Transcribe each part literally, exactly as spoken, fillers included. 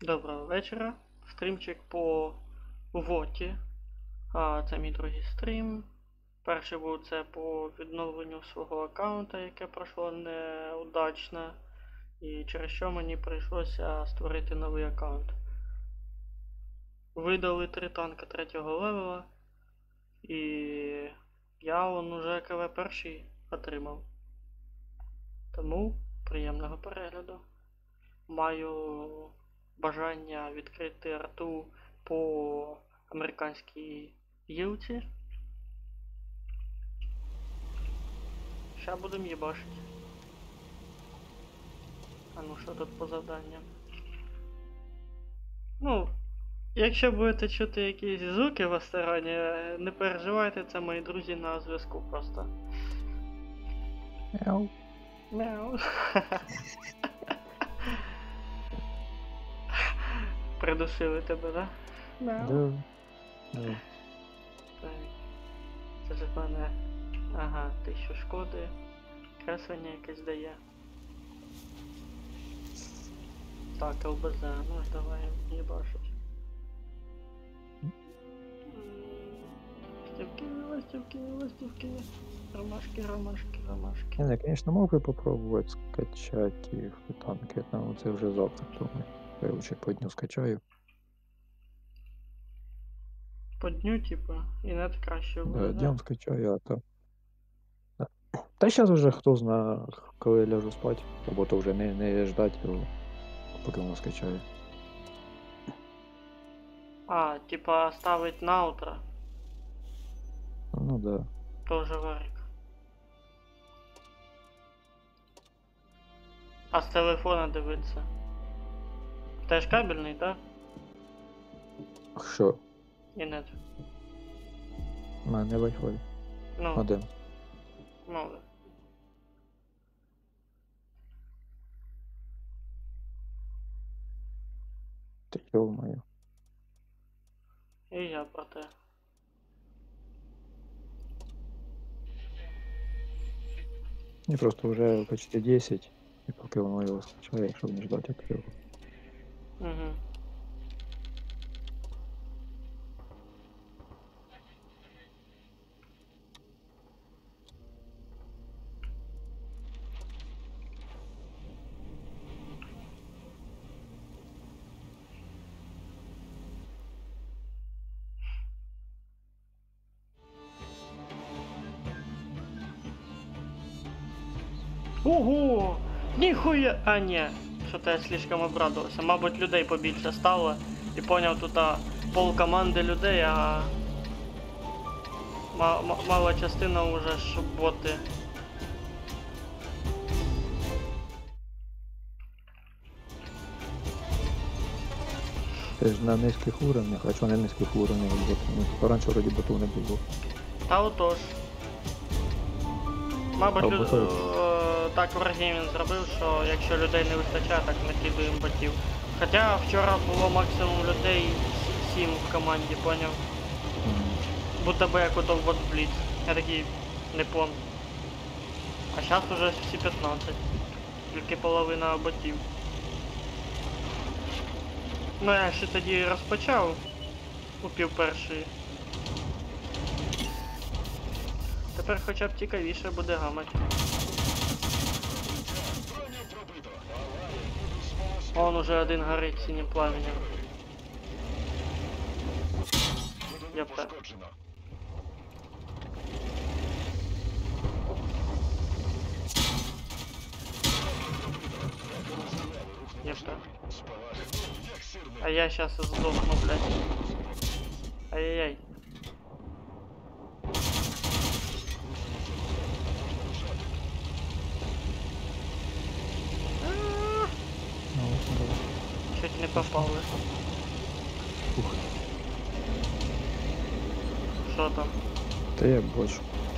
Доброго вечора. Стрімчик по воті. А, це мій другий стрім. Перший був це по відновленню свого аккаунта, яке пройшло неудачно. І через що мені прийшлося створити новий аккаунт. Видали три танка третього левела. І я он уже КВ перший отримав. Тому приємного перегляду. Маю бажання відкрити арту по американській гілці. Ща будемо їбашити. А ну що тут по завданням? Ну, якщо будете чути якісь звуки в стороні, не переживайте, це мої друзі на зв'язку просто. Мяу. Мяу. Придушили тебе, да? Мяу. Да. Да. Так. Це ж в мене. Ага, тисячу шкоди. Креслення якесь дає. Так, ЛБЗ, ну давай їбашить. Ластівки, ластівки, ластівки. Ромашки, ромашки, ромашки. Не, я, конечно, мог бы попробовать скачать их танки, но это уже завтра, думаю. Я лучше по дню скачаю. По дню, типа, і нет краще буде, Да, днем скачаю, а то... Да. Та сейчас уже хто зна, коли я ляжу спать, робота вже не, не ждать його, поки воно скачає. А, типа ставить на утро. Ну да. Тоже варик. А з телефона дивиться. Теж кабельний, так? Що? І нет. У мене Wi-Fi. Ну, Один. ну. Ти йо-моє. І я про те. Мені просто вже почти десять, і поки воно його скачає, щоб не ждати от його. Угу. Ого! Ніхуя! А, ні. Що-то я слишком обрадувався. Мабуть, людей побільше стало. І поняв, тут а, пол команди людей, а ма ма мала частина уже ж боти. Це ж на низьких уровнях, а чого не низьких уровнях боту? Ну, раніше вроді боту не було. Та отож. Мабуть, А лю... боти? е, так Wargaming зробив, що якщо людей не вистачає, так накидуємо ботів. Хоча вчора було максимум людей сім в команді, поняв? Будто би як ото вот Бліц. Я такий не пон. А зараз уже всі п'ятнадцять. Тільки половина ботів. Ну я ще тоді розпочав у пів першої. Тепер хоча б цікавіше буде гамать. Он уже один горить синім пламенем. Ёпта. Ёпта. А я сейчас сдохну, блядь. Ай-яй-яй. Чуть не попал. Ух. Что там? Та я бачу.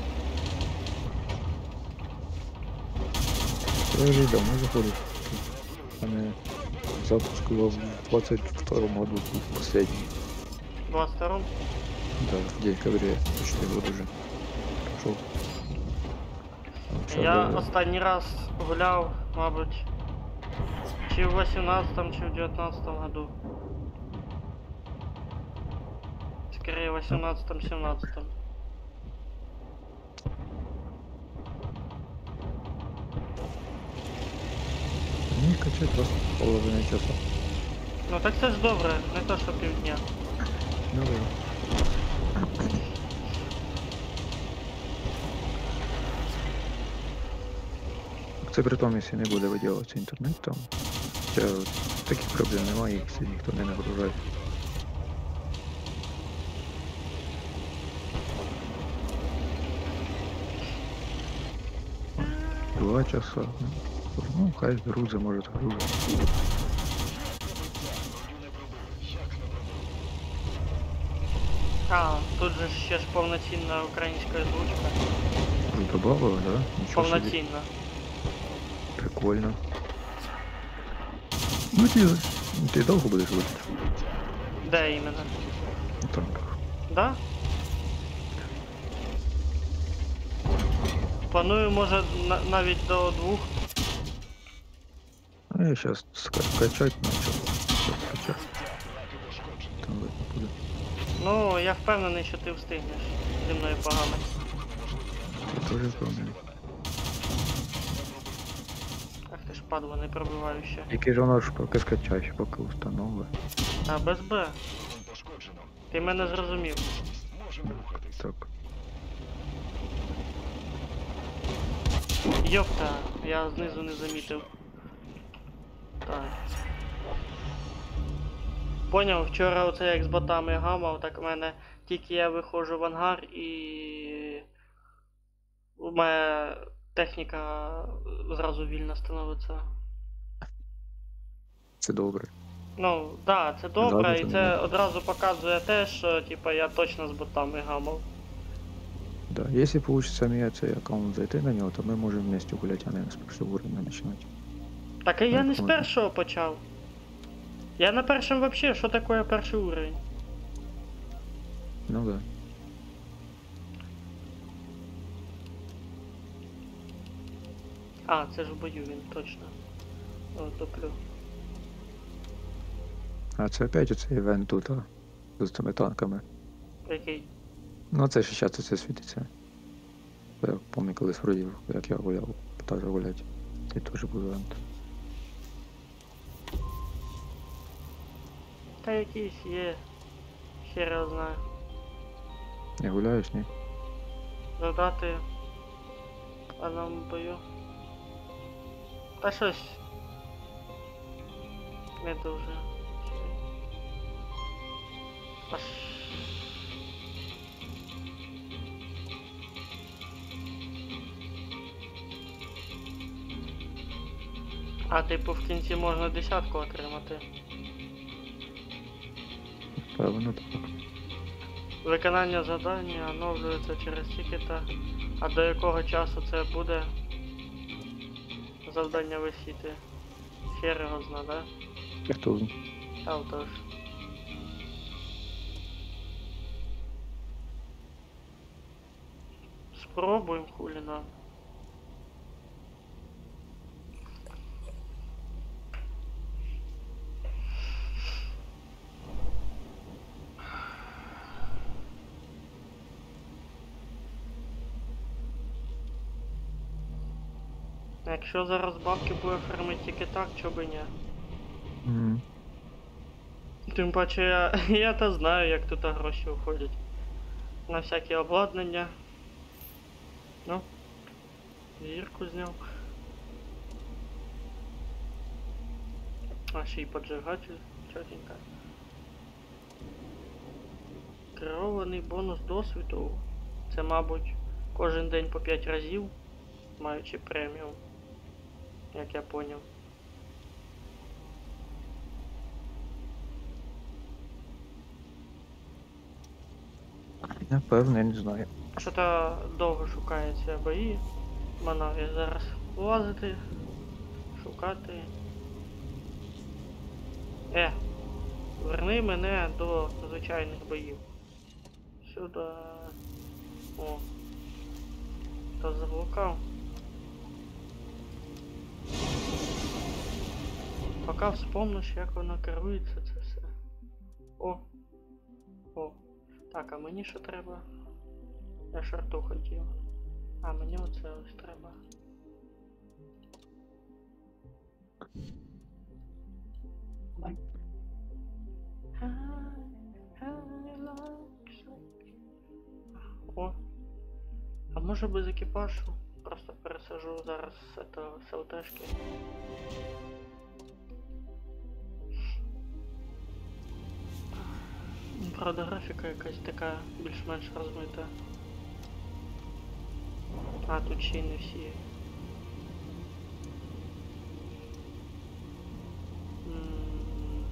Я вже давно заходив. А не запуск в двадцать втором году был последний. двадцать втором? Да, в декабре, почти год уже прошел. Я останній раз гуляв, мабуть, Чи в восемнадцатом, чи в девятнадцатом году. Скорее в восемнадцатом-семнадцатом. Ні, качать вас половина часу. Ну так це ж добре, не то що півдня. Ну да. Це при тому, якщо не буде виділятися інтернет, там хоча таких проблем немає, якщо ніхто не нагружає. Два часа. Ну, ну хай грузи, може грузи. А, тут же ж ще ж повноцінна українська озвучка. Вже добавили, да? Нічого собі. Повноцінна. Прикольно. Ну ти, ти довго будеш випити? Де іменно? У танках. Да? Планую, може, на- навіть до двох. А я сейчас скачать начал. Сейчас скачать. Там видно буде. Ну, я впевнений, що ти встигнеш зі мною погано. Я теж впевнений. Ах ти ж падла, не пробиваю ще. Який ж воно ж поки скачаєш, поки установи. А без Б. Ти мене зрозумів. Так. Йопта, я знизу не замітив. Так. Поняв, вчора оце як з ботами гамав, так в мене тільки я виходжу в ангар і у мене техніка зразу вільно становиться. Це добре. Ну, так, да, це добре, Зразу і це це не- одразу показує те, що типа я точно з ботами гамав. Да. Если получится мне цей аккаунт зайти на нього, то ми можемо вместе гуляти, а не з першого уровня починати. Так і я не з Так, першого почав. Я на першому вообще, що таке перший уровень? Ну да. А, це ж в бою він, точно. О, топлю. А це опять оцей івент тут, а? З цими танками. Який? Ну це ж зараз це світиться. Я пам'ятаю колись вроді, як я гуляв, питався гуляти. Це теж був івент. Та якийсь є. Хер його знаю. Не гуляєш, ні? Додати в одному бою. Та щось. Не дуже. Аж. А типу в кінці можна десятку отримати. Певно так. Виконання завдання оновлюється через тікета. А до якого часу це буде завдання висіти? Хер його зна, да? Хто знає. А отож. Спробуємо хулі нам. Якщо зараз бабки буде фармити тільки так, чо би ні. Мгм. Тим паче я, я та знаю, як тут гроші уходять. На всякі обладнання. Ну, зірку зняв. А ще й поджигатель, чотенько. Керований бонус досвіду. Це, мабуть, кожен день по п'ять разів, маючи преміум, як я поняв. Напевно, я не знаю. Що-то довго шукаються бої. Мана я зараз лазити, шукати. Е, верни мене до звичайних боїв. Сюди. О. Та заблукав. Поки вспомниш, як воно керується, це все. О! О! Так, а мені що треба? Я шарту хотів. А, мені оце ось треба. О! А може без екіпажу? Просто пересажу зараз з этого, з ЛТшки. Правда, графіка якась така більш-менш розмита. А, тут ще й не всі. М,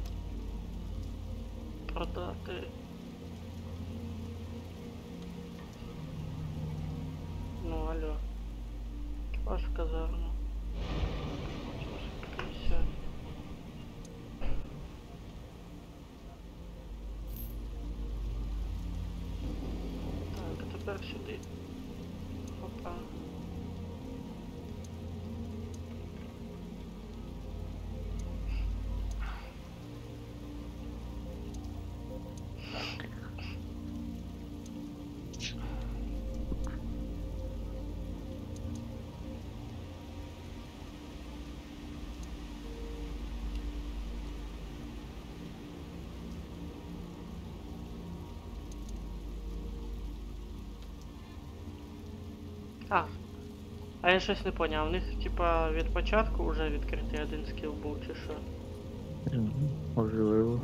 Продати. Ну, алло. Екіпаж в казарну. п'ятдесят. Так, а тепер сюди. Опа. А, а я щось не поняв. У них типа від початку вже відкритий один скіл був чи що? Мгм. Можливо.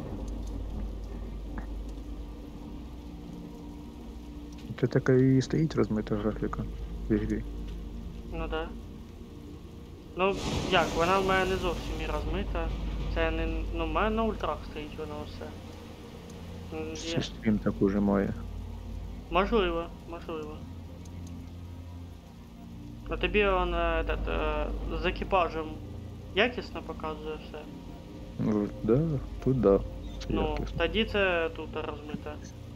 Це така і стоїть розмита графіка в ігрі. Ну да. Ну як, вона в мене не зовсім і розмита. Це не. Ну, в мене на ультрах стоїть воно все. М, є- Систем так уже має. Можливо, можливо. А тобі он е, этот, е, з екіпажем якісно показує все. Ну, да, тут да. Це Ну, якісно. тоді це тут розмите.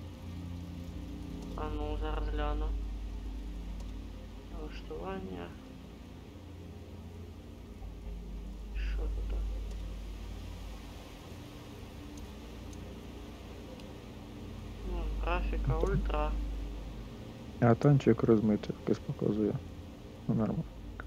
А ну, зараз гляну. Налаштування. Що тут? Ну, графіка ультра. А танчик розмитий якось показує. Ну, нормально.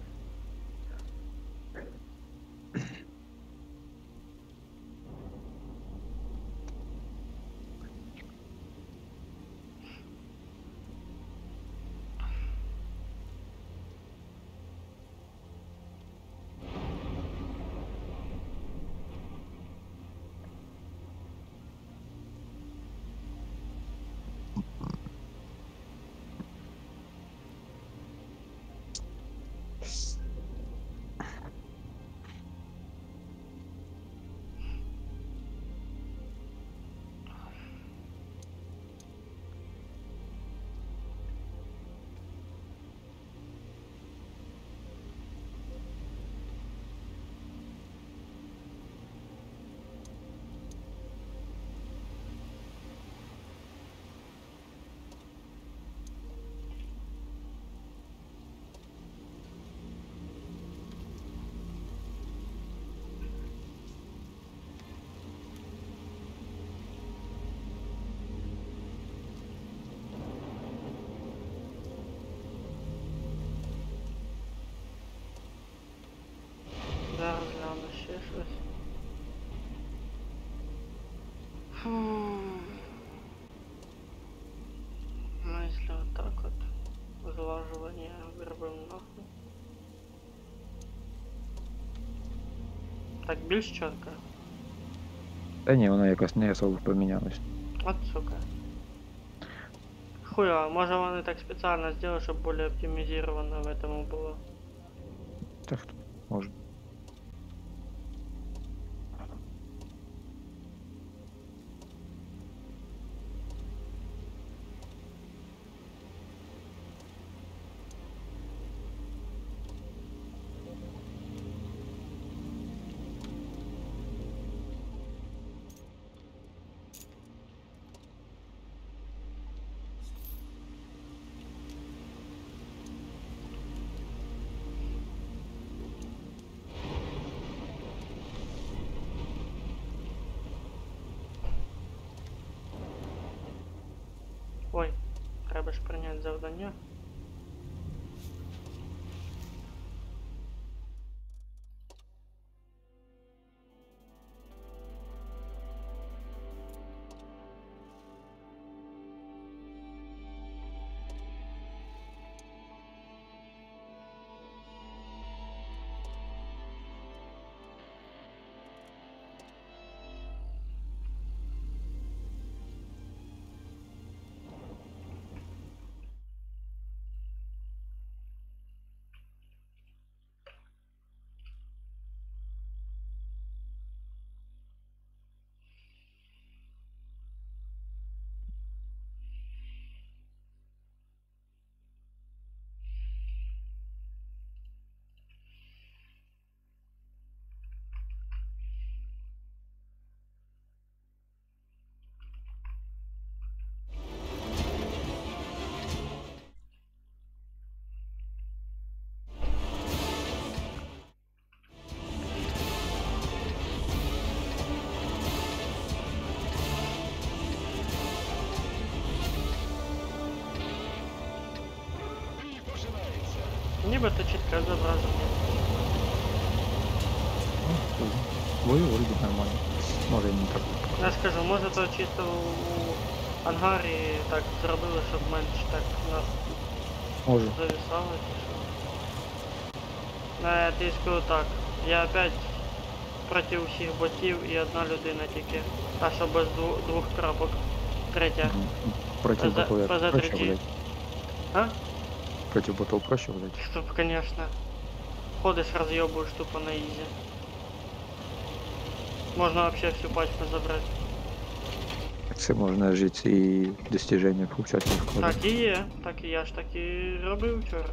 Зараз гляну ще щось. Фу. Ну, если вот так вот, зваживание виробимо нахуй. Так, більш чітко. Та ні, вона якось не особо помінялась. От сука. Хуя, може вони так спеціально зробили, щоб більш оптимізовано в этом було. Та хто може. прийняти завдання. Нібито чітке зображення. Бою вроде нормально. Може і не так. Я скажу, може то чисто у ангарі так зробили, щоб менше так нас Може. зависало чи що. Ну, я тобі скажу так, я опять проти всіх ботів і одна людина тільки. А що без двох, двох крапок. Третя. Мгм. Против Поза- ботов як поза проще, третій. блядь. А? Против ботов проще, блядь. Чтоб, конечно. Ходишь, разъебываешь тупо на изи. Можно вообще всю пачку забрать. Це можна жити і достиження получати легко. Так і є, так і я ж так і робив вчора.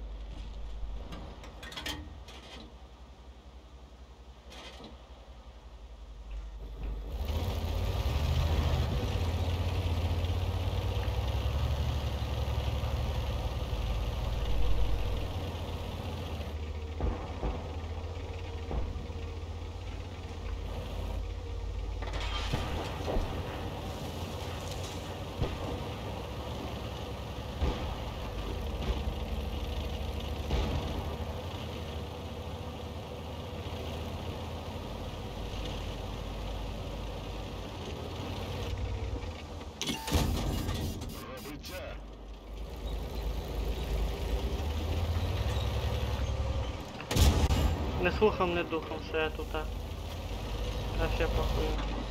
Не слухом, не духом, що я тут. А. Вообще похуй.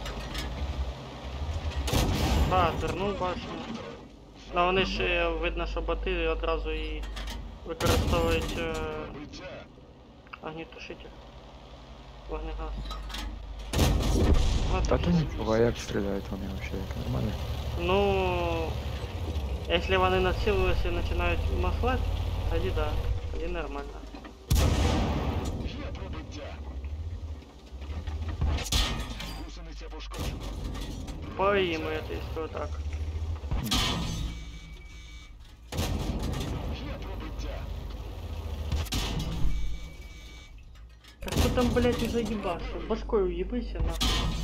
А, вернув башню. Ну вони ж е, видно, що боти одразу і використовують е, огнетушитель. Вогнегаз. Ну, Та так. то нічого, а як стріляють вони вообще, як нормально? Ну, если вони націлилися і починають маслати, тоді да, тоді нормально. Є пробиття. Гусениця пошкоджена. Поїмо, я тобі скажу так. Є пробиття. Так хто там, блядь, уже їбашив? Башкою їбися нахуй.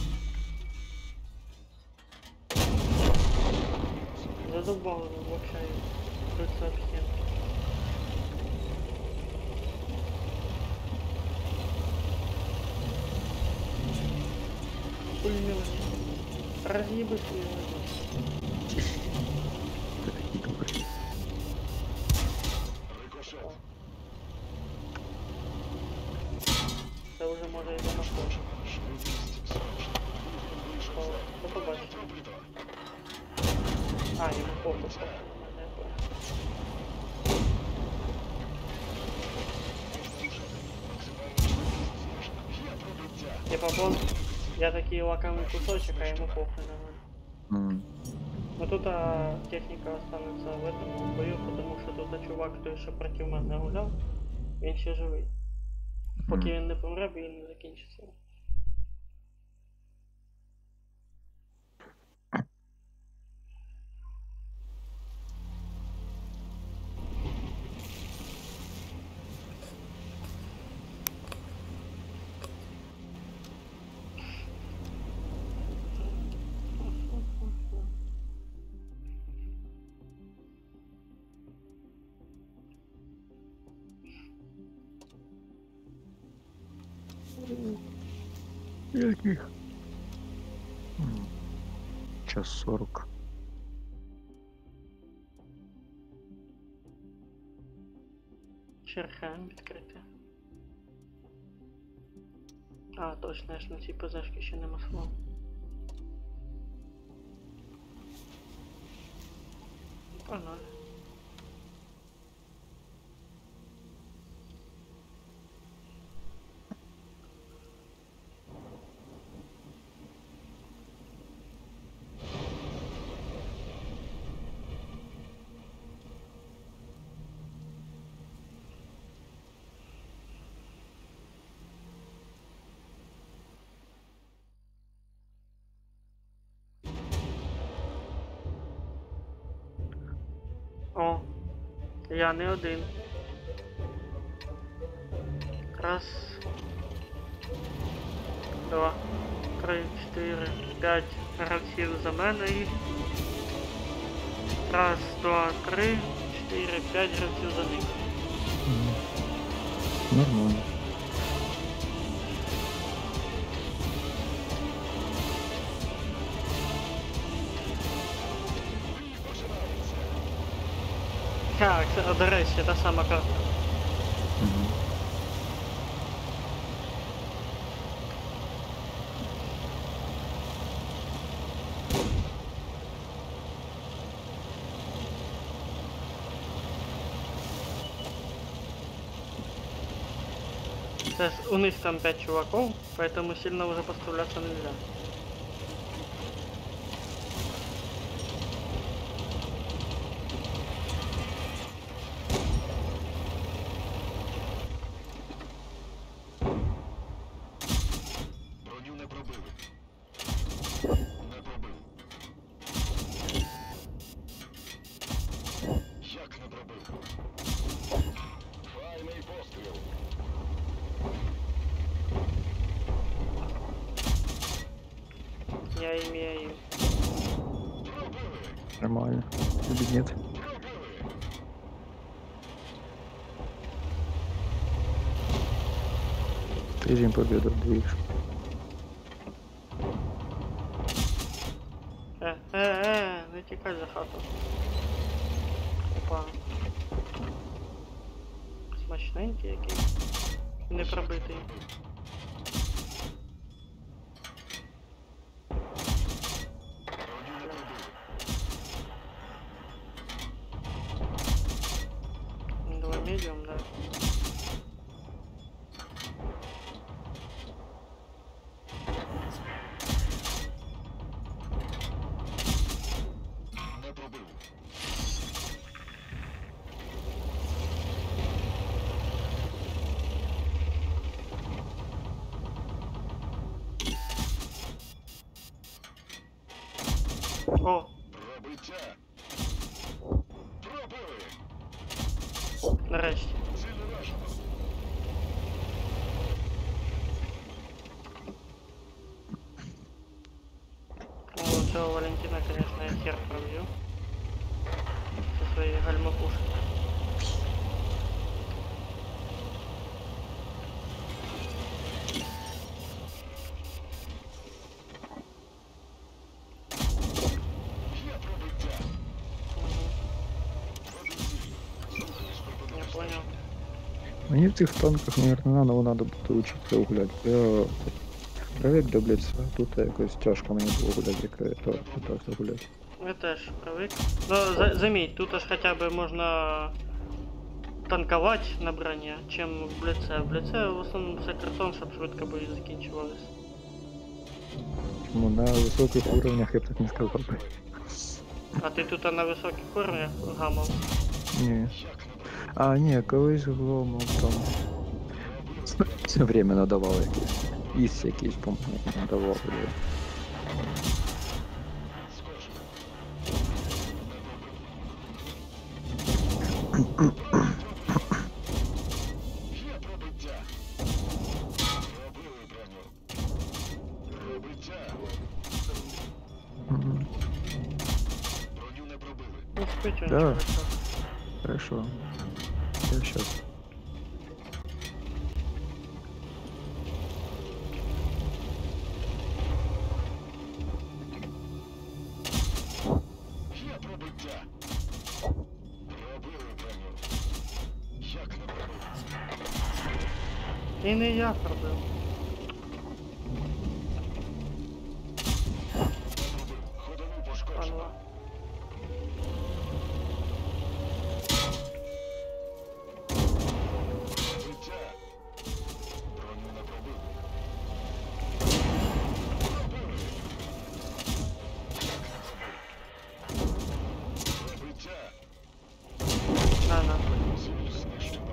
Задолбал вообще крыться об стенку. Хуй мелочи. Разъебы хуй мелочи. Ти такий добрий. Рикошет. Це вже може і домошло. Швидкість зменшена. Вийшов О, за. до побачення. Пробито. А, йому похуй, похуй, нормально, я понял. Максимальна швидкість знижена. Є пробиття. Типа вон, я такий лакомый кусочек, а ему похуй нормально. М. Но тут а, техника останется в этом бою, потому что тут а, чувак, той, що проти мене гуляв, він ще живий. Поки він не помре, бій не закінчиться. Яких? М, Час сорок. Черга відкрити. А, точно, я ж на цій позашки ще нема слова. Погнали. О, я не один. Раз, два, три, чотири, п'ять гравців за мене і... Раз, два, три, чотири, п'ять гравців за них. М, Нормально. Так, це, до речі, та сама карта. Мгм. То есть у них там пять чуваков, поэтому сильно уже подставляться нельзя. Броню не пробили. Не пробив. Як не пробив? Файний постріл. Я имею. Пробили. Нормально. Или нет? Пробили. Режим победы. Движ. Е, е, е, не тікай за хату. Опа. Смачненький який. Не пробитий. Броню не пробили. Два медіум, да. Не пробив. О, Пробиття. Пробили. нарешті. Ціль уражено. О, цього Валентина, конечно, я хер пробью. Со своей гальмопушкой. Є пробиття. Мгм, Введи ціль. Слухаюсь, я припинити понял. стрільбу. Мне в этих танках, наверное, надо, надо буде учиться гулять. Я привик до Бліца, а тут якось тяжко мені було гуляти, як я то питався гуляти. Я теж привик. Ну, за, заміть, тут аж хоча б можна танкувати на броні, чим в бліце. В бліце в основному все картон, щоб швидко бої закінчувались. Тому на високих уровнях я б так не сказав би. А ти тут на високих уровнях гамав. Ні. Як не пробив. А, ні, колись було, ну там. Все время надавав якийсь. Іс якийсь, по-моєму, надавав. да. Скочив. Є пробиття. Пробили броню. Пробиття. Мгм. Броню не пробили. Ну, спить он, Да. чувачок. Хорошо. Я сейчас. І не я пробив. Ходову пошкоджено. Панва. Пробиття. Броню не пробив. Пробиття. На, нахуй. Ціль знищено.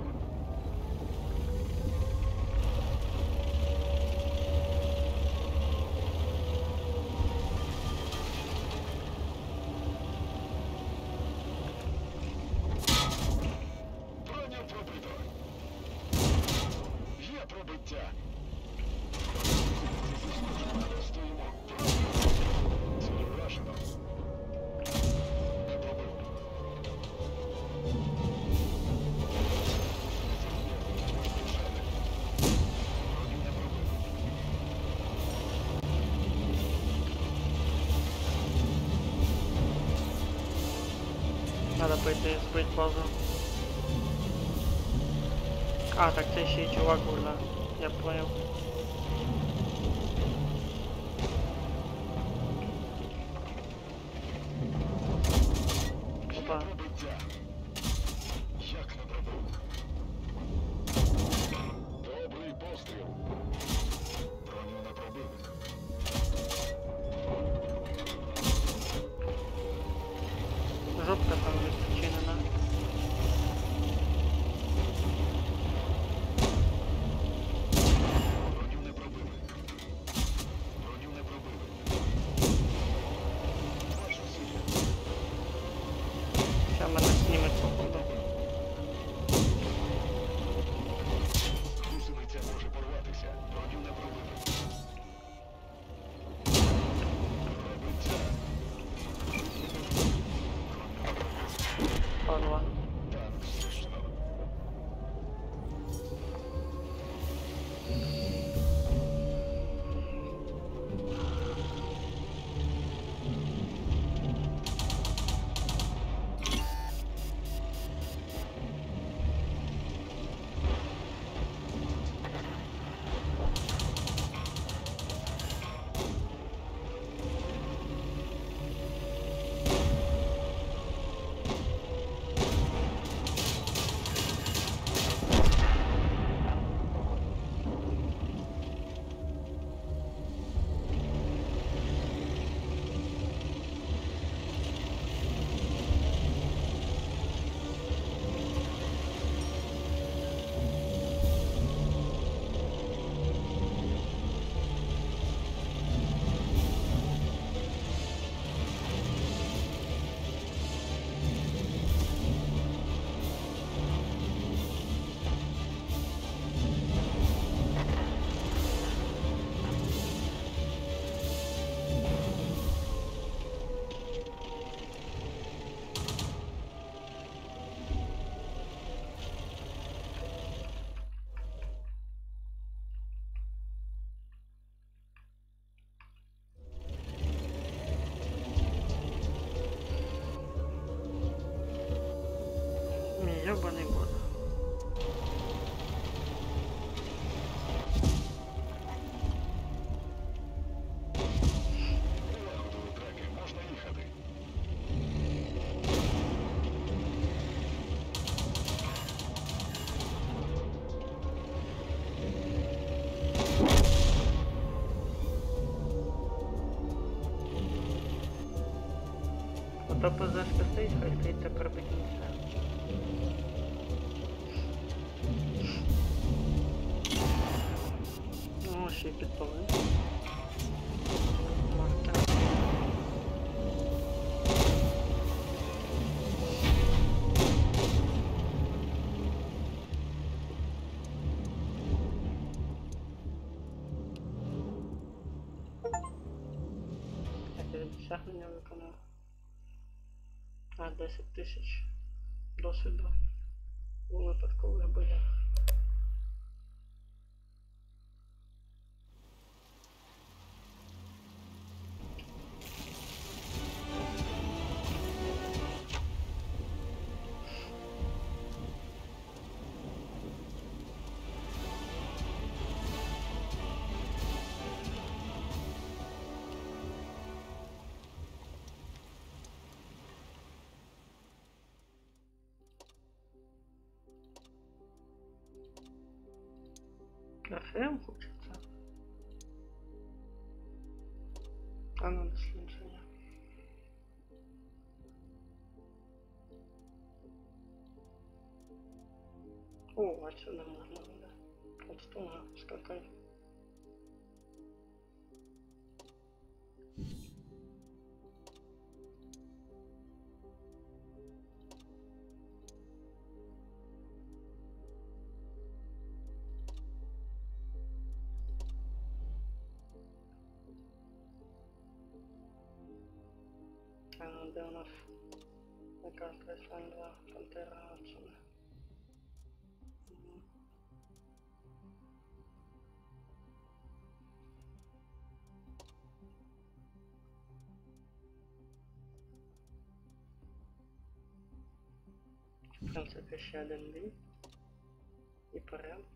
Броню пробито. Є пробиття. Стоїмо. Ціль вражено. Не пробив. Броню не пробив. Надо пойти збити базу. А, так це ще й чувак був, да. Я понял. Є Опа. пробиття. Як не пробив. Добрий постріл. Броню не пробив. Жопка там відчинена. Броню не пробив. Броню не пробив. Бачу ціль. Ща мене знімуть походу. Гусениця може порватися. Броню не пробив. Пробиття. Панва. Танк знищено. Мій йобаний бот. Налагодили треки. Можна їхати. Ото позашка стоїть, хай стоїть тепер до кінця. Ну, ще й підпалив. Марка. Так, я досягнення виконав. А, десять тисяч досвіду у випадкових боях. РФМ хочеться. А ну дослідження. О, отсюда можно, да. Вот стуна, скакай. А ну, де у нас якраз Райслайн два, Пантера отсюда. Мгм. В принципі, ще один бій. І порядок.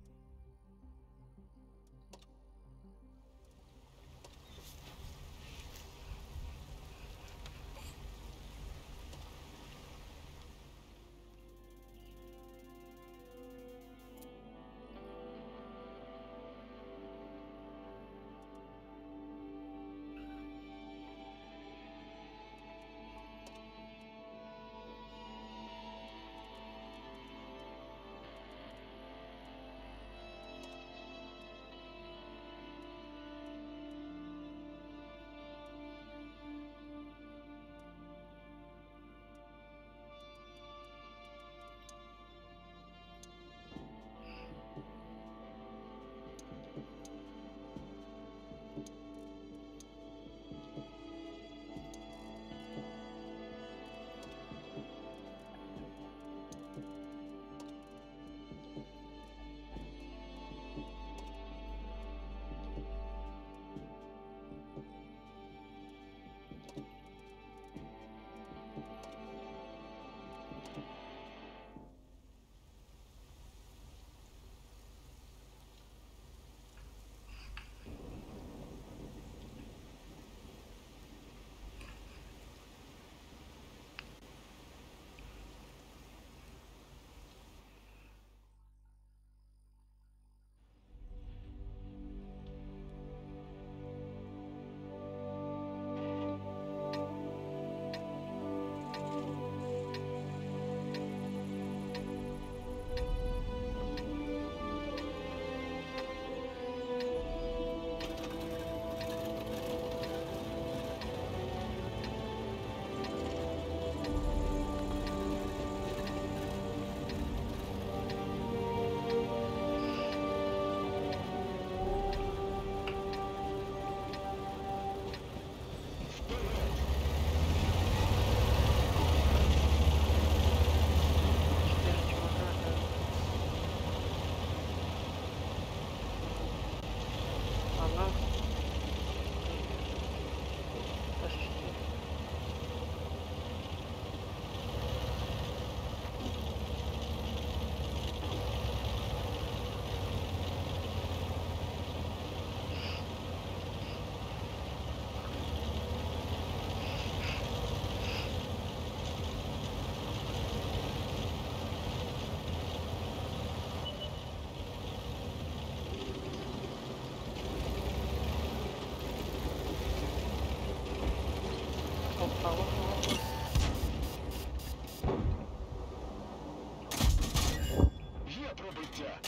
Є пробиття.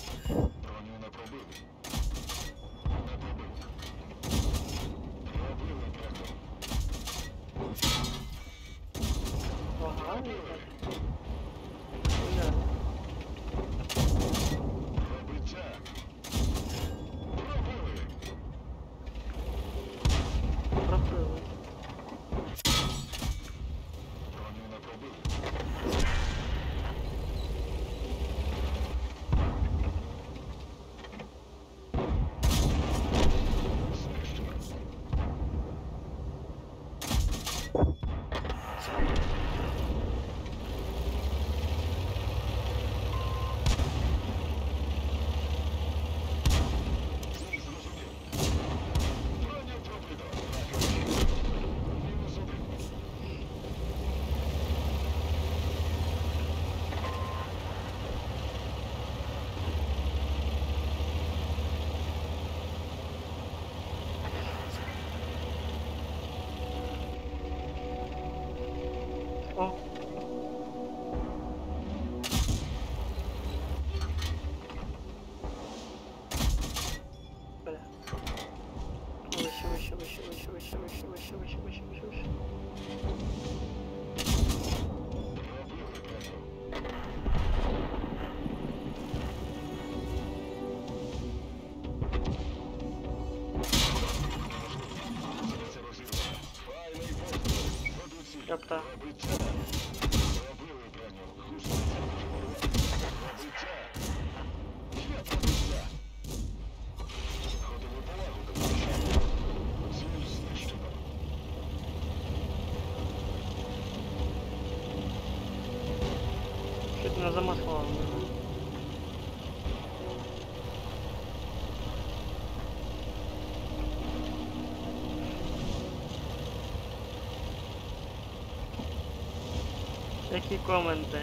Броню не пробили. Не пробили. Пробили броню. Ага, Пробиття. Пробили. пробили. Броню не пробили. карта. Пробили броню. Гусениця пробиття. Є пробиття. Ходову полагоду включати. Ціль знищено. Чуть не замасло. Які коменти?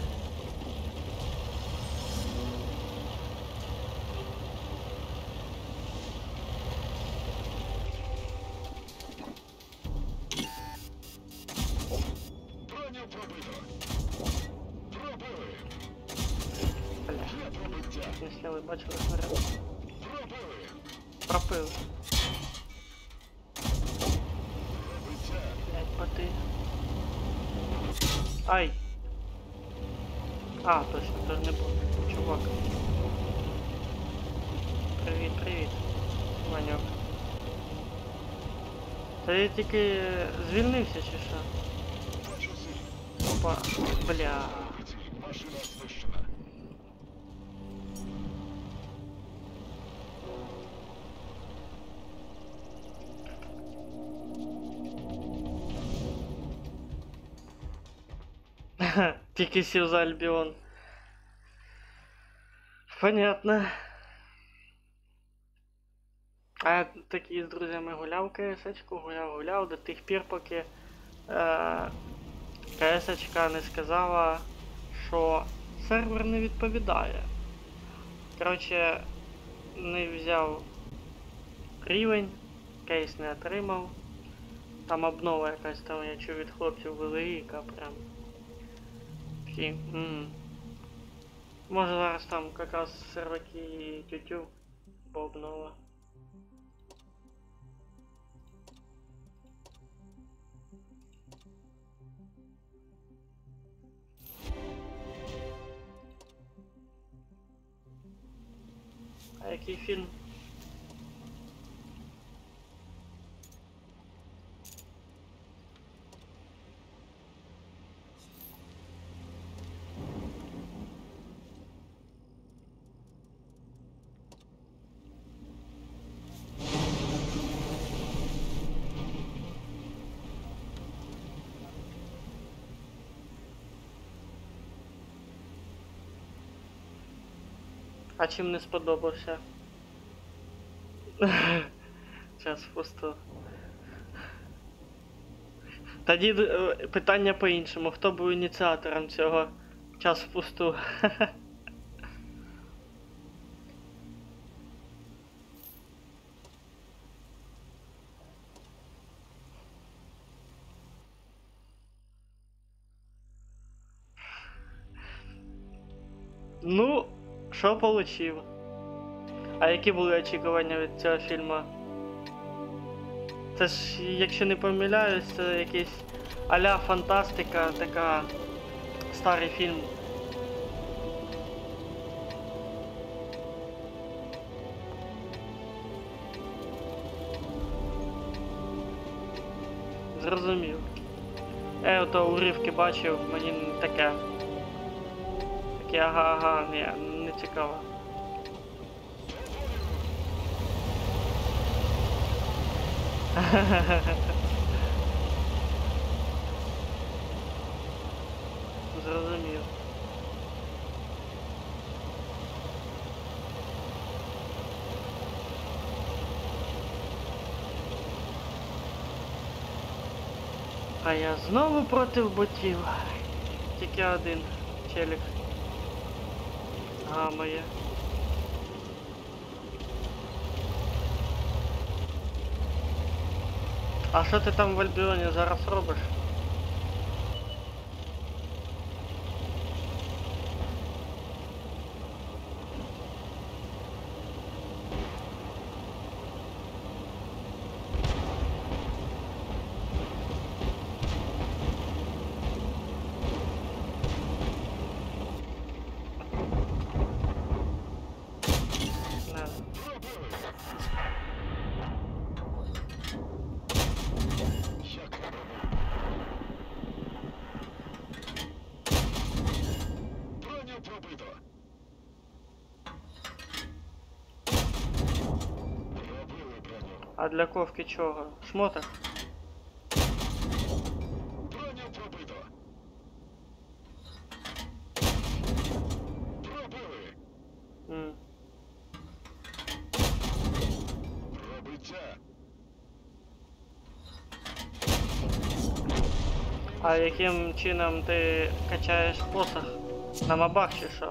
Броню пробито. Пробили. Бля, Є пробиття. якщо ви бачили снаряд. Пробили. Пропив. Пробиття. Блять, поти. Ай! А, точно, то ж не був. Чувак. Привіт, привіт. Ваньок. Ти тільки звільнився чи що? Бачу ціль. Опа, бля. Ціль. Машина знищена. Тільки сів за Альбіон. Понятно. А я такий з друзями гуляв КС-очку, гуляв, гуляв до тих пір, поки е, КС-очка не сказала, що сервер не відповідає. Коротше, не взяв рівень, кейс не отримав. Там обнова якась там, я чув від хлопців велика прям. Такі, м. Може зараз там якраз серваки і тютю, бо обнова. А який фільм? А чим не сподобався? Час впусту. Тоді е, питання по-іншому. Хто був ініціатором цього час впусту? Ну, що получив? А які були очікування від цього фільму? Це ж, якщо не помиляюсь, це якийсь а-ля фантастика, така старий фільм. Зрозумів. Я ото уривки бачив, мені не таке. Таке ага-ага, ні, не цікаво. Зрозумів. А я знову проти ботів. Тільки один челік. Гамає. А що ти там в Альбіоні зараз робиш? Не. Як не робив. А для ковки чого? Шмоток? Броню пробито. Пробили. М. Пробиття. А яким чином ти качаєш посох? На мобах чи що?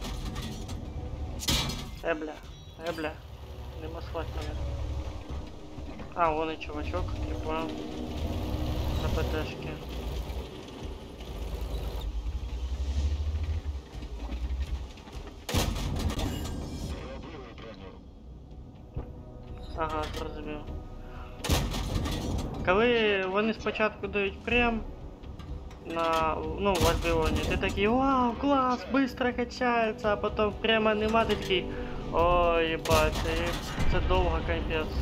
Ебля, ебля, не маслать мене. А, вон і чувачок, я понял. На ПТшки. Пробили броню. Ага, зрозумів. Коли вони спочатку дають прем на, ну, в Альбіоні, ти такий, вау, клас, быстро качається, а потім прямо нема, ти такий, ой, їбать, і це довго, капець.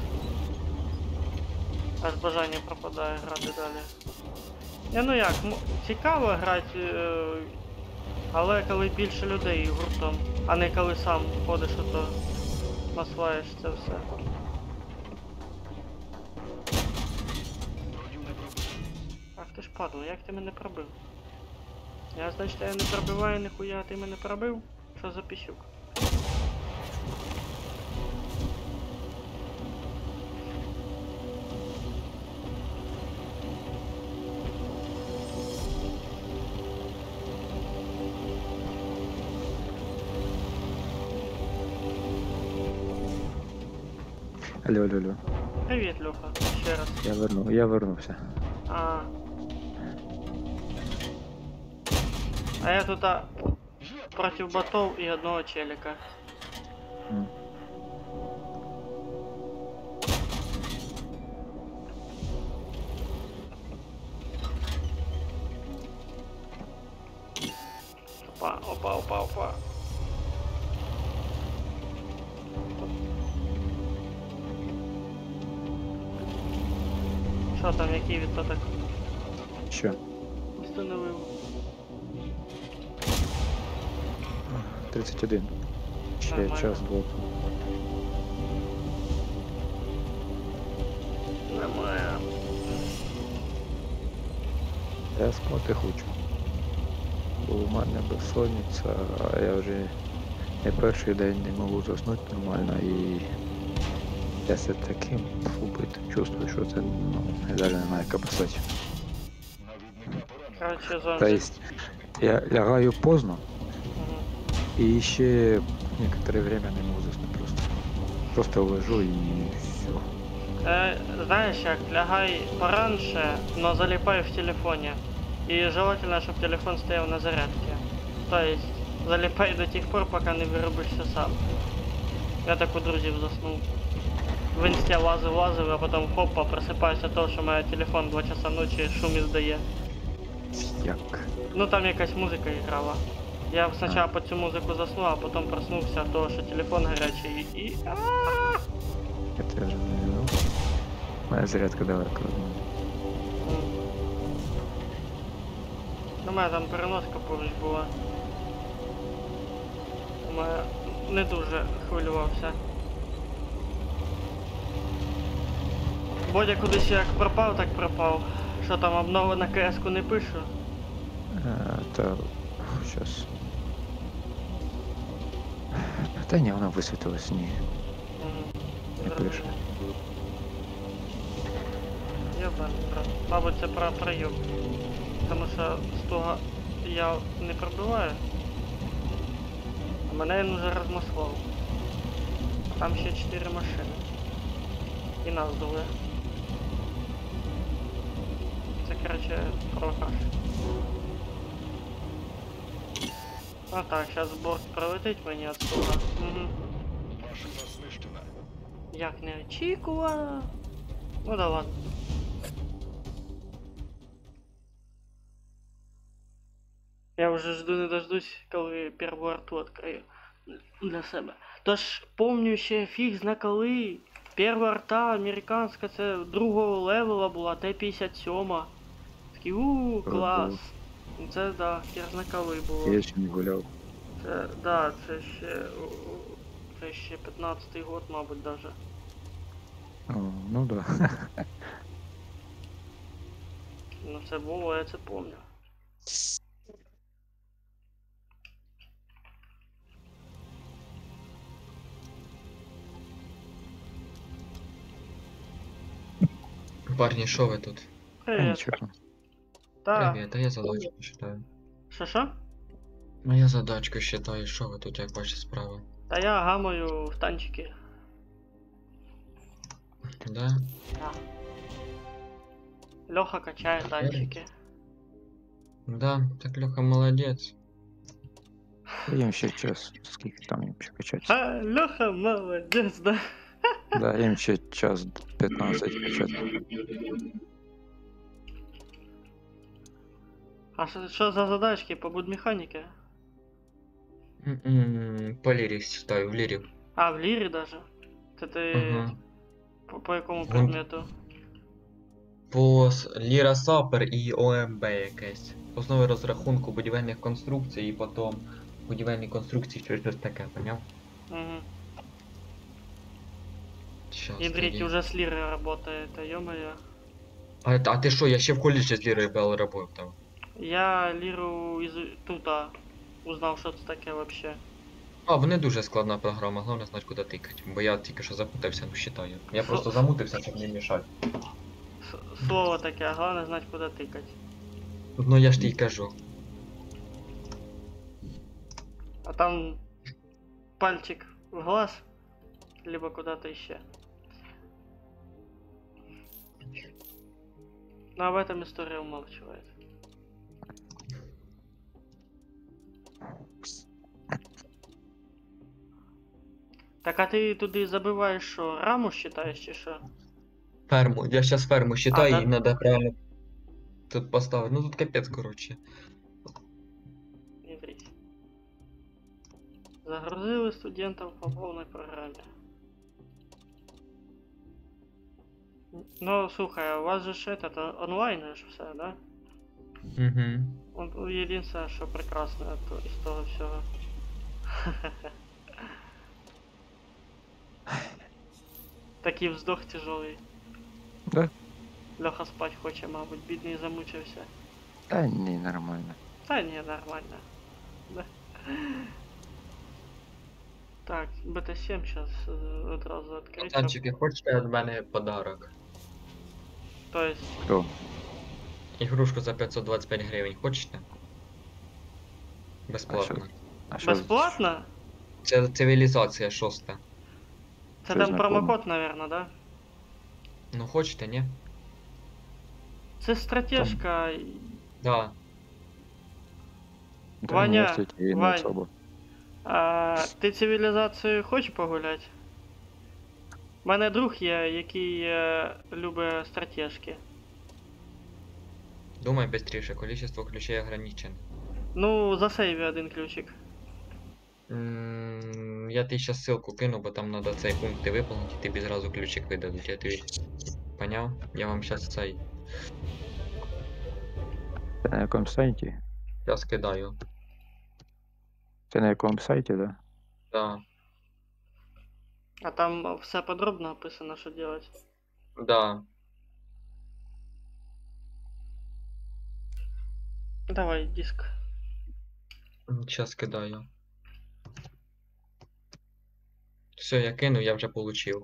Аж бажання пропадає грати далі. Я, ну як, м- цікаво грати, е, але коли більше людей гуртом, а не коли сам ходиш, ото маслаєш це все. Броню не пробили. Ах ти ж падла, як ти мене пробив? Я, значить, я не пробиваю ніхуя, а ти мене пробив? Що за пісюк? Алло, алло, алло. Привіт, Льоха, ще раз. Я верну, я вернувся. А, а я тут а, Є проти ботов і одного челіка. М. Опа, опа, опа, опа. Що там, який відсоток Що? встановив? тридцять один. Ще Нормально. час двох. Немає. Я спати хочу. Бо у мене безсонниця, а я вже не перший день не можу заснути нормально і я себе таким убитим чувствую, що це, ну, я навіть не знаю, як описати. навідника поранено. Короче, То зомбі. есть я лягаю поздно Мгм. і ще некоторое время не можу заснути просто. Просто лежу і все. Е, знаєш як, лягай пораньше, но залипай в телефоне. И желательно, чтобы телефон стоял на зарядке. То есть, залипай до тех пор, пока не вырубишься сам. Я так у друзів заснув. В інсті лазив, лазив, а потім хопа, просипаюся того, що моя телефон два часа ночі шум іздає. Як? Ну там якась музика грала. Я спочатку під цю музику заснув, а потім проснувся того, що телефон гарячий і... А-а-а! Я теж не знаю. Моя зарядка далеко від мене. М. Ну, у мене там переноска поруч була. Тому я не дуже хвилювався. Бодя кудись як пропав, так пропав. Що там, обнови на КС-ку не пишу? А, та щас. Та ні, вона висвітилась, ні. Мгм. Не Зрозумів. пише. Йобаний брат. Мабуть, це про прийом. Тому що з того я не пробиваю. А мене він вже розмаслав. Там ще чотири машини. І нас двоє. Це, короче, програш. А так, зараз борт пролетить мені отсюда. Угу. Машина знищена. Як не очікувано. Ну да ладно. Я вже жду не дождусь, коли перву арту відкрию для себе. Тож помню ще фіг зна коли. Перша арта американська, це другого левела була, Т п'ятдесят сім. Такий ууу, клас. Це да, хер зна коли було. Я ще не гуляв. Це, да, це ще, це ще п'ятнадцятий год, мабуть, даже. О, ну да. Ну це було, я це помню. Парні, що ви тут? Та Привіт. нічого. Та, Привіт, а я задачку считаю. що що? Ну я задачку считаю, що ви тут, як ваші справи? Та я гамаю в танчики. Да? Да. Льоха качає танчики. Да, так Леха молодець. Їм ще час. Скільки там їм ще качати? А, Льоха молодець, да? Да, їм ще час п'ятнадцять качати. А що, що за задачки по будмеханіки? М-м, По лірі считаю, в лірі. А, в лірі даже? Це ти Ага. по, по якому Вон- предмету? По с- Ліра Сапер і ОМБ якесь. Основи розрахунку будівельних конструкцій і потім будівельні конструкції чи щось таке, поняв? Угу. Щас, Ядрить тоді. уже с лирой работает, ё-моё. А, а ти що, я ще в коледжі з Лірою Бел работав. Я лиру из тута узнал, что это такое вообще. А, не дуже складна програма, головне знати, куди тикати. Бо я тільки що запутався, ну считаю. Я Що? просто замутився, щоб не мішати. С- Слово такое, главное знать, куда тыкать. Ну я ж тобі кажу. А там пальчик в глаз, либо куда-то еще. Но об этом история умалчивает. Так а ты туди забиваєш що, раму считаєш чи що? Ферму, я сейчас ферму считаю, А, и да? надо правильно тут поставить. Ну тут капец, короче. Івріть. Загрузили студентів по повній програмі. Ну, слухай, а у вас же ж это онлайн ж все, да? Угу. Вот единственное, что прекрасно то, из того всего. Такий вздох тяжелый. Да? Леха спать хоче, мабуть, бідний замучився. Та ні, нормально. Та ні, нормально. Да. Так, Б Т сім сейчас одразу відкрити. Пацанчики, хочете від мене подарок? То есть, Хто? Ігрушку за п'ятсот двадцять п'ять гривень, хочете? Безплатно. А що? безплатно? Це цивілізація шоста. Це Що там знакомо? промокод, наверное, да? Ну хочете, ні? Це стратежка. Да. Та Ваня, ні, кстати, і не Вань. особо. А ти цивілізацію хочеш погуляти? У мене друг є, який е, любить стратежки. Думай быстріше, количество ключей ограничено. Ну, засейві один ключик. М, Я тобі сейчас ссылку кину, бо там надо цей пункт виповнити, і тобі зразу ключик видадуть. Я тобі поняв? Я вам сейчас цей. Це на якому сайті? Сейчас кидаю. Це на якому сайті, да? Да. А там все подробно описано, що делать. Да. Давай, диск. Сейчас кидаю. Все, я кину, я вже получив.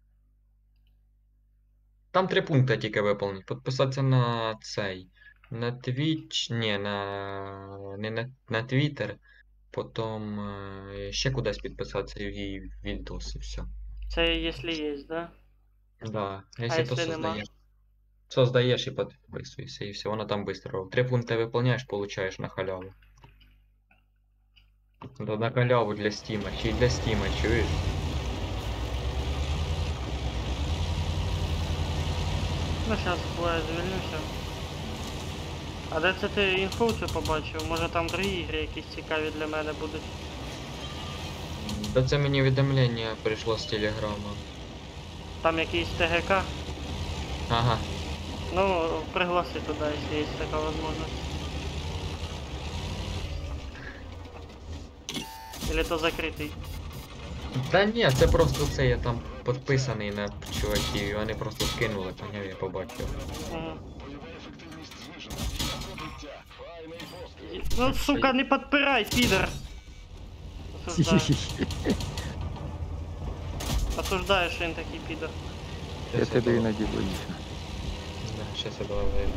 Там три пункти тільки виповнити. Підписатися на цей. На Twitch, ні, на. Не на, на Twitter. Потім е, ще кудись підписатися і відос, і все. Це якщо є, да? Да. А Якщо то якщо нема? создаєш. Создаєш і підписуєшся, і все, воно там быстро. Три пункти виповняєш, получаєш на халяву. Да, на халяву для стима, чи й для стима, чуєш? Ну, зараз буває звільнюся. А де це ти інфу цю побачив? Може там другі ігри якісь цікаві для мене будуть? Да це мені повідомлення прийшло з телеграма. Там якийсь Т Г К? Ага. Ну, пригласи туди, якщо є така можливість. Или то закритий? Та ні, це просто це я там підписаний на чуваків, і вони просто скинули, поняв, я побачив. Мгм. Бойова ефективність знижена. Пробиття. Файний постріл. Ну, сука, не подпирай, підер! Осуждаю. Осуждаю, що він такий підер. Я тебе іноді боюся. Да, щас я була вийду.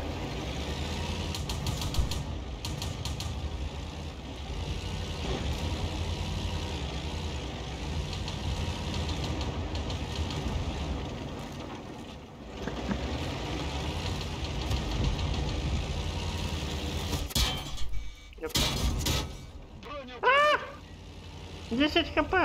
Ёпта. Броню десять хп!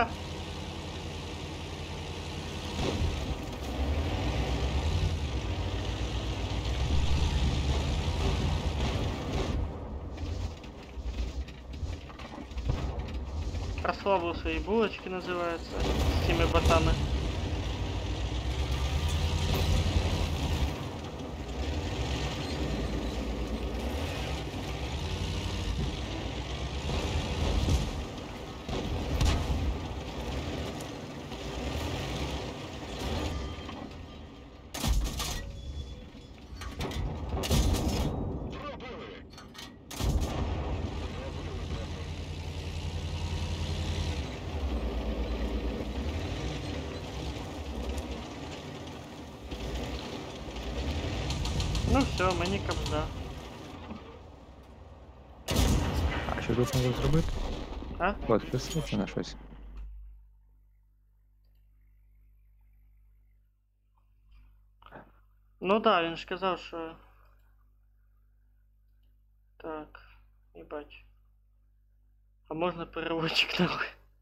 Прославил свои булочки, называется, с теми ботами. пробили. Ну все, мені капзда. А що тут треба зробити? А? От, писати на щось. Ну да, він ж казав, що... Так, їбать. А можна переводчик нахуй?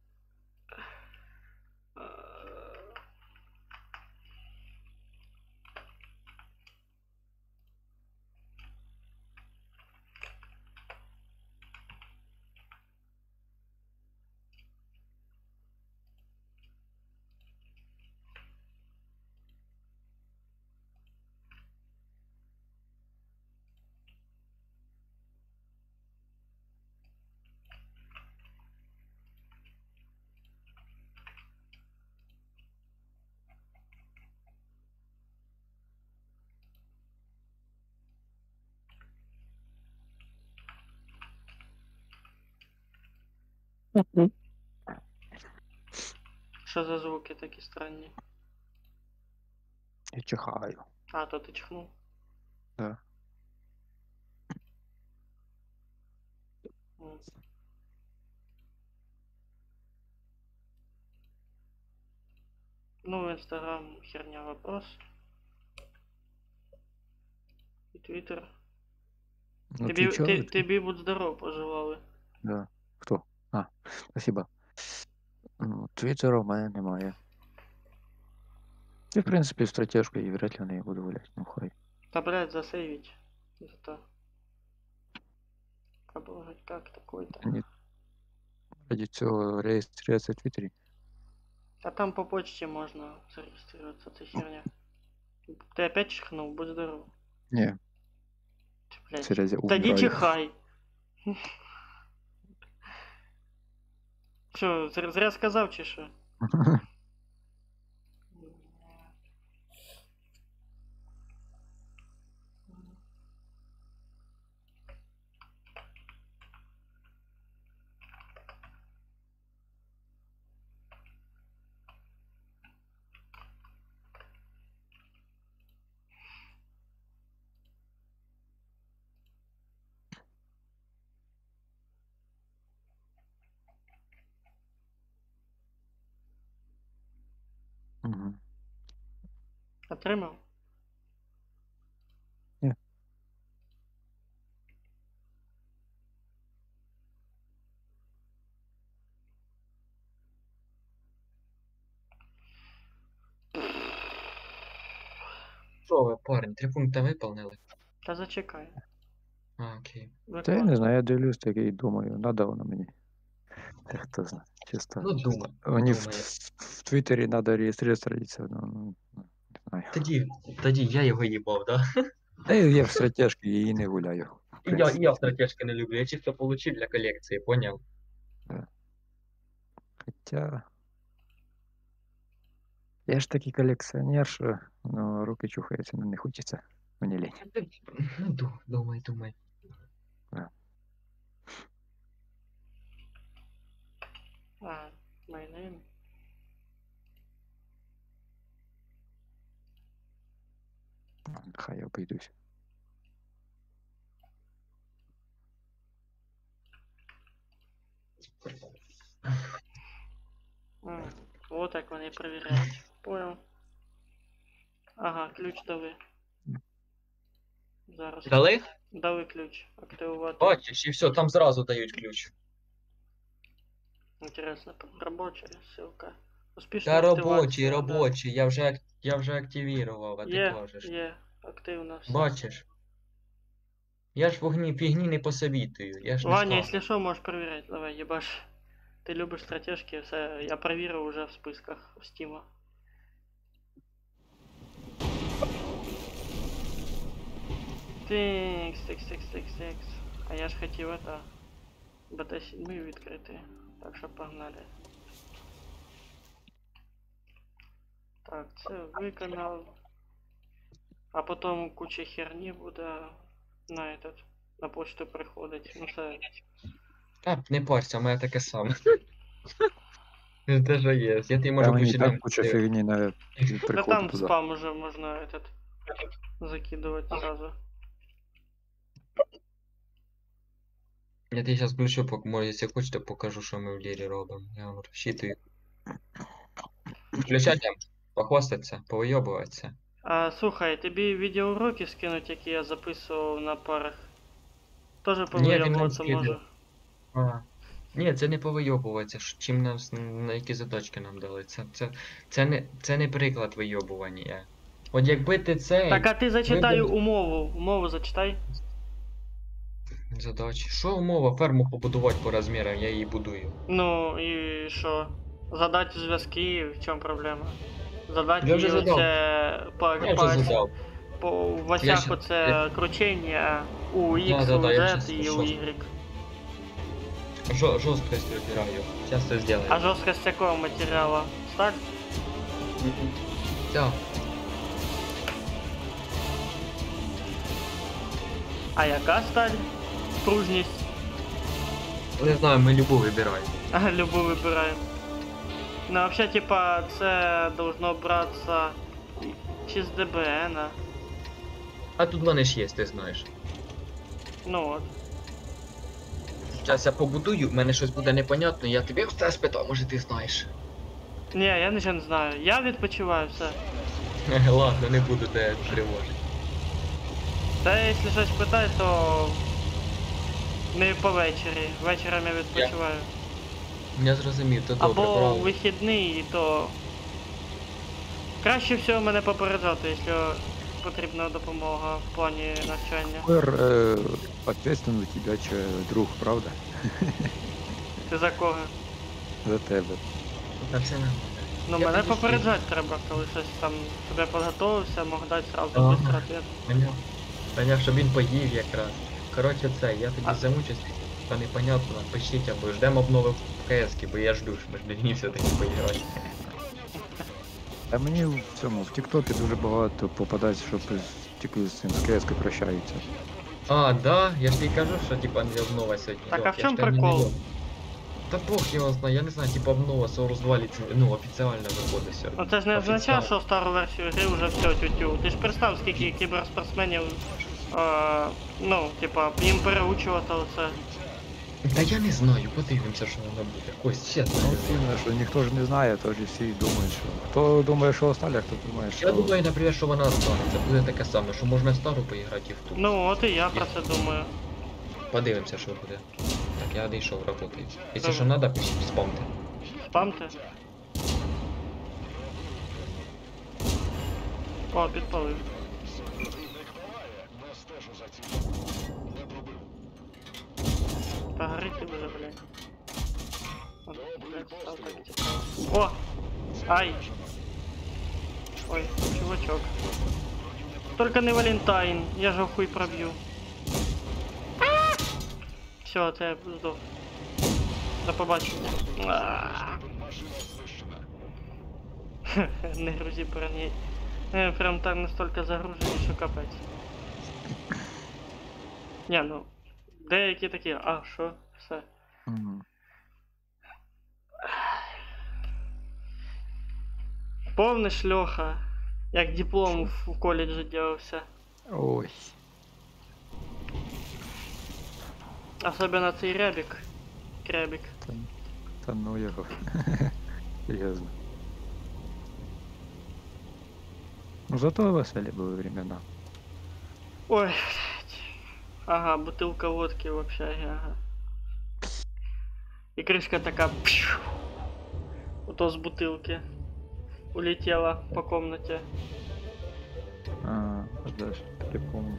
Що за звуки такі странні? Я чихаю. А, то ти чихнув. Да. М. Ну, Инстаграм херня вопрос. И Твиттер. Ну, Тебе, ти чого? ты, тебе будь здоров, пожелали. Да. Хто? А, спасибо. Ну, Твіттера в мене немає. Я, в принципі, стратежку і вряд ли не буду гуляти, ну хай. Да, блядь, засейвить. Это. Облагать как такой-то. Мені раді цього реєстрація в Твіттері. А там по почте можно зарегистрироваться, это херня. Ты опять чихнул, будь здоров. Ні, Ты, блядь. серйозно, Да не умираю. чихай. Что, зря, зря сказал, чи що? Мгм. Отримав? Ні. Що ви, парень, три пункти виповнили? Та зачекай. А, окей. Та я Виконуй. не знаю, я дивлюсь такий, думаю, надо воно мені. Та хто знає, чисто. Ну, думай. Мені в, думай. в Твіттері треба реєструватися, ну, ну, ну, не знаю. Тоді, тоді я його їбав, да? Та я я в стратежці її не гуляю. в І я, і принципі. я стратежки не люблю, я чисто получив для колекції, поняв? Хоча... Я ж такий колекціонер, що ну, руки чухаються, але не хочеться. Мені лінь. Ну, ду- думай, думай. А, my name. Хай я обійдусь. М, Вот як вони перевіряють. Понял. Ага, ключ дали. Зараз. Дали? Дали ключ. Активувати. Бачиш, і все, там зразу дають ключ. Інтересно, робоча ссылка. Та Успішна робочий, активація, да. робочий, я вже, ак- я вже активував, а ти Є, кажеш. є, активно все. Бачиш? Я ж вогні фігні не посовітую, я ж не Ваня, скажу. если что, можешь проверять. Давай, ебашь. Ты любишь стратежки, все, я проверил уже в списках в Стима. Тикс, тикс, тикс, тикс, тикс. А я ж хотів это бэ тэ сім відкрити. Так що погнали. Так, це виконав. А потом куча херні буде на этот, на почту приходить. Ну це. Та, не парься, у мене таке саме. Це ж є. Я тобі Та можу мені ключі так не куча фігні на Да приходу там туди. спам уже можно этот закидывать сразу. Я тобі зараз включу, пок- може, якщо хочете, покажу, що ми в лірі робимо. Я вам розчитую. Включайте, похвастатися, повийобуватися. А, слухай, тобі відеоуроки скинуть, які я записував на парах. Тоже Ні, він нам повийобуватися скидав. може. А. Ні, це не повийобуватися, ш- чим нам, с- на які задачки нам дали. Це, це, це, не, це не приклад вийобування. От якби ти цей... Так, а ти зачитай вибір- умову. Умову зачитай. Задачі. Що умова? Ферму побудувати по розмірам, я її будую. Ну і що? Задати зв'язки, в чому проблема? Задати Я вже її задав. оце по, Я по, вже задав. по в Я осях ще- оце я- кручення у X, Да, да, у да, я Z щас- і щас. у Y. Жо- жорсткость вибираю. Зараз це зроблю. А жорсткость якого матеріалу? Сталь? Так. А яка сталь? Пружність? Не знаю, ми любу вибираємо. Ага, любу вибираємо. Ну, вообще, типа, це должно братися чи з ді бі ен. -а. А тут в мене ж є, ти знаєш. Ну от. Зараз я побудую, в мене щось буде непонятно, я тобі все спитав, може ти знаєш. Ні, я нічого не знаю. Я відпочиваю все. Ладно, не буду тебе тривожити. Та якщо щось питай, то не по вечері. Вечором я відпочиваю. Я зрозумів, то добре, Або правильно. вихідний, то краще всього мене попереджати, якщо потрібна допомога в плані навчання. Пер, е, ответственный у тебя че, друг, правда? Ти за кого? За тебе. Та все нормально. Ну, Я мене тоді попереджати треба, коли щось там тебе підготовився, мог дати сразу Ага. быстро ответ. Поняв. Поняв, щоб він поїв якраз. Коротше це, я тоді А- замучусь, та непонятно, пишіть або ждемо обнови в КС, бо я жду, щоб мені все-таки поіграти. А мені в цьому, в Тіктокі дуже багато попадається, що з- тільки з цим з КС прощаються. А, да, я ж тобі кажу, що типа не обнова сьогодні. Так, Йок, а в я чому ж тебе не прикол? йоб. Та бог його знає, я не знаю, типа обнова Source два ліц... ну, офіціально виходить сьогодні. Ну це ж не означає, Офіціально. що стару версію гри вже все тютю. Ти ж представ, скільки кіберспортсменів, е, ну, типа, їм переучувати оце. Та я не знаю, подивимося, що воно буде. Ось, чесно. Ну, не знаю. сильно, що ніхто ж не знає, тож і всі думають, що. Хто думає, що осталі, а хто думає, що. Я думаю, наприклад, що вона останеться. Буде таке саме, що можна в стару поіграти і в ту. Ну, от і я про це думаю. Подивимося, що буде. Так, я дійшов, работаю. Якщо що Добре. треба, пишіть, спамте. Спамте. О, підпалив. Не стежу за цим. Не пробив. Та горить ти вже, блядь. От, блядь, став так цікаво. О! Ай! Ой, чувачок. Только не Валентайн, я же хуй пробью. Все, це здох. До побачення. А. Машина знищена. Не грузи парней. Е, Прям так настолько загружені, що капець. Ні, ну. Деякі такі, а, що? Все. Мгм. Помниш, Льоха, як диплом в, в коледжі ділався? Ой. Особенно цей рябик. Крябик. Та, та ну його. Серйозно. Ну зато веселі були времена. Ой, блядь. Ага, бутылка водки в общаге, ага. И крышка такая, пшу, вот то с бутылки улетела по комнате. А, даже таки помню.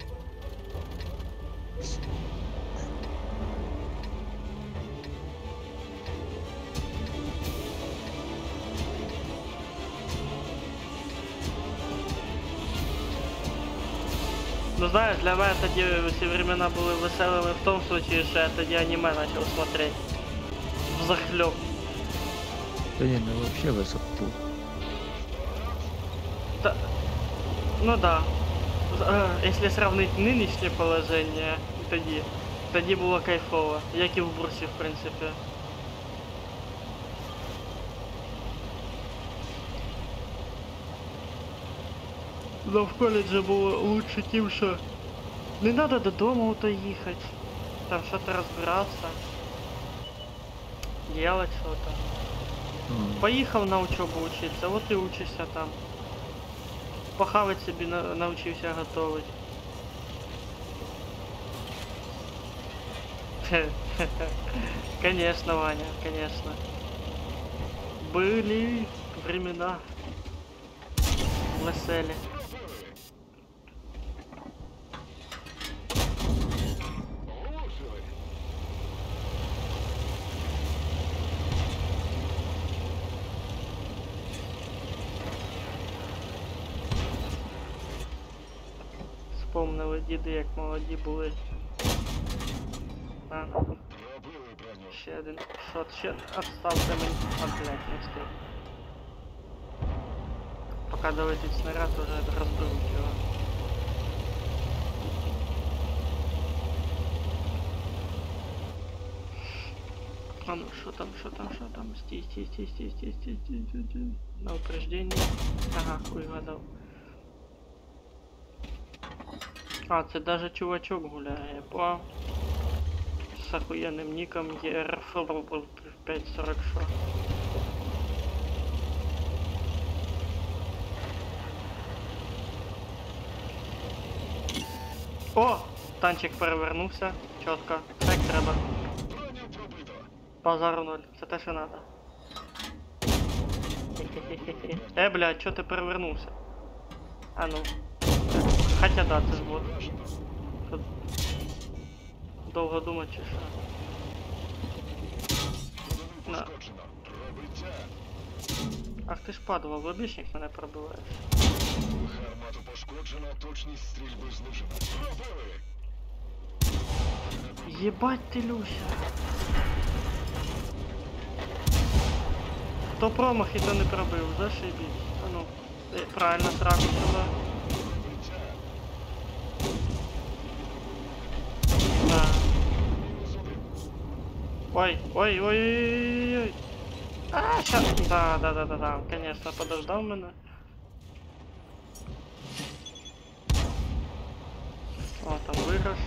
Ну знаешь, для меня тоді всі времена були веселими в тому случае, що я тоді аніме почав смотреть. Взахлеб. Да не, ну вообще высоту. Та... Ну да. З- е, Если сравнить нинішнє положення і тоді, тоді було кайфово, як і в бурсі, в принципі. Но в коледжі було лучше тим, що не треба додому то їхати, там щось розбиратися, делать что-то. М. Поїхав на учебу учиться, от і учишся там. Похавать собі на- навчився готовить. Конечно, Ваня, конечно. Были времена веселі. Улучшили. Вспомнили діди, як молоді були. А, Пробили броню. ще один шот, ще отставте мені. А, блядь, не встиг. Поки долетить снаряд, уже розберуть його. А ну, що там, що там, що там? Стій, стій, стій, стій, стій, стій, стій, стій, стій. На упреждение. Ага, хуй гадав. А, це даже чувачок гуляє, по з охуєнним ніком е ер еф п'ять сорок шо. О! Танчик перевернувся. Чітко. Так треба. Броня пробито. Базару ноль. Це те, що надо. Е, блядь, чо ти перевернувся? А ну. Хотя да, це ж бот. Тут довго думати чи що? Одиницю На. пошкоджено. Пробиття. Ах ти ж падла, в обічник мене пробиваєш. Гармату пошкоджено, точність стрільби знижена. Пробили. Єбать ти, Люся. Хто промах і то не пробив, зашибіть. А ну, е, правильно, сраку сюди. Пробиття. Да. Сюди. Ой, ой, ой, ой, ой. А, щас. Да, да, да, да, да. Конечно, подождав мене. О, там виграш.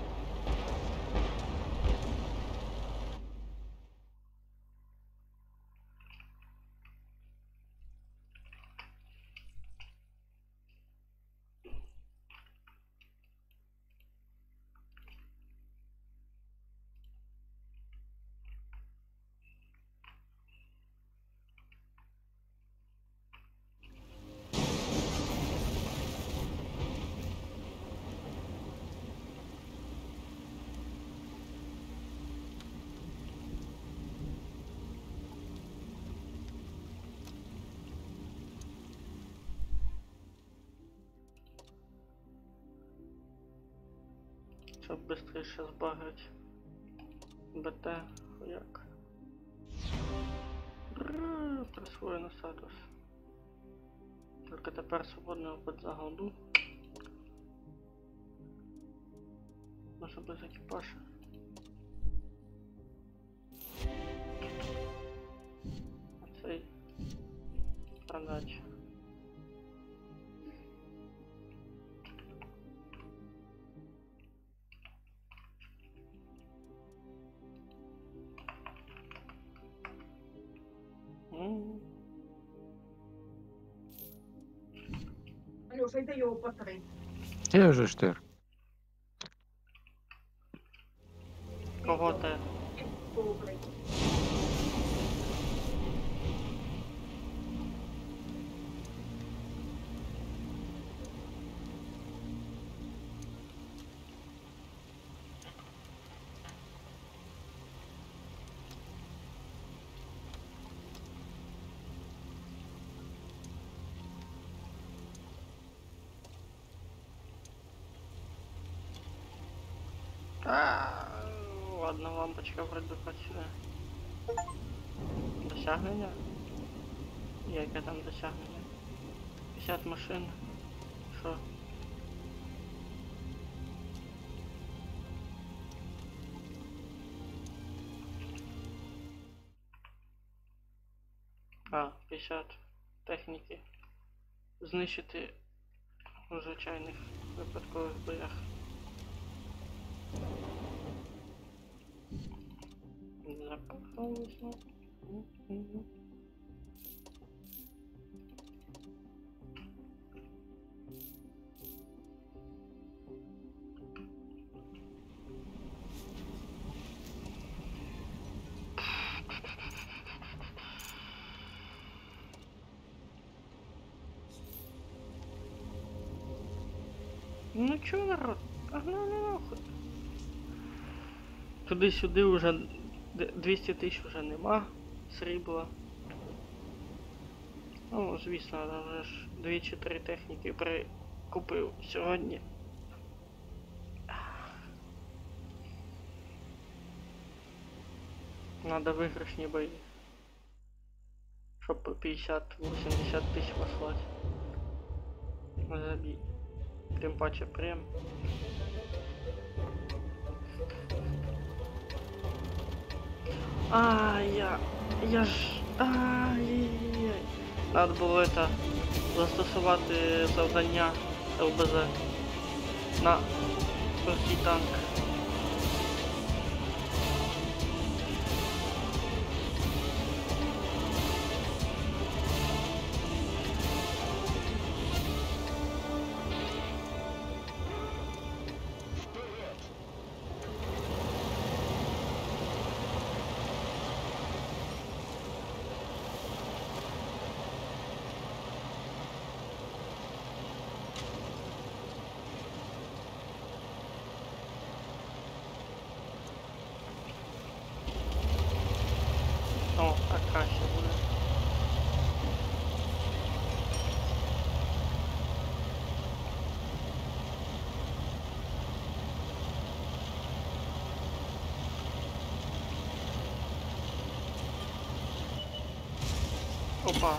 Щоб швидше збагать. БТ, хуяк. Бррр, присвоєно статус. Тільки тепер свободно під загону. Може без екіпажа. А цей продать. М. Алёша, йди його потри. Я вже штир. Кого ти? Добрий. А, ладно, лампочка вроде працює. Досягнення? Яке там досягнення? п'ятдесят машин. Що? А, п'ятдесят техніки. Знищити у звичайних випадкових боях. Запахалося. Мгм. Ну чё, народ? Погнали нахуй. Туди-сюди уже д- двісті тисяч вже нема срібла. Ну, звісно, вже ж дві чи три техніки прикупив сьогодні. Надо виграшні бої. Щоб по п'ятдесят-вісімдесят тисяч послати. Забій. Тим паче прем. А, я... Я ж... Ай-яй-яй. Надо було это... застосувати завдання ЛБЗ на легкий танк. Вперед! О, так краще буде. Опа.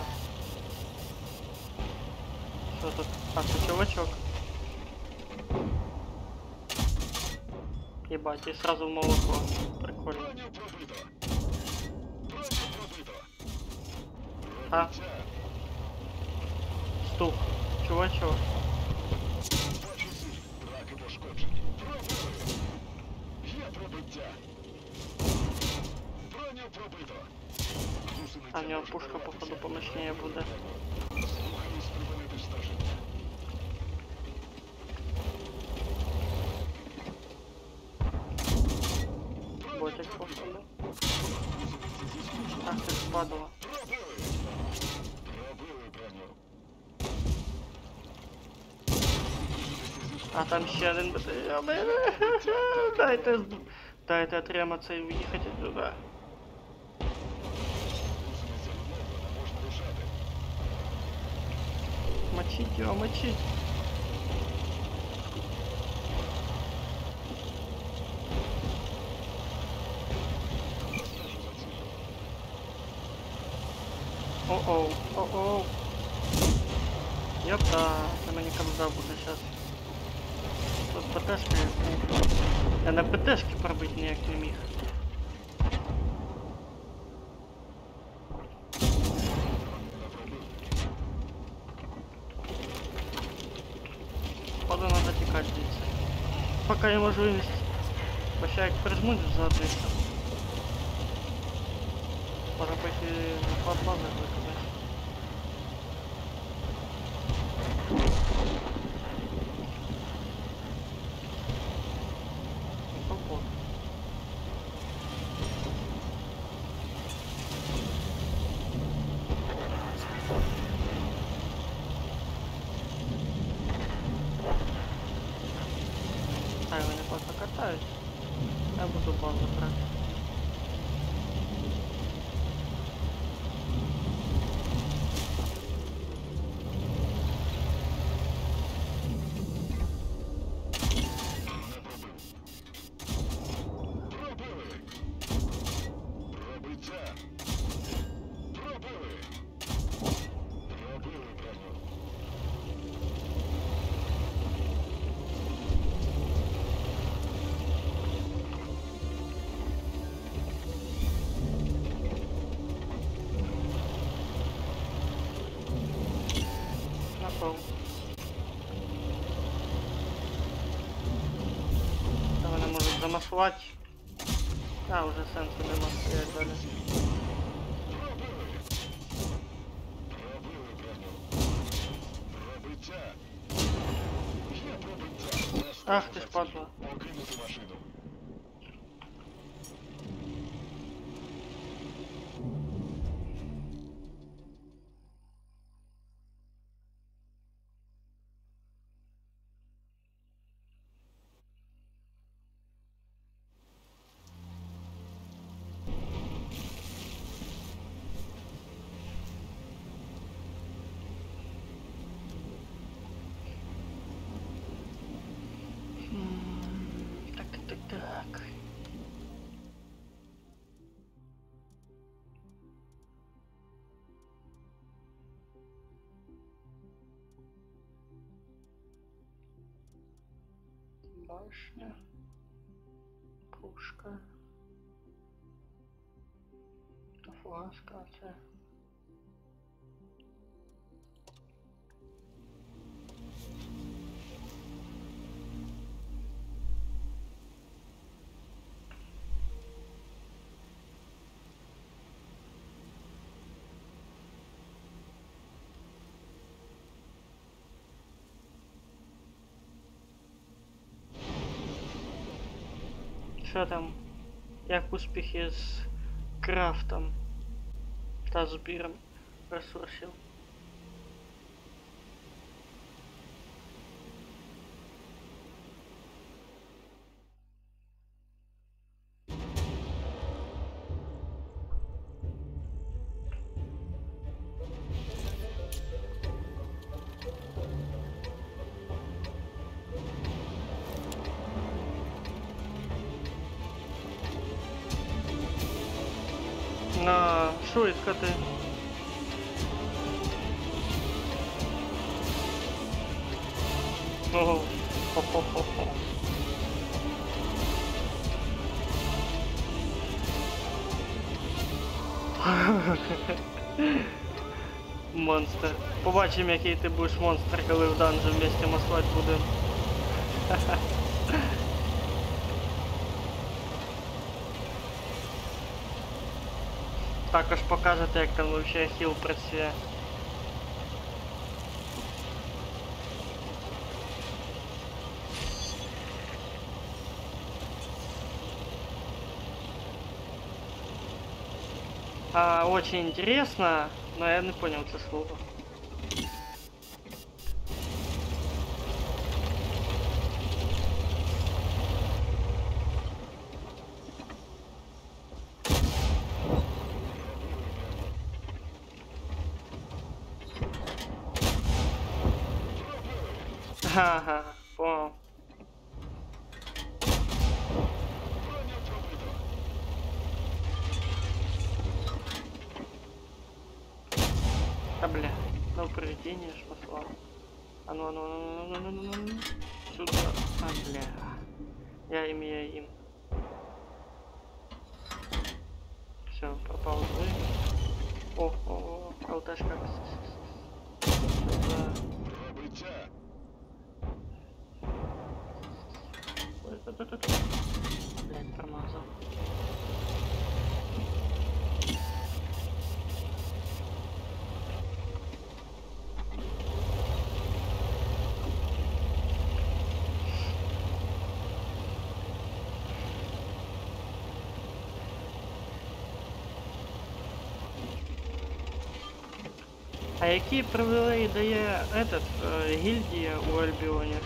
Що тут? А, це чувачок. Ебать, и сразу в молоко. Прикольно. Броню пробито! Броню пробито! А? Пробиття! Стук. Чувачок. Бачу ціль! Траки пошкоджені! Пробили! Є пробиття! Броню пробито! Гусениця А в нього може пушка, порватися. походу, помощнее буде. Слухаюсь припинити стеження. Ботик, походу. Ах, ти спадала. Пробили! Пробили броню. А там ще один батальйон. Дайте, з- дайте отриматися і уїхати туди. Гусениця відновлена, можна рушати. Мочить його, мочить. Стежу за ціллю. О-оу, о-оу. Ёпта, це мені камза буде зараз. Тут ПТшка є. Я на ПТшки пробити ніяк не міг. Походу надо тікати звідси. Поки є можливість. Бо ще як прижмуть ззаду і все. Може пойти под базу виконати. Ого. А вони просто катають. Я буду базу брати. Пробили. Пробиття. Пробили. Пробили прямо. Напав. Та вони можуть замаскувати. А, вже сенсу нема стоять далі. Пробили. Пробили прямо. Пробиття. Є пробиття. Не Ах ти ж схоже на падла. ціль. Покинути машину. Так, так, так. Башня. Пушка. Фласка, це. Що там? Як успіхи з крафтом та збіром ресурсів? На швидко ти. Ого. Хо-хо-хо-хо. Монстр. Побачимо, який ти будеш монстр, коли в данжі вместе маслать будемо. Також покажете, як там вообще хіл працює. А, очень интересно, но я не понял это слово. Ага, понял. Да бля, на проведение ж послал. А ну, а ну, а ну, а ну, а ну, а ну, а ну. Сюда. А, бля. Я им, я им. Все, пропал злый. О, о, о, алташка. Да. Прибиття. Ой, та-та-та-та. Блядь, промазал. А які привілеї дає этот, е, гільдія у Альбіоні?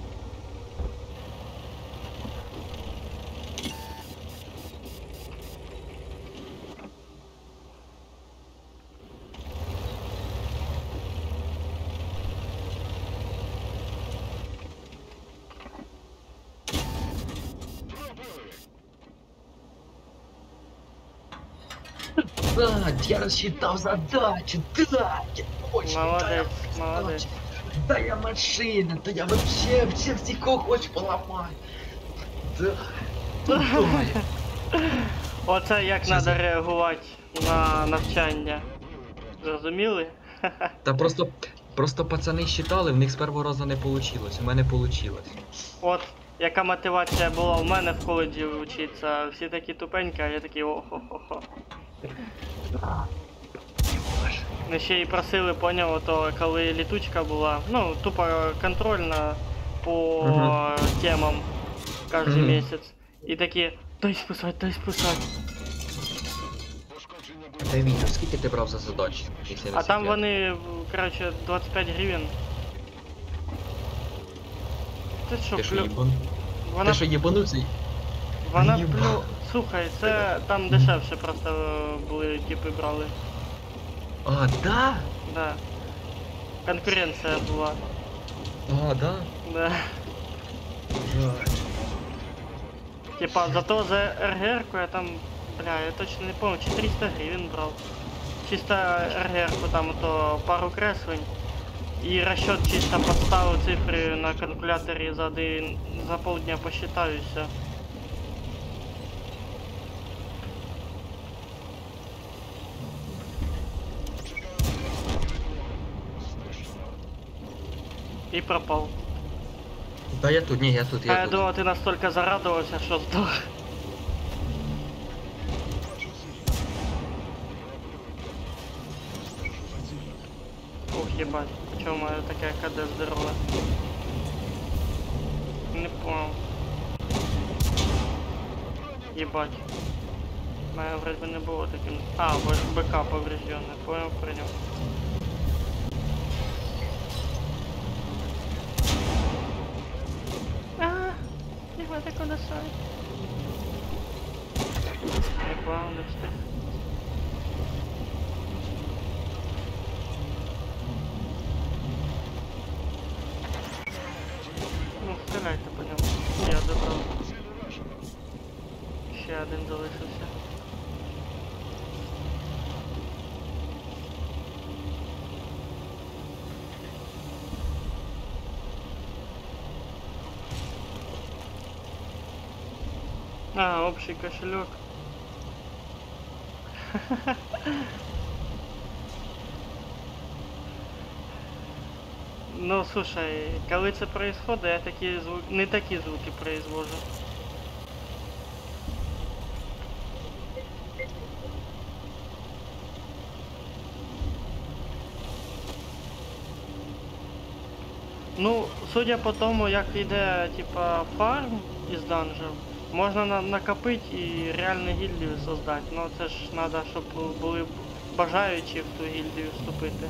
Да, я рассчитал задачу, да, я очень, да, я Молодець, очень, молодець. да, я машина, да я вообще всех стихов хочу поломать. Да, тупая. Оце як Що треба за- реагувати на навчання. Зрозуміли? Та просто, просто пацани считали, в них з першого разу не вийшло, у мене вийшло. От яка мотивація була у мене в коледжі вчитися. Всі такі тупенькі, а я такий о-хо-хо-хо. Ми ще й просили, поняв, ото коли літучка була, ну, тупо контрольна по Мгм. темам кожен Мгм. місяць. І такі, дай списати, дай списати. Пошкодження Та будівлі. Вітю, скільки ти брав за задачі? Якщо не А там секрет? вони, коротше, двадцять п'ять гривень. Ти що, Ти що, плю... їбан? Вона, Ти що, їбанувся? вона їбан? плю... Слухай, це там дешевше просто е, були, типи брали. А, да? Да. Конкуренція була. А, да? Да. Типа, зато за РГР-ку я там, бля, я точно не помню, четыреста гривен брал. Чисто РГР-ку там то пару креслень. И расчет чисто подставил цифры на калькуляторе за, один, за полдня посчитаю и все. И пропал. Да я тут, ні, я тут, А я я тут. думал, ты настолько зарадовался, что сдох. Ух, ебать, почему моя такая КД здоровая? Не понял. Ебать. Моя вроде бы не было таким. А, б- БК поврежденный, понял, принял. А, не хватит куда сай. Не понял, не встиг. Ну, стріляйте по ньому. Я добрав. Ще один залишився. А, общий кошелек. Ну, слушай, коли це происходит, я такі звуки, не такі звуки произвожу. Ну, судя по тому, як йде, типа, фарм із данжів, можна на накопити і реальну гільдію создати. Ну, це ж треба, щоб були бажаючі в ту гільдію вступити.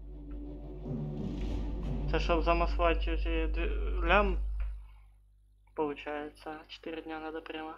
Це щоб замаскувати ці дві- лям. Получается, четыре дня надо прямо.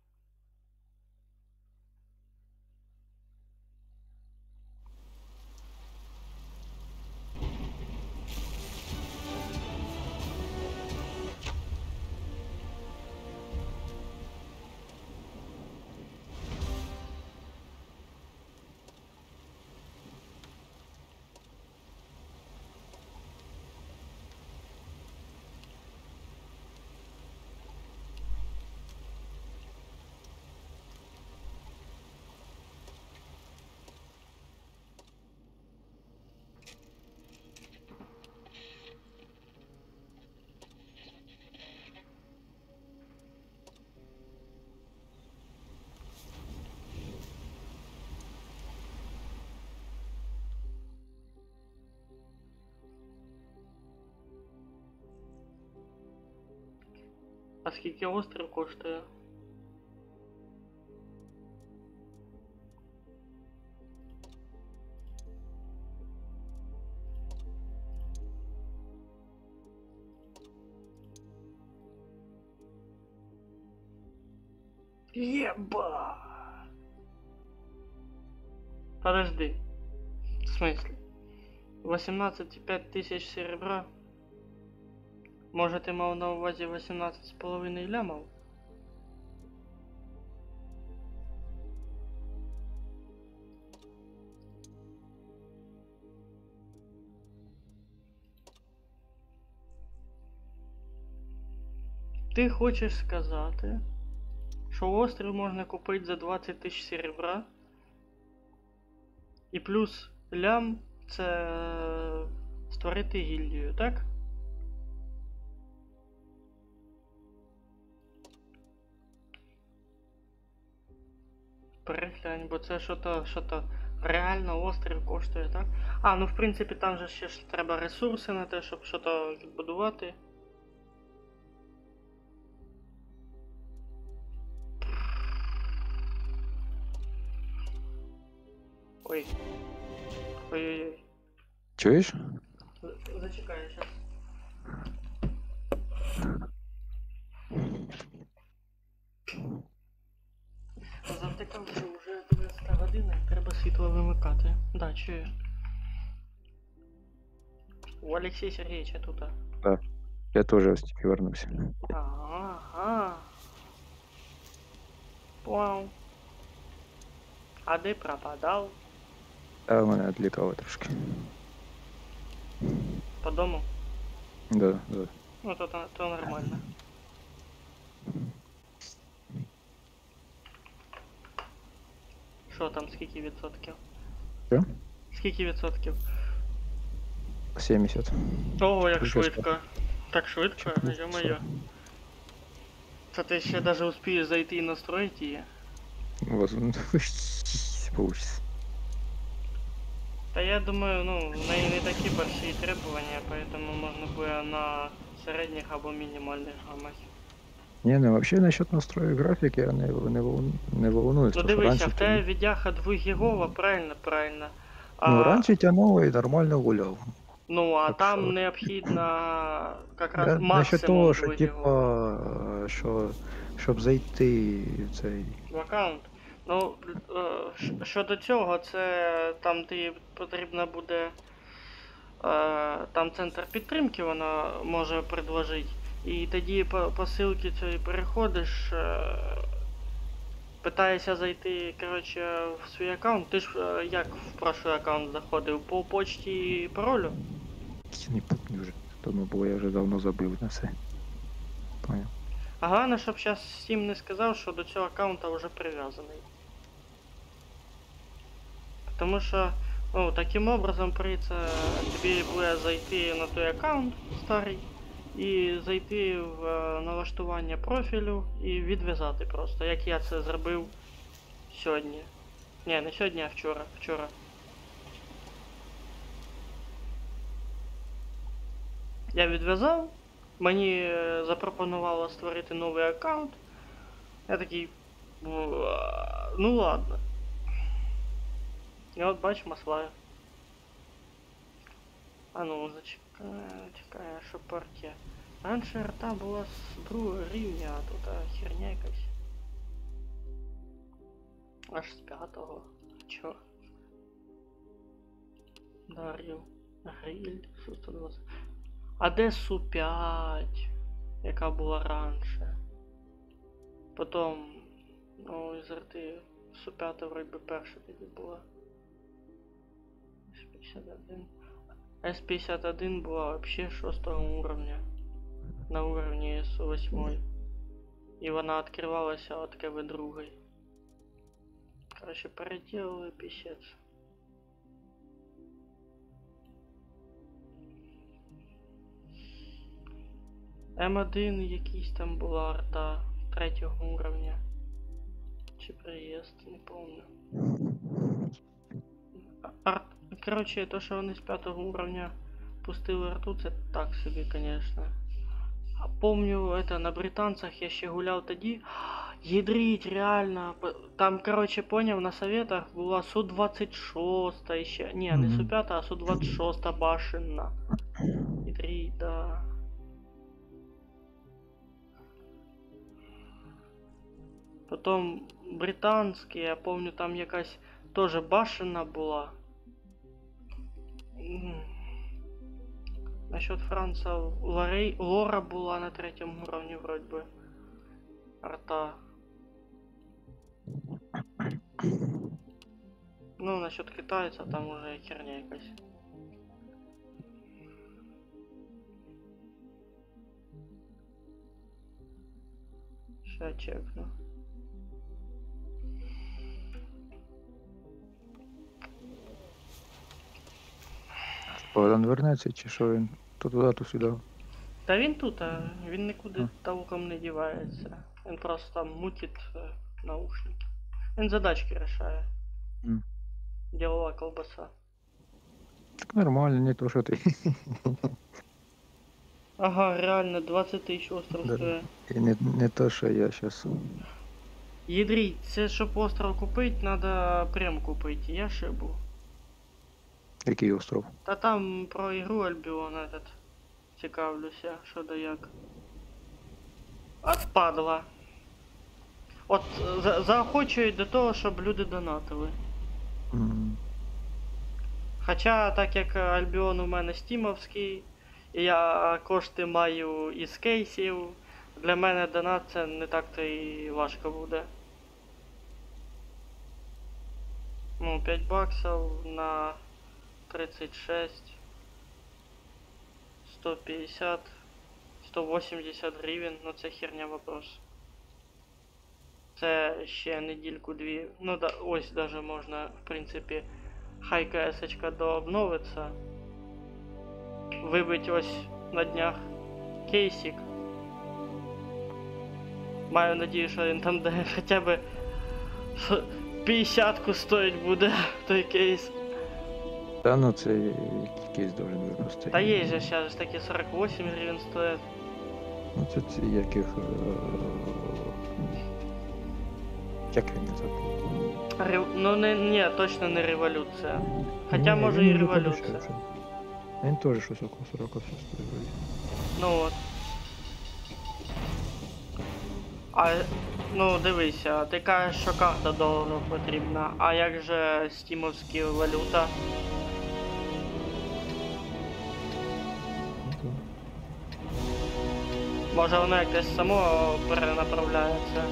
А скільки острів коштує? Еба! Подожди. В смысле? восемнадцать и пять тысяч серебра? Може ти мав на увазі вісімнадцять з половиною лямов? Ти хочеш сказати, що острів можна купити за двадцять тисяч серебра? І плюс лям це створити гільдію, так? Переглянь, бо це що-то, що-то реально острів коштує, так? А, ну в принципі там же ще ж треба ресурси на те, щоб щось відбудувати. Ой. Ой-ой-ой. Чуєш? З- Зачекай, щас. Завтикав, що вже одинадцята година, треба світло вимикати. Да, чую. У Олексія Сергійовича тут. Я теж ось тільки вернувся. Ага. Вау. А де пропадав? А мене відлітало трошки. По дому? Да, да. Ну то, то, то нормально. Що там, скільки відсотків? Що? Скільки відсотків? сімдесят. Ого, як Скільки швидко. Так швидко, ё-моё. Це ти ще даже успієш зайти і настроїти її? Возможно, получится. Та я думаю, ну, в неї не такі большие требування, поэтому можна буде на середніх або мінімальних гамах. Не, ну вообще насчет настроек графики я не, не, волну- не волнуюсь. Ну потому что дивися, раньше в тебе тя- відяха двохгігова, правильно, правильно. А, Ну, раньше тянуло и нормально гулял. ну, а так там що- необхідно якраз Я, насчет максимум того, що двохгігова. типа, що, щоб зайти в цей. В аккаунт. Ну, е, щ- щодо цього, це там ти потрібно буде. Е, там центр підтримки вона може предложити. І тоді по, по ссылці цієї переходиш, е, питаєшся зайти, коротше, в свій аккаунт. Ти ж е, як в прошлий аккаунт заходив? По почті і паролю? Не помню вже. Давно було, я вже давно забив на це. Понял. А головне, щоб зараз Steam не сказав, що до цього аккаунта вже прив'язаний. Тому що, ну, таким образом прийдеться тобі буде зайти на той аккаунт старий і зайти в е, налаштування профілю і відв'язати просто, як я це зробив сьогодні. Ні, не сьогодні, а вчора. Вчора. Я відв'язав, мені е, запропонувало створити новий аккаунт. Я такий, «Буа, ну ладно. І от бач, маслаю. А ну, зачекай, чекай, що партія. Раніше арта була з другого рівня, а тут а, херня якась. Аж з п'ятого. Чорт. Дар'ю. Гриль. сто двадцять. А де Су п'ять? Яка була раніше? Потім, ну, із арти Су п'ять вроді би перша тоді була. Ес п'ятдесят один. Ес п'ятдесят один була вообще шостого уровня. На уровні Су вісім. І вона відкривалася от КВ два. Короче, переделали писец. М один якийсь там була арта третього уровня. Чи приїзд, не помню. Арт... Короче, то, що вони з п'ятого уровня пустили арту, це так собі, конечно. А помню, это на британцах я ще гуляв тоді. Ядрить, реально. Там, короче, поняв, на советах була Су двадцять шість ще. Ні, не Су п'ять, а Су двадцять шість башенна. Ядрить, да. Потом британські, я помню, там якась теж башенна була. Насчет Франца, Лорей, Лора була на третьому уровні, вроді би. Арта. Ну, насчет китайця, там уже херня якась. Ща чекну. Богдан вернеться, чи що він? То туди, то сюди. Та він тут, а він нікуди А. толком не дівається. Він просто там мутить е, наушники. Він задачки рішає. М. Ділова колбаса. Так нормально, не то, що ти. Ага, реально, двадцять тисяч остров Да. стоїть. І не, не то, що я зараз. Ядріть, це щоб остров купити, треба прем купити. Я шибу. Який остров? Та там про ігру Альбіон этот. Цікавлюся, що да як. От падла. От за заохочують до того, щоб люди донатили. М. Хоча, так як Альбіон у мене стімовський, і я кошти маю із кейсів, для мене донат це не так-то і важко буде. Ну, п'ять баксів на тридцять шість, сто п'ятдесят, сто вісімдесят гривень, ну це херня вопрос. Це ще недільку-дві, ну да, ось даже можна, в принципі, хай КС-очка дообновиться. Вибить ось на днях кейсик. Маю надію, що він там де хоча б п'ятдесятку стоїть буде той кейс. Та ну це якийсь должен випустити. Та є же зараз такі сорок вісім гривень стоять. Ну це ці яких. е, Як він називається? Рев... Ну не, ні, точно не революція. Хоча Ні, може він і не революція. подешевше. Він теж щось около сорок стоїть. вроді. Ну от. А, ну дивися, ти кажеш, що карта доларів потрібна, а як же стімовські валюта? Ну, то. Може воно якось само перенаправляється?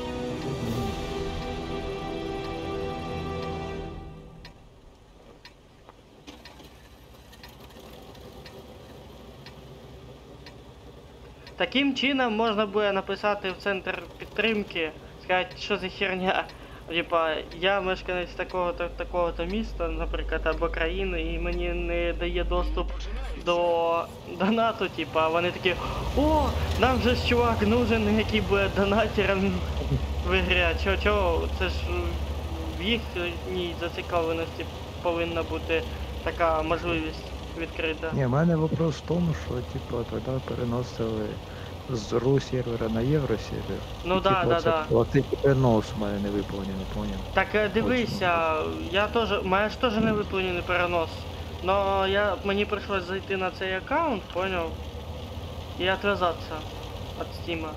Таким чином можна буде написати в центр підтримки, сказати, що за херня. Типа, я мешканець такого-то такого-то міста, наприклад, або країни, і мені не дає доступ до донату, типа, а вони такі: о, нам же ж чувак нужен, який буде донатером в ігрі. А чого, чого? Це ж в їхній зацікавленості повинна бути така можливість відкрита. Ні, в мене вопрос в тому, що типу, тоді переносили з ру сервера на євро сервер. Ну І, да, типу, да, це- да. Оцей перенос у мене не виповнений, поняв? Так е, дивися, я теж, мене ж теж не виповнений перенос. Но я, мені прийшлось зайти на цей аккаунт, поняв? і відв'язатися від Стіма.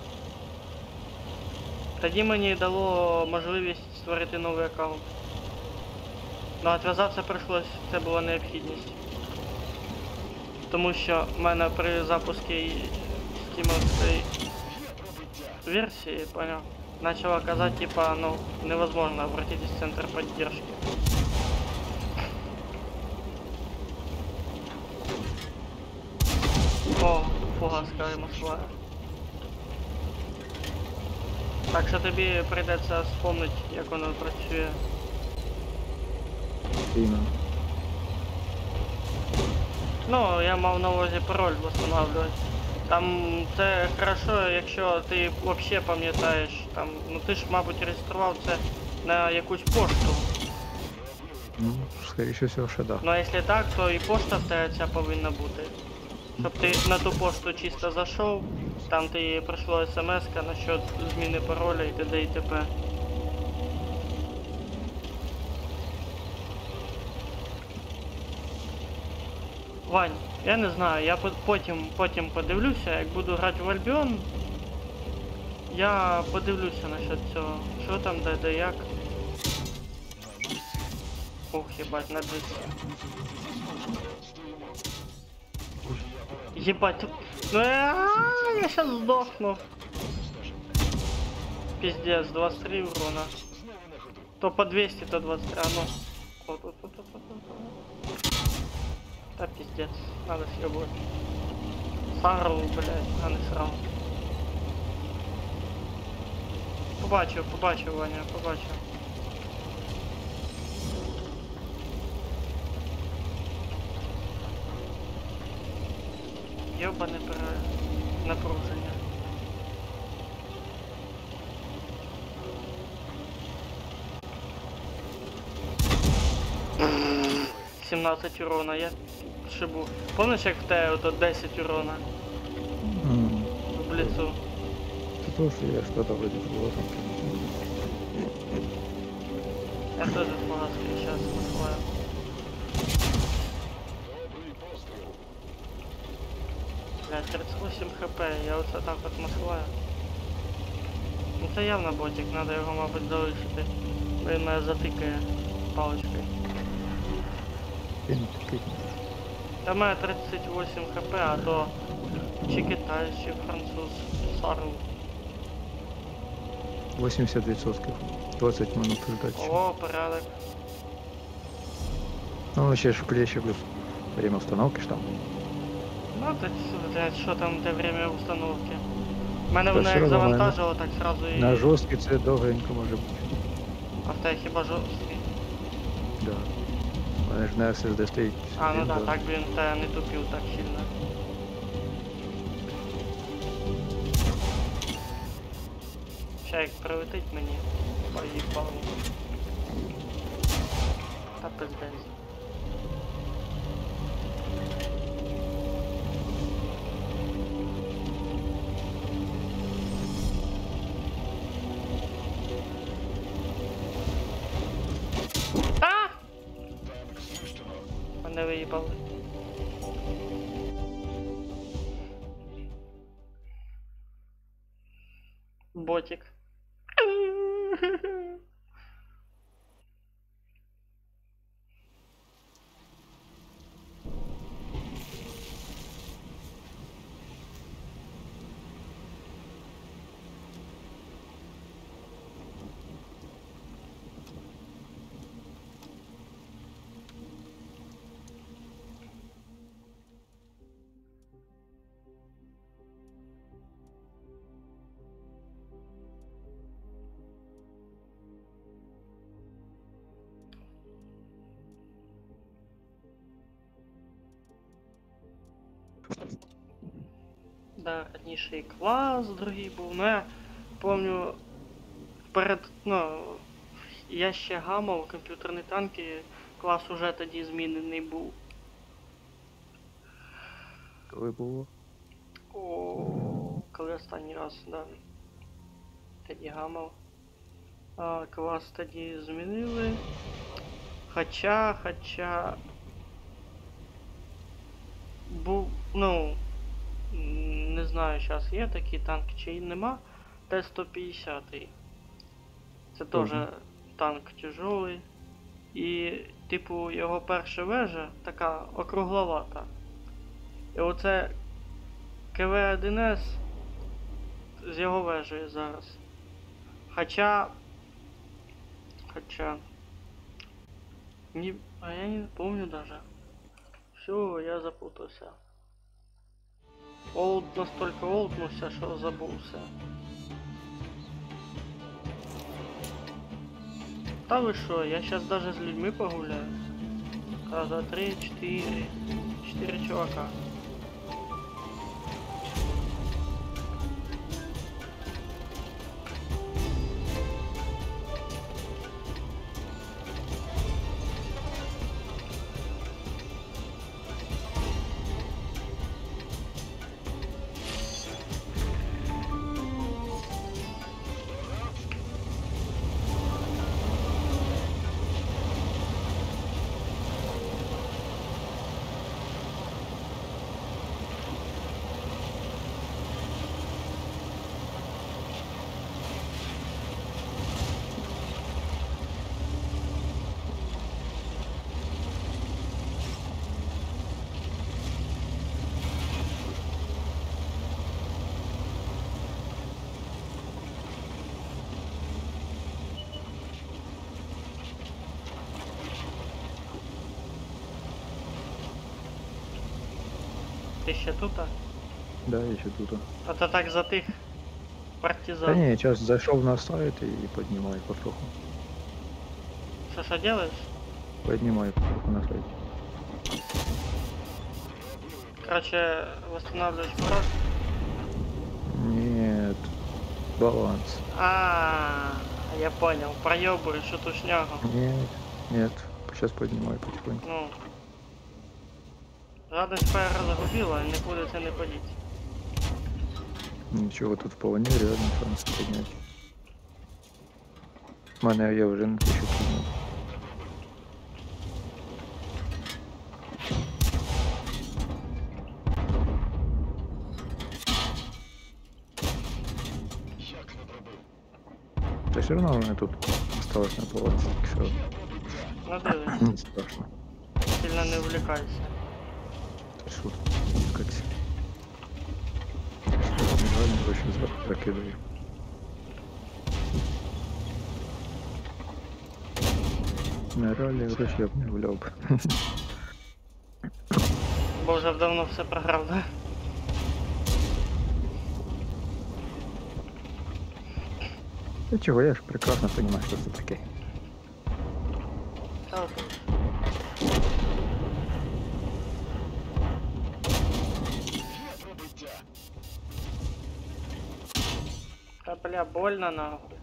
Тоді мені дало можливість створити новий аккаунт. Ну, відв'язатися прийшлось, це була необхідність. Тому що в мене при запуску стімовської версії, понял, начала казати, типа, ну, невозможно, обратитесь в центр поддержки. О, фуга, скажімо, своя. Так що тобі прийдеться вспомнити, як воно працює. Іменно. Ну, я мав на увазі пароль встановлювати. Там це хорошо, якщо ти взагалі пам'ятаєш, там, ну ти ж, мабуть, реєстрував це на якусь пошту. Ну, скоріше всього, що да. Ну а якщо так, то і пошта в тебе ця повинна бути. Щоб ти на ту пошту чисто зайшов, там тобі прийшло смс-ка насчет зміни пароля і т.д. і т.п. Вань, я не знаю, я по- потім, потім подивлюся, як буду грати в Альбіон, я подивлюся насчет цього. Що там, де, де, як. Ух, єбать, на двісті. Ебать, тут... Ну, я сейчас сдохну. Пиздец, двадцать три урона. То по двести, то двадцать три, а ну. Вот, вот, вот, вот, вот, вот. Да пиздец, надо съебывать. Сару, блядь, а не срам. Побачив, побачив, Ваня, побачив. Йобане пере... напруження. сімнадцять урона, я шибу. Помниш, як в тебе ото десять урона М, в бліцу? Це то, що я что-то вроде было там. Я тоже фугаски сейчас посылаю. Бля, тридцять вісім хп, я оце так от масилаю. Ну це явно ботик, треба його, мабуть, залишити. Він мене затикає паличкою. Він такий. Та в мене тридцять вісім хп, а то чи китаєць, чи француз, Сарл. вісімдесят відсотків. двадцять минут ждать. О, порядок. Ну, ще ж плечі плюс время установки ж там. Ну так, блядь, що там де время установки? Мене Та воно все як одно, завантажило, так сразу і... На жорсткий це довгенько може бути. А в тебе хіба жорсткий? Да. У мене ж на ес ес ді стоїть. А, ну він, да, так він в тебе не тупив так сильно. Ще як прилетить мені, поїбало. Та пиздець. А! Мене виїбали. Ботик. Да, раніше і клас другий був, ну я помню перед, ну, я ще гамав комп'ютерні танки, клас уже тоді змінений був. Коли було? О, коли останній раз, да. Тоді гамав. А, клас тоді змінили. Хоча, хоча... Був, ну... м, не знаю, зараз є такий танк чи нема. Т сто п'ятдесят. Це теж Мгм. танк тяжелий. І, типу, його перша вежа така округловата. І оце К В один С з його вежею зараз. Хоча. Хоча. Не, а я не помню даже. Все, я запутался. Олд настолько олднулся, что забылся. Да вы шо, я сейчас даже с людьми погуляю. Раз, два, три, четыре. Четыре чувака. Ти ще тут? а? Да, я ще тут. А то так затих. Та Партизан. ні, зараз зайшов на сайт і піднімаю потроху. Что, что делаешь? Піднімаю потроху на сайт. Короче, восстанавливаешь кураж. Нет, баланс. А, я понял. Проебываешь эту шнягу. Нет, нет, сейчас поднимаю потихоньку. Ну. Жадность фаера загубила, нікуди це не подіть. Нічого, тут вполне реально шанс підняти. У мене я вже на тисячу підняв. Як не пробив. Та все одно мене тут осталось на балансі, так що Ну дивись, не страшно. сильно не увлекайся. Та що тут, як це? Реально гроші зверху закидаю. На реальні гроші я б не гуляв би. Бо вже давно все програв, да? Та чого, я ж прекрасно розумію, що це таке. Та от. Є пробиття. Та бля, больно нахуй.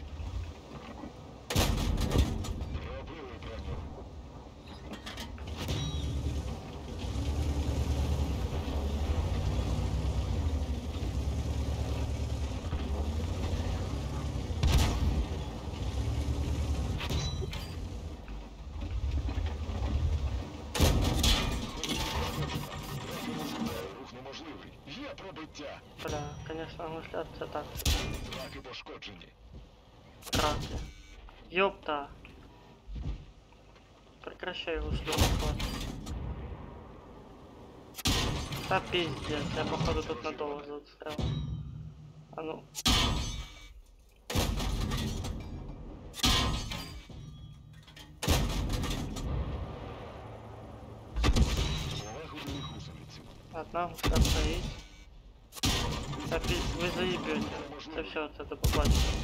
Пробили броню. Рух неможливий. Є пробиття. Бля, конечно, гуслят це так. Раки пошкоджені. Раки. Ёпта. Прекращай гуслю хватит. Та пиздец, я походу тут надолго застрял. А ну. Полагодили гусеницю. Одна гуся стоит. Та пи... Вы заебете. Это все, это побачите.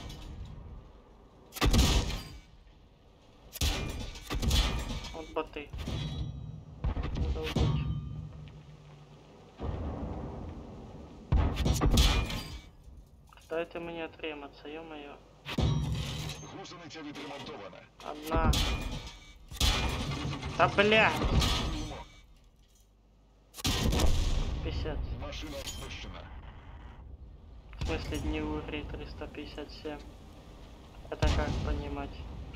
Вот боты. Надо убить. Дайте мені отриматься, ё-моё. Гусениця відремонтована. Одна. Да бля! Атакуємо. пятьдесят. Машина знищена. В смысле дни в игре триста пятьдесят семь. Это как понимать?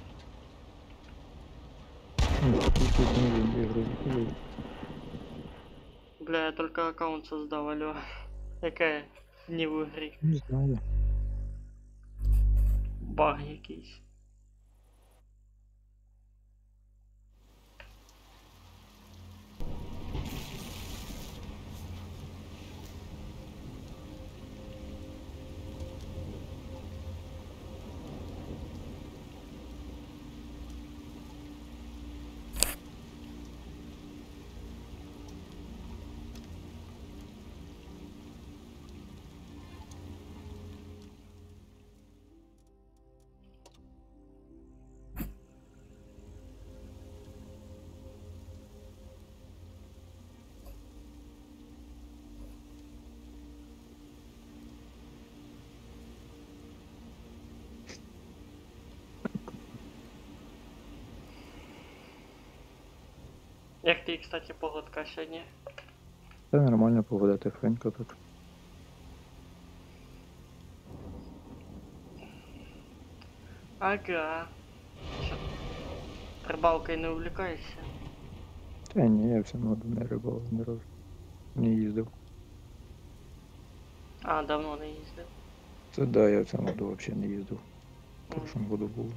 Ну, тут не видно, я вроде бы. Бля, я только аккаунт создал, алё. Яке ні в грі. Не знаю. Баг якийсь. Як ти, кстати, погодка сьогодні? Це нормально погода, тихенько тут. Ага. Що? Рибалкою не увлікаєшся? Та ні, я все одно не рибав, не раз. Не їздив. А, давно не їздив. Це да, я в цьому году взагалі не їздив. В М. прошлому году було.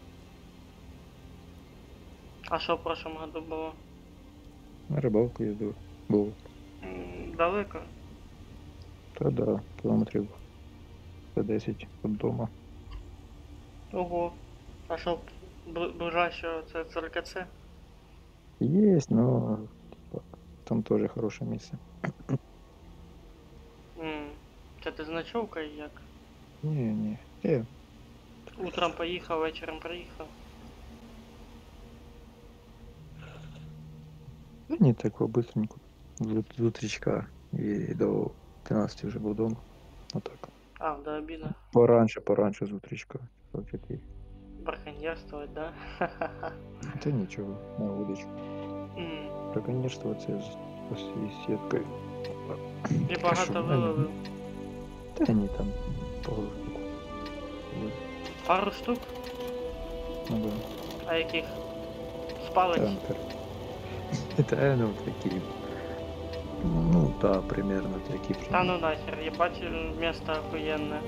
А що в прошлому году було? На рибалку їздив. Було. М, Далеко? Та да, кілометрів за десять від дома. Ого. А що бл- ближайшого це тільки це? Есть, но типа, там тоже хороше місце. М, Це ти з ночовкою як? Ні, ні. Е, Утром поїхав, вечором приїхав. ну не так быстренько. З з утречка і до тринадцяти вже був вдома. Отак. А, до обіду. Пораньше, пораньше з утречка. часов чотири. Браконьєрствувати, да? Та нічого, на удочку. М, Браконьєрство це з з сіткою. І багато що, виловив. Та ні, там пару штук. Пару штук? Ну да. А яких? Спалець? Танкер. Та ну такі. Ну да, примерно такі. Та ну нахер, ебать, место охуенное.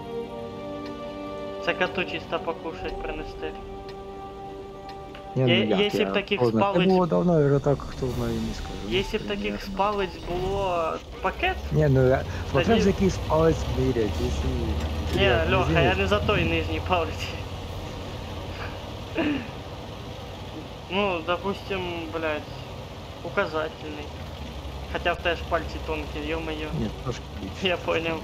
Це коту чисто покушать принести. Ні, ну Є- як якщо б я таких поздно. спалець- Це було давно, я вже так хто знає не скажу. Якщо б таких спалець було пакет, Ні, ну я смотря Тоді- за який спалець мірять, якщо... ні, я Льоха, не я не за той нижній палець. Ну, допустим, блядь, указательный. Хотя в теж пальці тонкі, ё-моё. Ні, трошки більше. Я понял.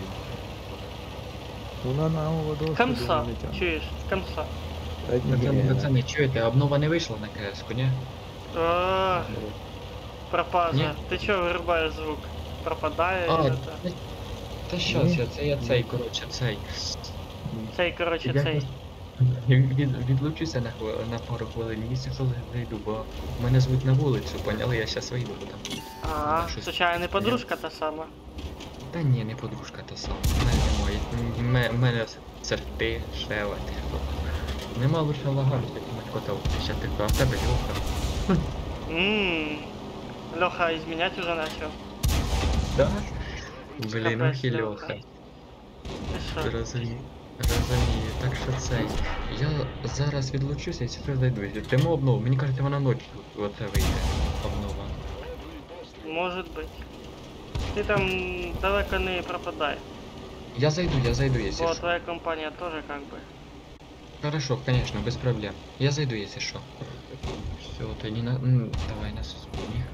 Ну на на ладошку Камса, не тягне. чуєш? Камса. Та ні, Пацани, ні, пацани, чуєте, обнова не вийшла на КС-ку, ні? А, пропажа. Ні. Ти чо вирубаєш звук? Пропадає? А, чи та, це? та щас, я, це я цей, коротше, цей. Цей, коротше, Я цей. Від, від, відлучуся на, хвили- на пару хвилин, місяць зайду, бо мене звуть на вулицю, поняли? Я щас вийду, бо там. А, щось- случайно не подружка та сама? Та ні, не подружка та сама. В мене немає. М- ме- в мене церти, шева, тихо. Нема лише лагару, як кота, ще тихо, а в тебе Льоха. Ммм. Леха изменять уже начал. Да? Блін, Капець, ох і Льоха. Льоха. Ти що? Розумію. Розумію, так що це. Я зараз відлучуся і сюди зайду. Йдемо обнову. Мені кажуть, вона ночі оце вийде. Обнова. Может быть. Ты там далеко не пропадай. Я зайду, я зайду, если Бо что. твоя компания тоже как бы. Хорошо, конечно, без проблем. Я зайду, если что. Все, тоді на... м, давай на созвоні.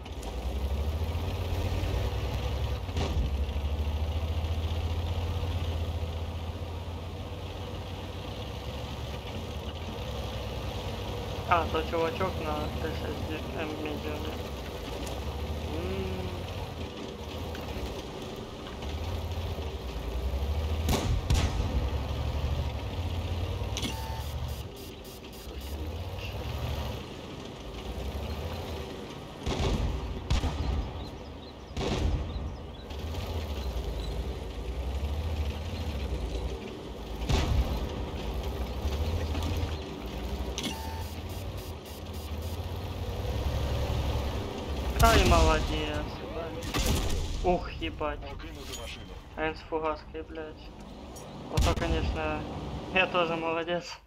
А, то чувачок на Т шесть М медиуме. М. Ай, молодец. Да. Ух, ебать. Покинути машину. Айн с фугаской, блядь. Вот то, конечно, я тоже молодец.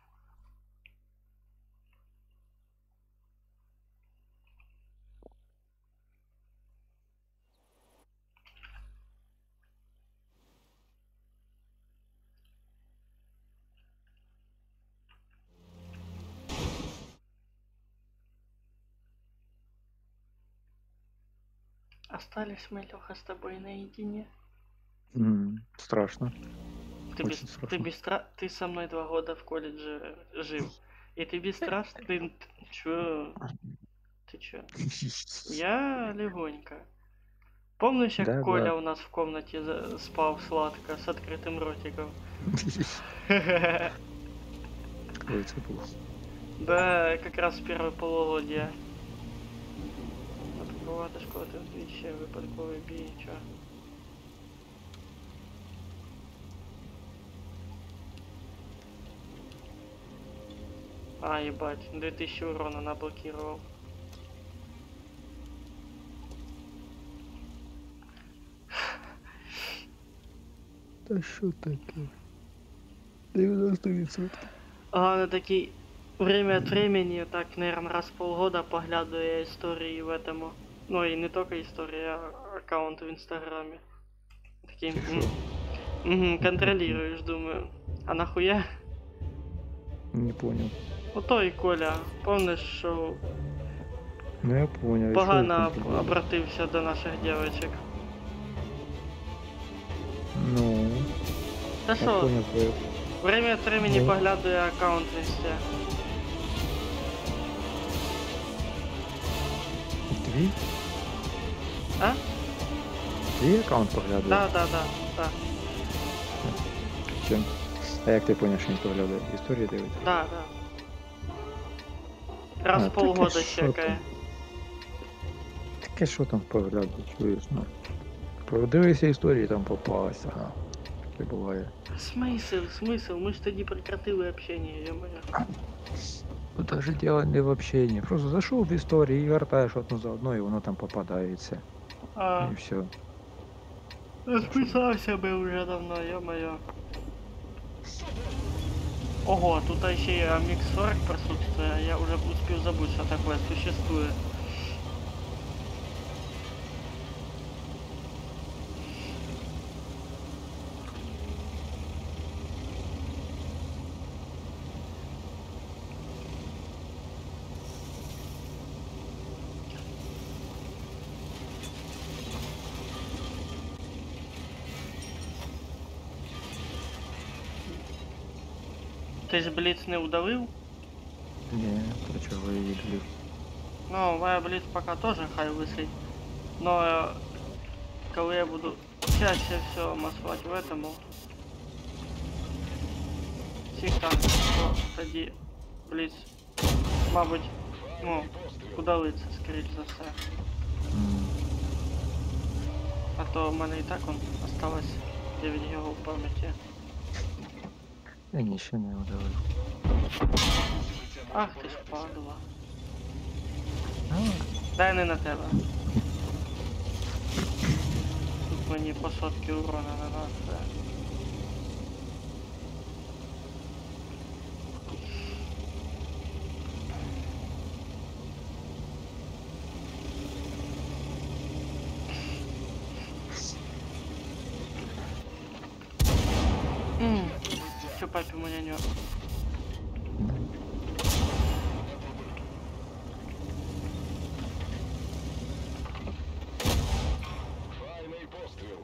Остались мы, Леха, с тобой наедине. М, Страшно. Ты, без, Очень ты, страшно. бестра... ты со мной два года в колледже жил. И ты бесстрашный? Ты чё? Ты чё? Я легонько. Помнишь, как Да, Коля да. у нас в комнате за- спал сладко, с открытым ротиком? Ой, це був. Да, как раз в первое полугодие. Наприкувати шкоди вдвічі, випадковий бій, чо. А, ебать, две тысячи урона наблокировал. Та що таке? дев'яносто відсотків. Главное, такие время от времени, так, наверное, раз в полгода поглядываю я истории в этому. Ну и не только истории, а аккаунт в Инстаграме. Такие, Ти м, що? мгм, контролируешь, думаю. А нахуя? Не понял. Вот то и Коля, помнишь, что Ну я понял. і що погано там об- було? обратився до наших девочек. Ну, Та я що, понял твоє. время от времени Ну. поглядаю аккаунт в Инсте. Твій? А? Твій аккаунт поглядає? Да, да, да, да, Чим? А як ти поняв, що він поглядає? Історії дивиться? да, да. Раз А, в так полгода і що чекає. там? Таке що там поглядає, чуєш, ну. Подивися історії, там попалася, ага. Таке буває. Смысл, смысл, мы ж тоді прекратили общение, ё-моё. Ну так же дело не в общении. Просто зайшов в історії і вертаєш одну за одною, і воно там попадається. А, І все. списався би уже давно, ё-моё. Ого, тут еще и Амикс сорок присутствует, а я уже успел забыть, что такое существует. Ти ж Бліц не удалив? Ні, то чого я її люблю. Ну, моя Бліц пока тоже хай висить. Но е, коли я буду чаще всего масувати в этому всіх там, то тоді Бліц, мабуть, ну, удалиться, скоріш за все. М. А то в мене і так он осталось дев'ять гігов в пам'яті. Я ні, ще не удалив. Ах ти ж падла. А, Дай не на тебе. Тут мені по сотки урона наносить. М, Чё папе манянё? Файний постріл.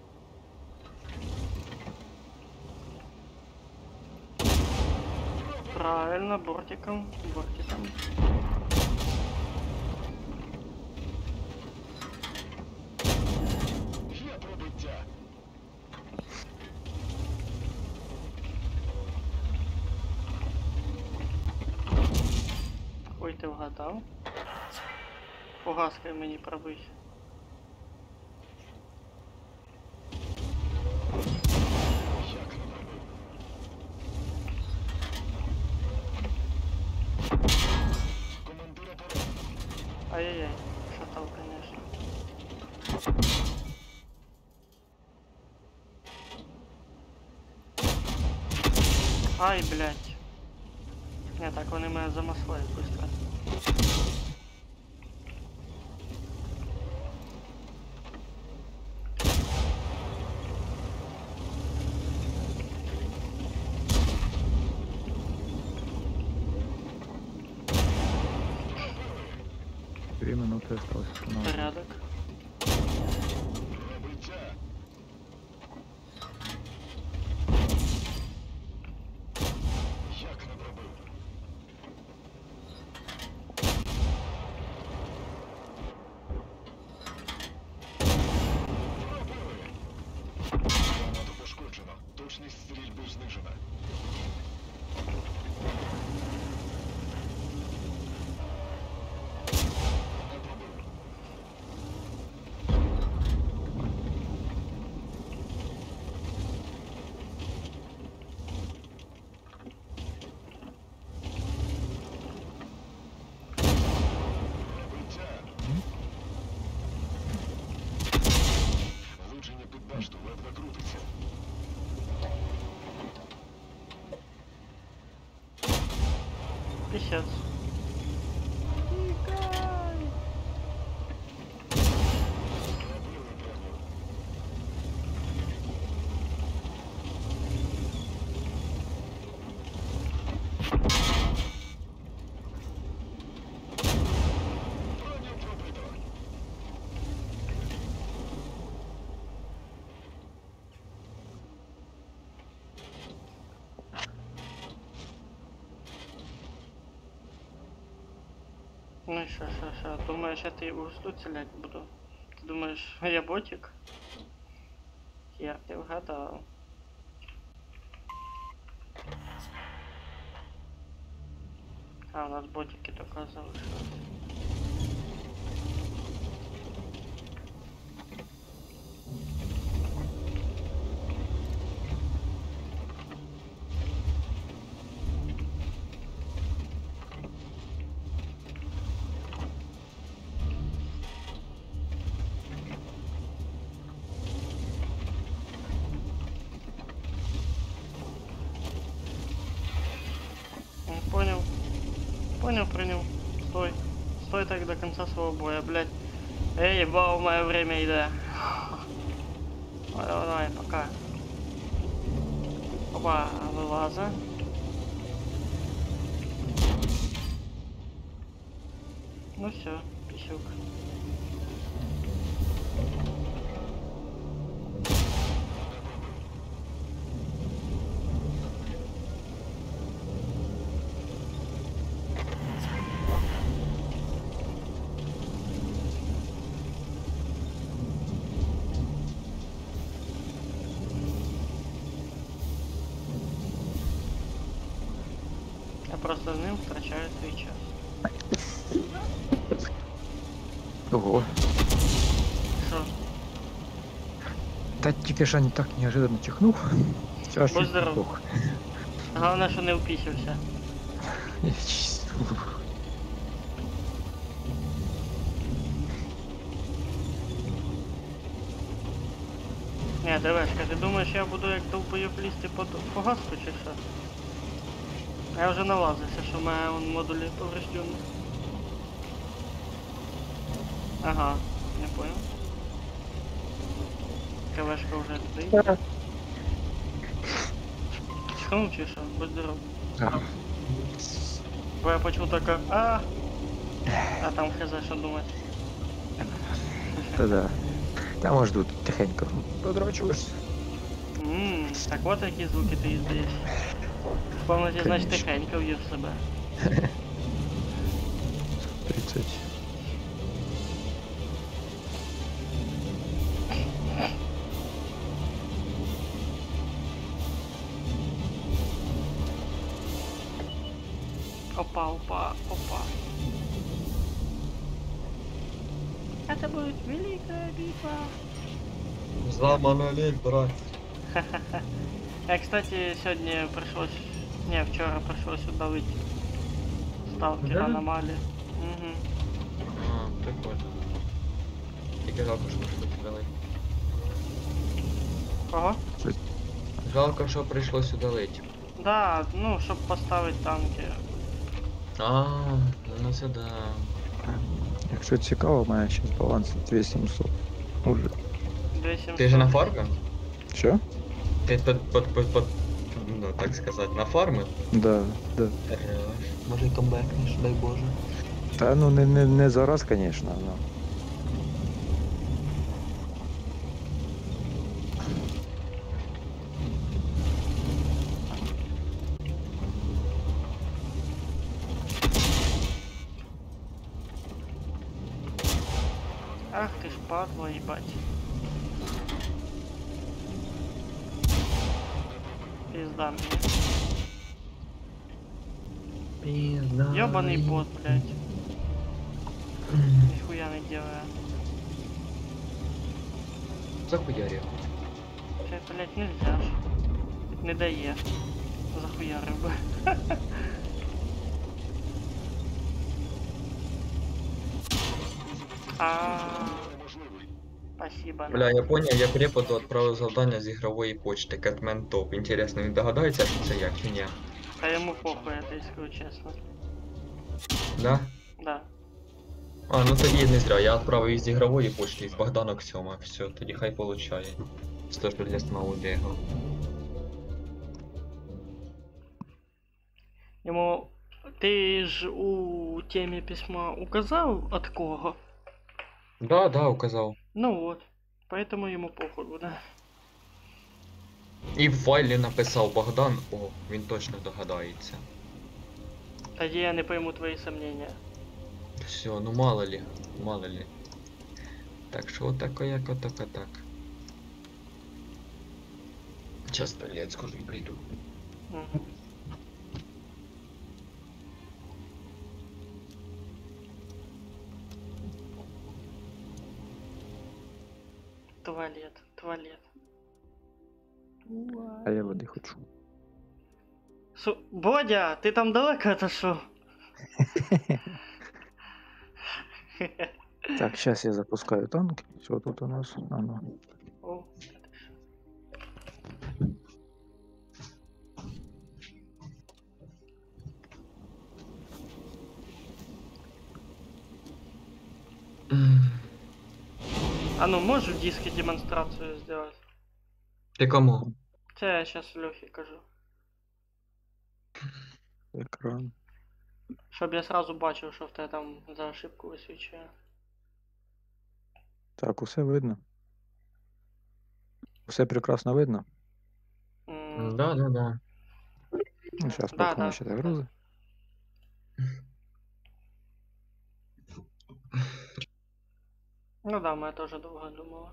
Правильно, бортиком, бортиком. Є пробиття. Ой, ти вгадав. Фугаскою мені пробить. Як не пробив. Командира поранено. Ай-яй-яй, шатал, конечно. Ай, блядь. Не, так вони мене замаслають быстро. Дві минути осталось. Ну, Порядок. Пробиття. Як не пробив? Пробили. Гранату пошкоджено. Точність стрільби знижена. Не пробив. Пробиття. Влучення під башту ледве крутиться. Пісець. Тікай. Пробили прямо. Броню пробито. Ну і що, що, що? Думаєш, я ти густу цілять буду? Ти думаєш, я ботик? Я ти вгадав. А, у нас ботики только залишились. М, Понял. Понял, принял. Стой. Стой так до конца своего боя, блядь. Эй, ебал, мое время иде. Давай, давай, давай, пока. Опа, вылаза. Ну все, писюк. Я просто с ним втрачаю свой час. Ого. Что? Та тільки ж не так неожиданно чихнув. Все, аж Будь чуть здоров. сдох. Главное, что не уписался. Не, Девешка, ти думаєш, я буду як долбоєб лізти під фугаску чи що? Я вже налазився, що в мене вон модулі повреждені. Ага, не понял. КВшка вже туди. Чихнув чи що? Будь здоров. Ага. Бо я почув таке а А там хз що думати. Та да. Та може тут тихенько подрочуєшся. Ммм, так от які звуки ти іздаєш. В комнаті, значить, Конечно. тихенько в'їв себе. тридцять. Опа, опа, опа. Это будет великая битва. За монолит, брат. Я, кстати, сегодня пришлось... Не, вчера пришлось удалить сталкера Да? аномалии. Угу. А, прикольно. Тільки жалко, що прийшлось удалити. Кого? Жалко, що прийшлось удалити. Да, ну, щоб поставити танки. А, ну це да. Якщо цікаво, у мене ще баланс дві тисячі сімсот. Уже. дві сімсот. Ти же на фармі? Що? Ти под, под, под, под, ну так сказати, на фармі? Да, да. Може камбекнеш, дай Боже. Та ну не, не, не зараз, звісно, но. Ах ти ж падла, їбать. Пизда мне. Пізда. Ёбаный бот, блядь. Нихуя не делая. Захуярив. Це, блядь, нельзя ж. Не дає. Захуярив би. А, спасибо. Бля, я поняв, я преподу відправив завдання з ігрової почти, Catman Top. Інтересно, він догадається, що це я чи ні? А ему похуй, это скажу честно. Да? Да. А, ну тоді не зря, я відправив із ігрової почти, з Богдана Ксьома. Все, тоді хай получає. Сто ж для смаудего. Ему... Ты ж у теме письма указал от кого? Да, да, указав. Ну вот. Поэтому ему похуй буде. І в файлі написав Богдан, о, він точно догадається. Тоді я не пойму твои сомнения. Все, ну мало ли, мало ли. Так що отако, як отако так. Сейчас туалет схожу і прийду. Мгм. Туалет, туалет. А я води хочу. Су... Бодя, ты там далеко отошел? Так, сейчас я запускаю танк. Все тут у нас. А, ну. О, А ну можешь в диске демонстрацию сделать? Ти кому? Це я сейчас Лехе кажу. Екран. Щоб я сразу бачив, що в тебе там за ошибку висвічує. Так, усе видно. Усе прекрасно видно. М, Да, да, да. Ну, сейчас Да, пока да. да. ще загрузи. Ну да, мы тоже долго думала.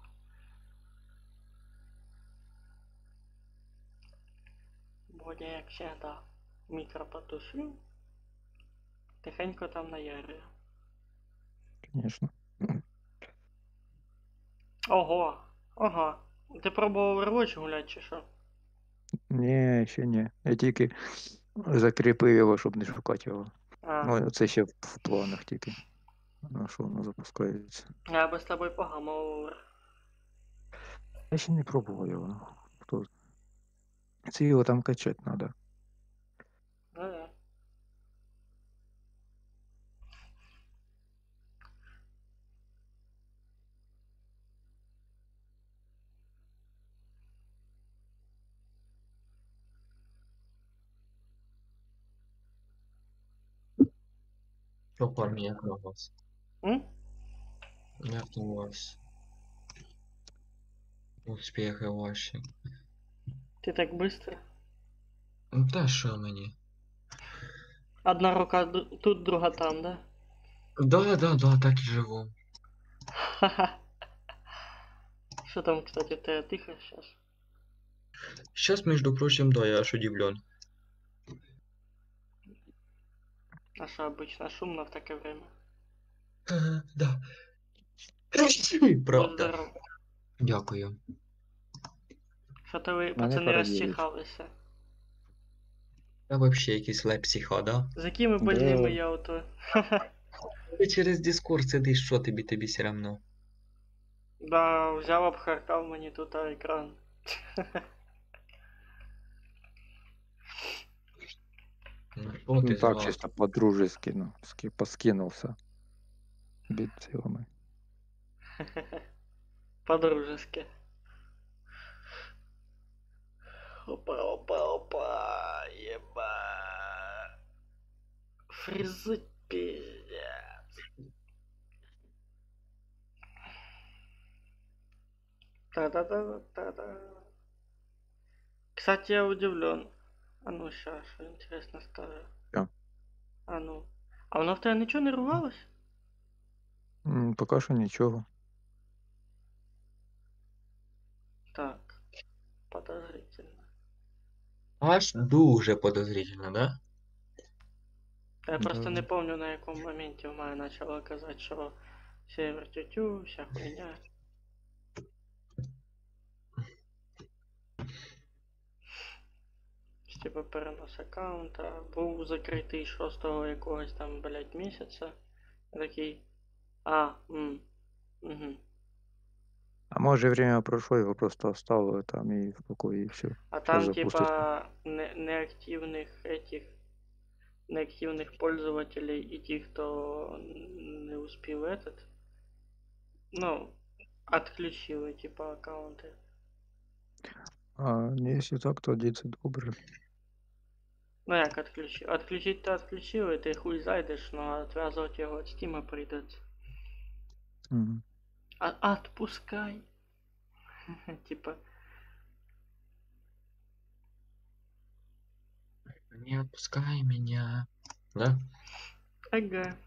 Бодя, як всегда, мікро потушив. Тихенько там наярює. Конечно. Ого, ага. Ти пробував Overwatch гулять чи що? Ні, ще ні. Я тільки закріпив його, щоб не шукати його. А, Ну, це ще в планах тільки. На що воно запускається. я би з тобою погамав. Я ще не пробував його. Хто? Це його там качати треба. Ну да. Що, парні, як у вас? М? Як у вас? Успіхи ваші. Ти так быстро? Ну та що мені? Одна рука д- тут, друга там, да? Да, да, да, так і живу. Ха-ха. Что там, кстати, ты тихо сейчас? Сейчас, между прочим, да, я аж удивлен. А что обычно шумно в такое время? Ага, да. Будь Правда. здоров. Дякую. Что-то вы, Мене пацаны, перевірять. расчихалися. Я вообще якийсь лепсіха, да? За якими Да. больними я ото? Ти через Discord сидиш, що тобі, тобі все равно. Да, взяв, обхаркав мені тут а, екран. Що Ну ти так, зразу? чисто по-дружески, ну, ски- поскинувся бійцями. По-дружески. Опа, опа, опа, еба. Фризы пиздец. Та-да-да-да-да. Кстати, я удивлен. А ну, сейчас, что интересно скажу. Що? А ну. А воно в тебе нічого не рвалось? М, Поки що нічого. Так, подозрительно. Аж дуже подозрительно, да? Я просто не Да. помню, на якому моменті в мене почало казати, що север тютю, вся хуйня. Типа перенос аккаунта. Був закритий шостого якогось там, блядь, місяця. Я такий. А, м, угу. А може время прошло, його просто оставили там і в покої, і все. А Сейчас там запуститься. типа не, неактивных этих неактивных пользователей и тех, кто не успел этот, ну, отключил типа аккаунты. А якщо так, тоді це добре. Ну як отключил? Отключить-то отключил, и ты хуй зайдешь, но отвязывать его от стима придется. Мгм. А отпускай. Типа, Не отпускай меня. Да? ага.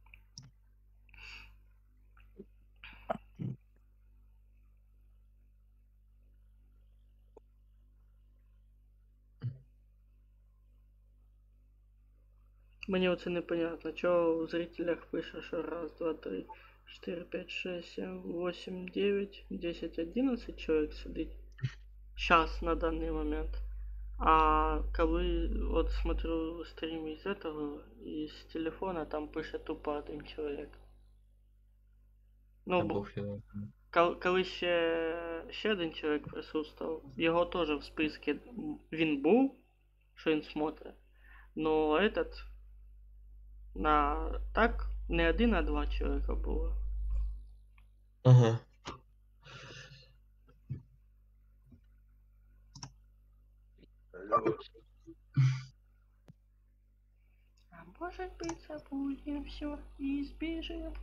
Мне оце непонятно, чого у зрителях пише, що раз, два, три, чотири, п'ять, шесть, сім, вісім, дев'ять, десять, одинадцять чоловік сидить. Сейчас на данный момент. А коли вот смотрю стрим из этого, из телефона, там пише тупо один чоловік. Ну, Та бо- пофігу. Кол- коли ще, ще один чоловік присутствував, його теж в списку він був, що він смотрить. Но этот на так не один, а два чоловіка було. Ага. А может быть забудем все и сбежим.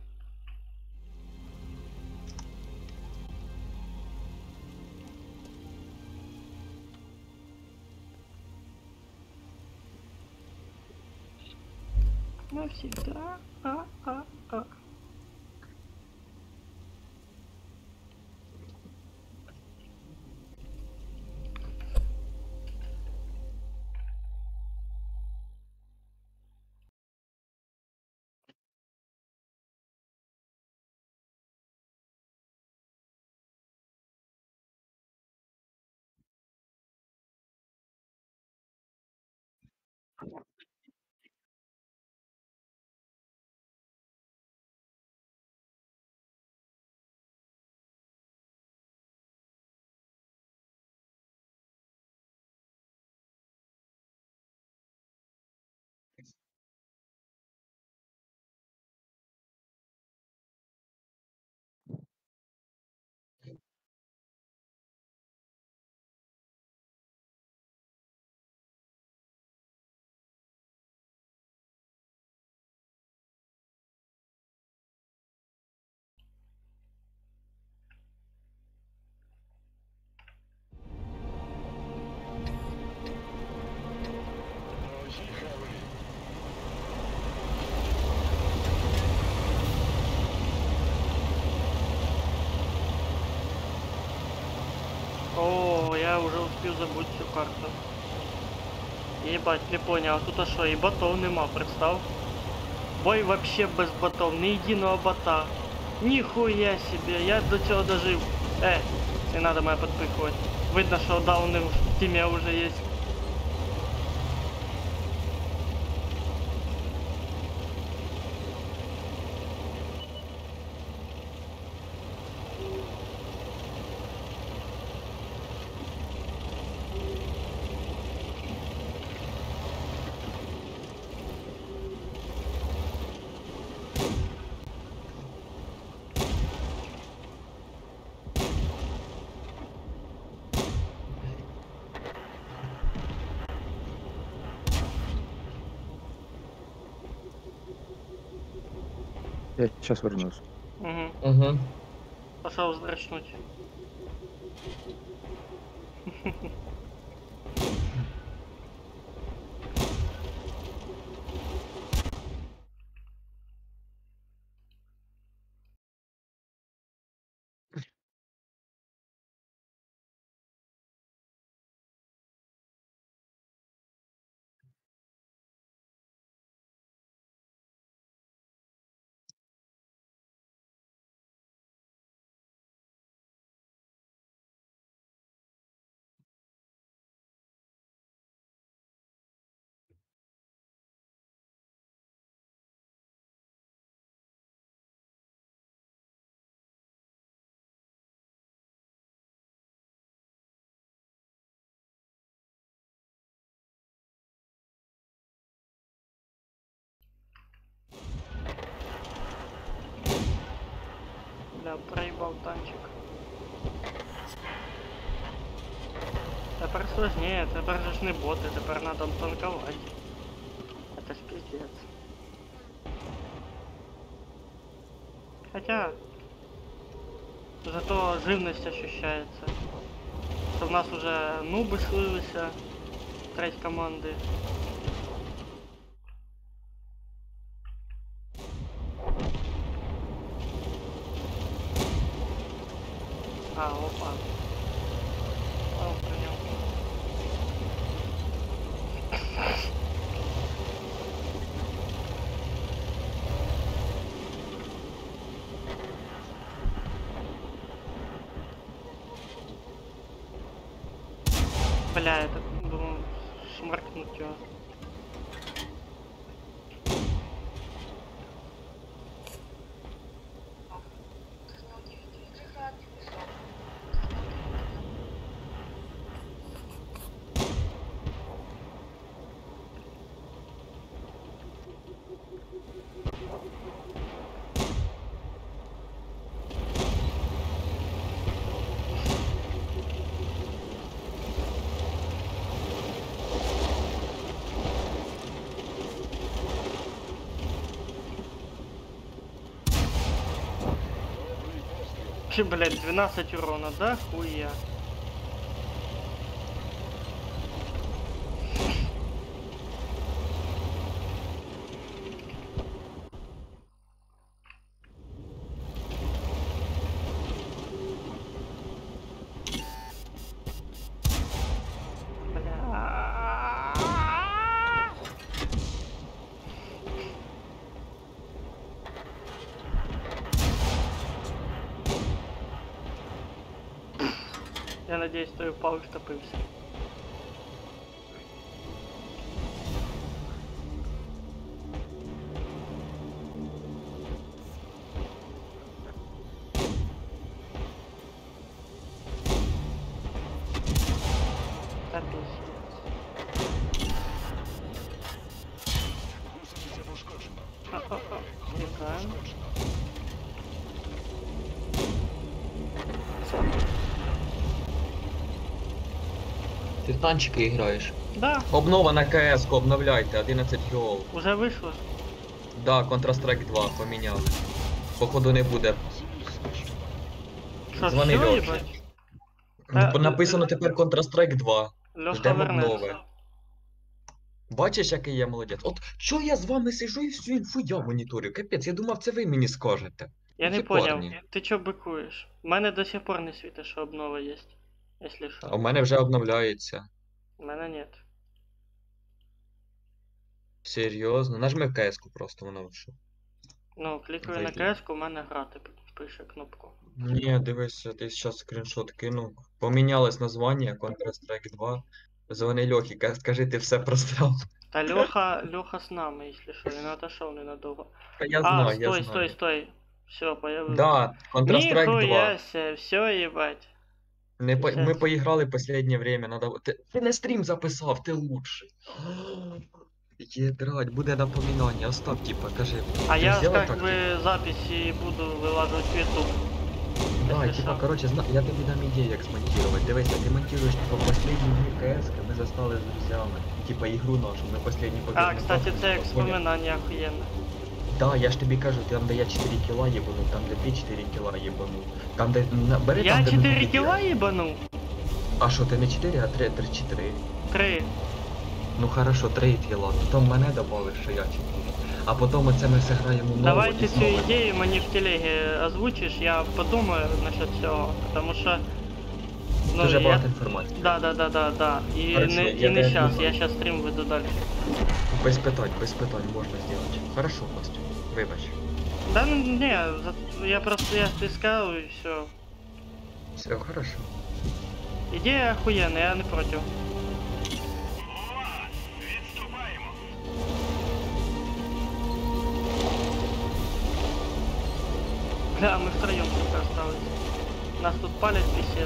Навсегда. А-а-а. Поїхали. О, я уже успел забыть всю карту. Ебать, не понял, а тут а що, і ботов нема, представ? Бой вообще без ботов, ни єдиного бота. Ніхуя себе, я до цього дожив. Е, не надо мене підпихувати. Видно, що дауни в тімі вже є. Я сейчас вернусь. Угу. Угу. Пошел здрачнуть. Бля, проебал танчик. Тепер сложнее, тепер же ж не боти, тепер надо танковать. Это ж пиздец. Хотя... Зато живность ощущается. Что в нас уже нубы слилися, треть команды. А, опа. О, понял. Бля, это, думаю, шмаркнуть его. Че, блядь, двенадцать урона, да? Хуя. Бля. Я надеюсь, что я упал и штопился. Да пиздец. Гусениця пошкоджена. Ха-ха-ха. Тікаємо. Ти в танчики граєш? Да, Обнова на КС-ку, обновляйте, одинадцять гол. уже вийшло. Да, Counter-Strike два поміняли. Походу не буде. Що, Дзвони все, Льоші. їбать? Ну, Та- Написано тепер Counter-Strike два. Льошка Ждемо вернеться. обнови. Бачиш, який я молодець? От чо я з вами сижу і всю інфу я моніторю? Капець, я думав, це ви мені скажете. Я не Які понял, парні? ти чо бикуєш? У мене до сих пор не світить, що обнова є. Якщо А що. у мене вже обновляється. У мене нет. Серйозно? Нажми в КС-ку просто, воно що. Ну, клікаю на Зайди. КС, у мене грати пише кнопку. Ні, дивися, ти зараз скріншот кинув. Помінялось названня Counter-Strike два. Дзвони Льохі, ка- скажи, ти все просрав. Та Льоха, Льоха з нами, якщо що, він отошов ненадовго. Та я А, знаю, я стой, знаю. стой, стой. Все, появилось. Да, Counter-Strike два. Ніхуя се, все, ебать. Не по... Ми Пиздец. поіграли последнее время, надо... Ти, ти не стрім записав, ти лучший. Єдрать, буде напоминання, Остап, типа, кажи. А ти я сделай как так, бы записи буду вылаживать в YouTube. Да, если типа, що. короче, зна... я тобі дам ідею, як смонтировать. Дивися, ти монтируєш, типа, последню дні КС, ми застали з друзями. Типа, ігру нашу, ми последню побігли. А, кстати, це як вспоминання охуєнне. Да, я ж тобі кажу, там де я чотири кіла їбанув, там де ти чотири кіла їбанув. Там де на- бери там, Я де ми чотири тобі кіла діли. їбанув? А що, ти не чотири, а три чи три? Три. Ну хорошо, три кіла. Потім мене добавиш, що я чотири. А потім оце ми зіграємо нову Давайте і цю знову. ідею мені в телегі озвучиш, я подумаю насчет цього, тому що... Ну, Дуже я... багато інформації. Да, да, да, да, да. І Хорошо, не, я і не тебе щас, думаю. я щас стрім веду далі. Без питань, без питань можна зробити. Хорошо, Костя, вибач. Да, ну, ні, за- я просто, я ти сказав і все. Все, хорошо. Ідея охуєнна, я не проти. Бля, ми втроєм тільки остались. Нас тут палять пісець.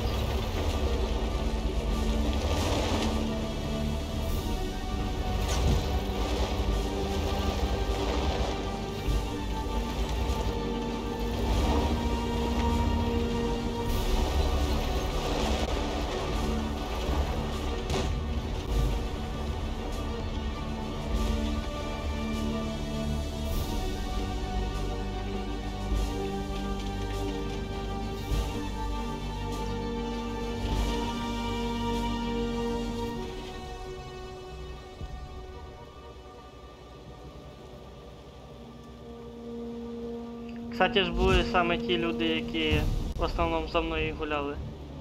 Кстати ж були саме ті люди, які в основному за мною і гуляли.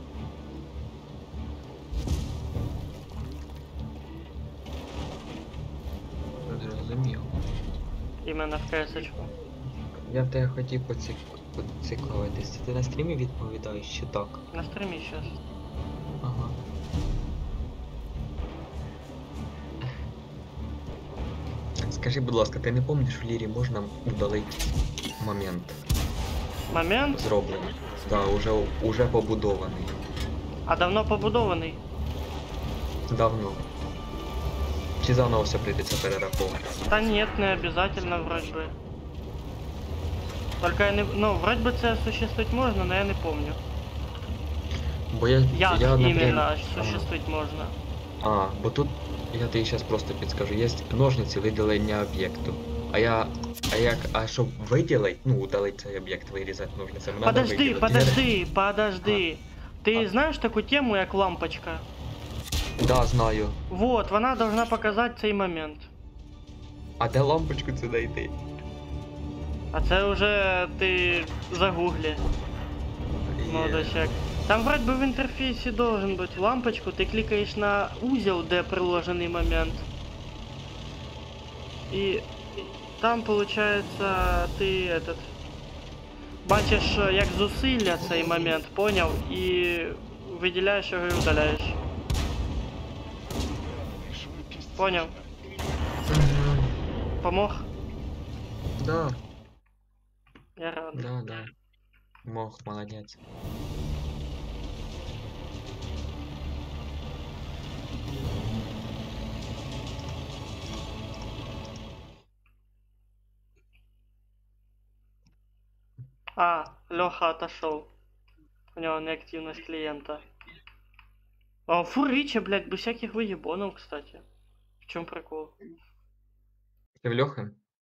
Зрозумів. Іменно в КС-очку. Я в тебе хотів поцік... поцікавитися. Ти на стрімі відповідаєш чи так? На стрімі щас. Ага. Скажи, будь ласка, ти не пам'ятаєш, в лірі можна удалити момент Момент? зроблений? Да, уже, уже побудований. А давно побудований. Давно. Чи заново все прийдеться перераховувати? Та нет, не обязательно вроде бы. Только я не... Ну, вроде бы це осуществить можна, но я не помню. Бо я, Як я наприклад- іменно Ага. осуществить можна? А, бо тут я тобі зараз просто підскажу, є ножниці виділення об'єкту. А я. А як. А щоб виділити, ну, удалити цей об'єкт, вирізати ножницями, надо Подожди, виділити. подожди, подожди. Ти А. знаєш таку тему, як лампочка? Да, знаю. Вот, вона должна показати цей момент. А де лампочку це знайти? А це вже ти загуглі. Молодочек. Там вроде бы в интерфейсе должен быть лампочку, ты кликаешь на узел, где приложенный момент. И там получается ты этот бачиш, як зусилля цей момент, поняв? І виділяєш його і удаляєш. Поняв? Мгм. Помог? Да, Я рад. да, да. Мох, молодець. А, Леха отошел. У него неактивность клиента. А фурича, блядь, без всяких выебонов, кстати. В чем прикол? Ти в Льохи?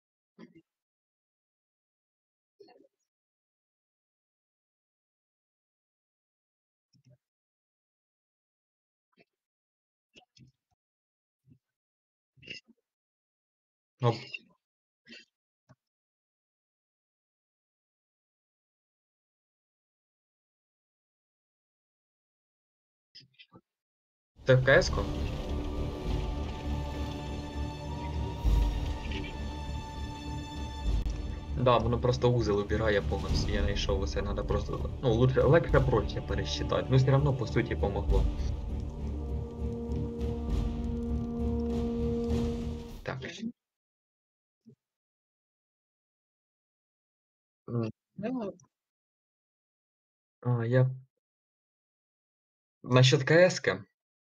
Ну, це в КС-ку? Да, воно просто узел убирає повністю, я знайшов усе, надо просто, ну, лучше, легше проще пересчитати, ну, все равно, по суті, помогло. Так. М, ну, А, я... Насчет КС-ки?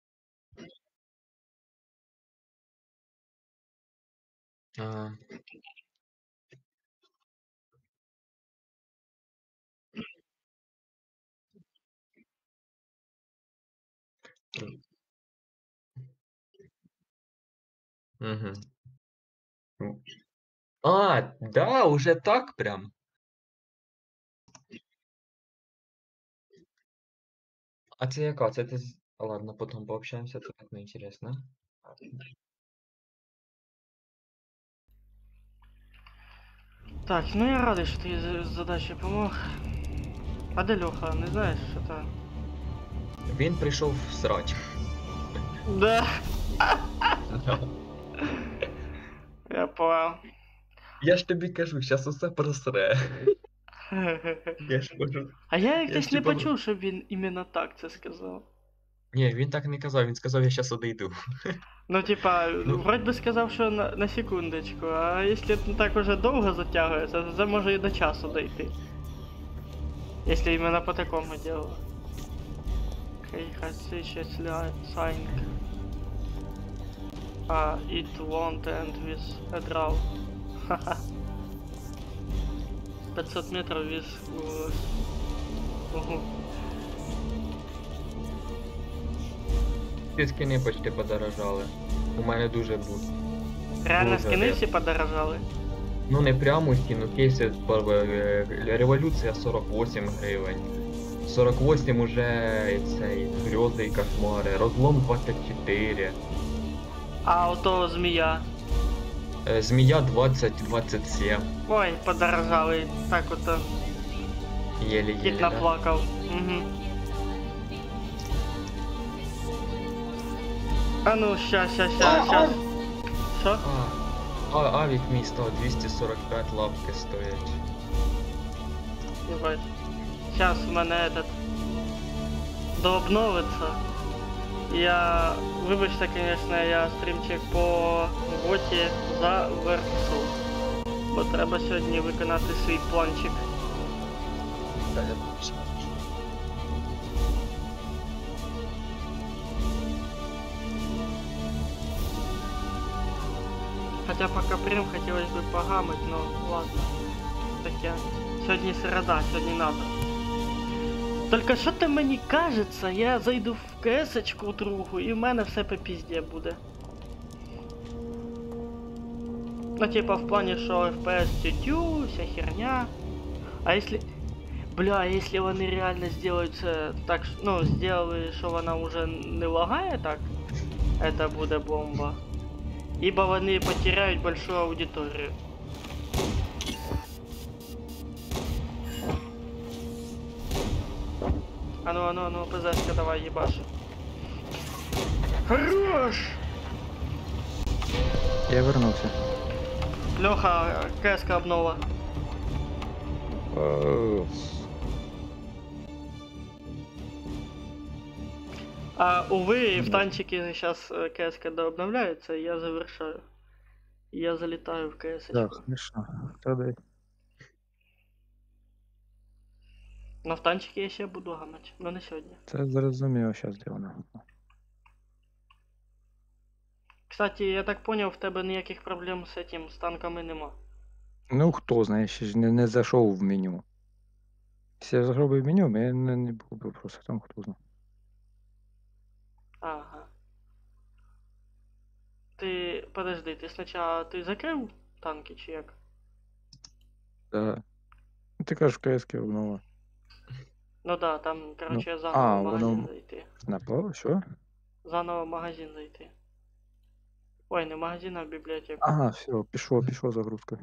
А, мгм. М. А, да, уже так прям. А це яка? Це ти з- Ладно, потом пообщаемся, це так неинтересно. Так, ну я радий, що ти з задачі помог. А де Льоха, не знаєш, що там? Він прийшов в срач. Да, я понял. Я ж тобі кажу, зараз усе просре. Я ж можу. А я Я якось ж не типа- почув, щоб він іменно так це сказав. Ні, він так не казав, він сказав, я зараз одійду. Ну, типа, Ну. вроді би сказав, що на, на секундочку, а якщо так уже довго затягується, то це може і до часу дойти. Якщо іменно по такому ділу. Окей, хочу щось сайнг. А, it won't end with a draw. Ха-ха. пятьсот метров with... uh, Угу. Ці скини почти подорожали. У мене дуже був. Реально Дуже скини ряд. всі подорожали? Ну не прямо стіну, кейси е, революція сорок вісім гривень. сорок вісім уже цей грьози і кошмари. Розлом двадцять чотири. А ото змія. Е, Змія двадцять двадцять сім. Ой, подорожали. Так ото. Єлі-єлі. Кіт Да? наплакав. Угу. А ну, ща, ща, ща, ща. Що? А, а, авік мій став двісті сорок п'ять лапки стоять. Ебать. Сейчас у мене этот дообновиться. Я, вибачте, конечно, я стрімчик по боті завершу. Бо треба сьогодні виконати свій планчик. Хотя пока прям хотелось бы погамать, но ладно. Таке. Сьогодні середа, сьогодні надо. Только що то мені кажеться, я зайду в КС-очку другу і в мене все по пізді буде. Ну типа в плані, що еф пі ес тютю, вся херня. А если... Бля, а если вони реально сделают це так, ш- ну, сделали, що вона уже не лагає так, это буде бомба. Ибо вони потеряють большую аудиторію. А ну, а ну, а ну, ПЗшка давай, ебашь. Хорош! Я вернувся. Леха, КС-ка обнова. О, А, увы, в Да. танчике сейчас КС-ка дообновляется, и я завершаю. Я залетаю в КС. да, смішно. Тоді. Но в танчике я ще буду гамать, но не сьогодні. Це зрозуміло, що зроблено. Кстати, я так понял, в тебе ніяких проблем з этим, з танками нема. Ну, хто знає, ще ж не, не зайшов в меню. Якщо я зробив меню, я не, не був би просто там, хто знає. Ага. Ти, подожди, ти спочатку, ти закрив танки чи як? Да. Ну, ти кажеш, в КС обнова. Ну да, там, короче, а, заново в магазин воно- зайти. Напав? Що? Заново в магазин зайти. Ой, не в магазин, а в бібліотеку. Ага, все, пішло, пішло загрузка.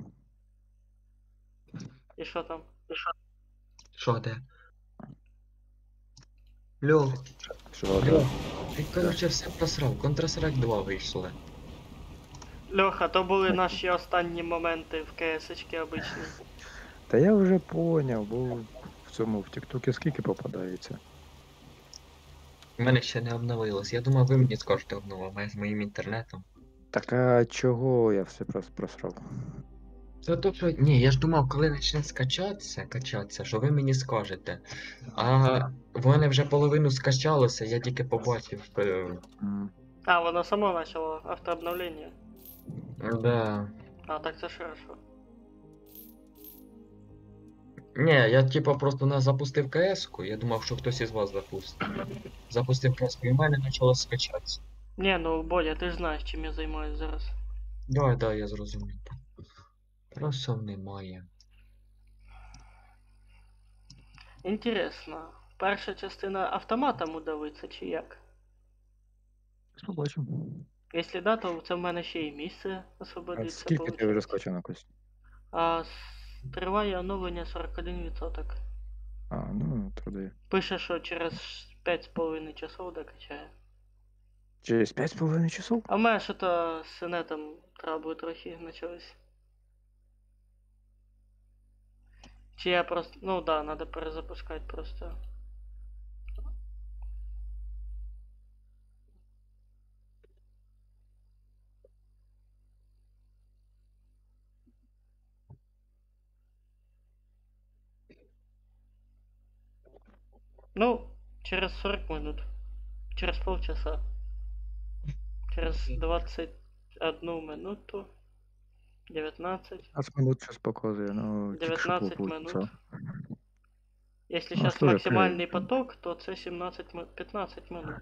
І що там? І що? Що де? Льох, Що, Льох, да? ти короче все просрав. Counter-Strike два вийшли. Льоха, то були наші останні моменти в КС-очки обичні. Та я вже поняв, бо в цьому в Тіктокі скільки попадається. У мене ще не обновилось. Я думав, ви мені скажете обнова з моїм інтернетом. Так а чого я все прос- просрав? Це то, що. Ні, я ж думав, коли почне скачатися, качатися, що ви мені скажете. А в мене вже половину скачалося, я тільки побачив. е, М. А, воно само почало автообновлення. Да. А, так це ж хорошо. Ні, я типа просто не запустив КС-ку, я думав, що хтось із вас запустить. Запустив КС-ку і в мене почало скачатися. Ні, ну Бодя, ти ж знаєш, чим я займаюсь зараз. Да, да, я зрозумів. Просто немає. Інтересно, перша частина автоматом удавиться чи як? Побачимо. Якщо да, то це в мене ще й місце А освободиться. скільки ти вже получається. скачано, Кость? А с- триває оновлення сорок один відсоток. А, ну, тоді. Пише, що через п'ять з половиною часов докачає. Через п'ять з половиною часов? А в мене що то з синетом трабли трохи почались. Чи я просто. Ну да, надо перезапускати просто. Ну, через сорок минут. Через полчаса. Через двадцать одну минуту. девятнадцать. п'ятнадцять минут зараз показує, ну, тільки що девятнадцать було минут. полчаса. Если Ну, сейчас что же, максимальный правильно. поток, то це сімнадцять ми- п'ятнадцять минут.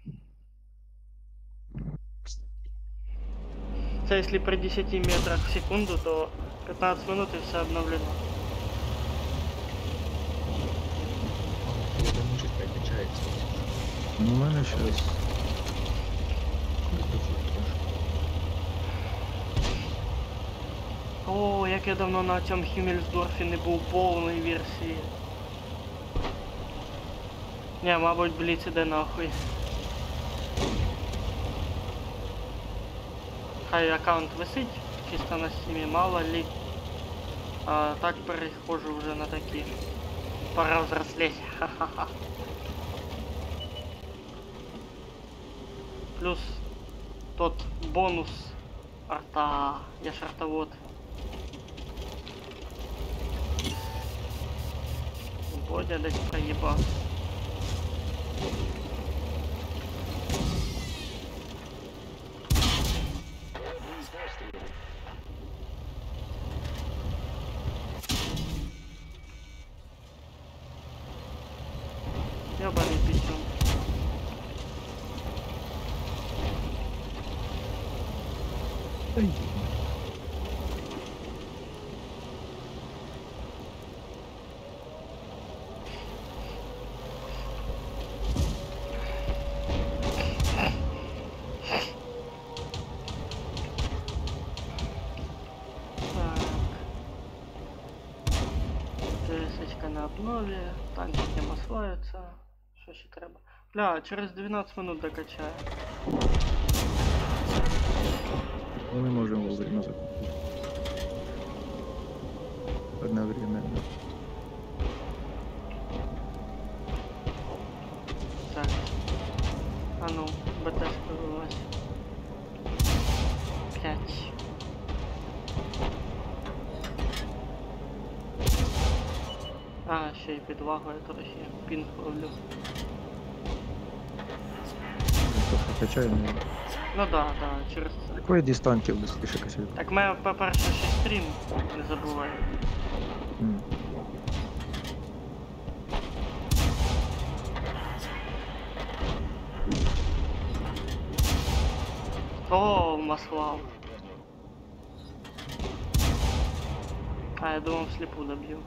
Це если при десяти метрах в секунду, то пятнадцать минут и все обновлено. Я думаю, що перекачається. Ну, у мене зараз. О, як я давно на цьому Хіммельсдорфі не був повної версії. Не, мабуть, Бліц іде нахуй. Хай аккаунт висить, чисто на стімі, мало ли. А так перехожу вже на такі. Пора взрослеть. Ха-ха-ха. Плюс тот бонус арта. Я ж артовод. Бодя десь проїбав. Ёбаный писюн. Ай. Так. Десятка на обнові, танчики маслаються. Що ще треба? Бля, через двенадцать минут докачаю. Ми не можемо вовремя закупити. Одновременно. Так. А ну, БТшка вылазь. Пять. А, ще й підлагою трохи. Пінг ловлю. Просто качаємо. Ну да, да, через це. Якої дистанції швидше качаю? Так мене, по-перше, ще стрім, не забувай. М. О, маслав. А, я думал, вслепу добью.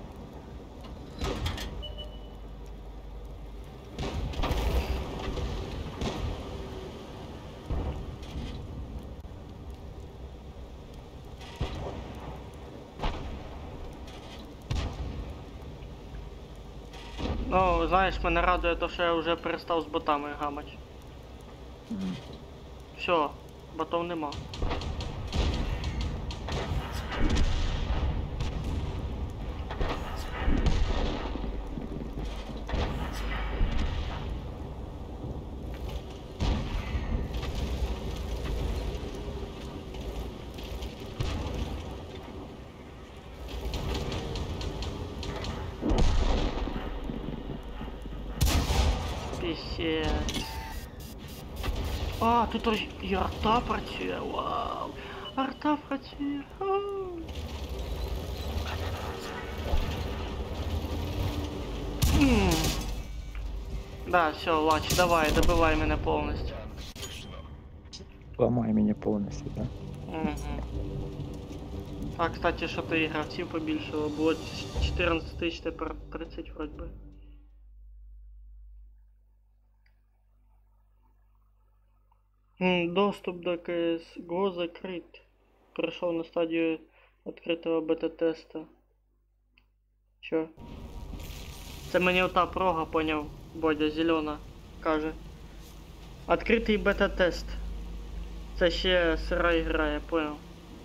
Ну, знаєш, мене радує то, що я вже перестав з ботами гамать. М. Все, ботов нема. Пісець. А, тут аж і арта працює, вау. Арта працює. Ау. М. Да, все, Лач, давай, добивай мене повністю. Ламай мене повністю, так? Угу. А, кстати, що-то і гравців побільшало. Було чотирнадцять тисяч, тепер тридцять вроді би. М, Доступ до си ес го закрит. Перейшов на стадію відкритого бета-теста. Чо? Це мені ота прога, поняв, Бодя, зелена, каже. Відкритий бета-тест. Це ще сира ігра, я понял.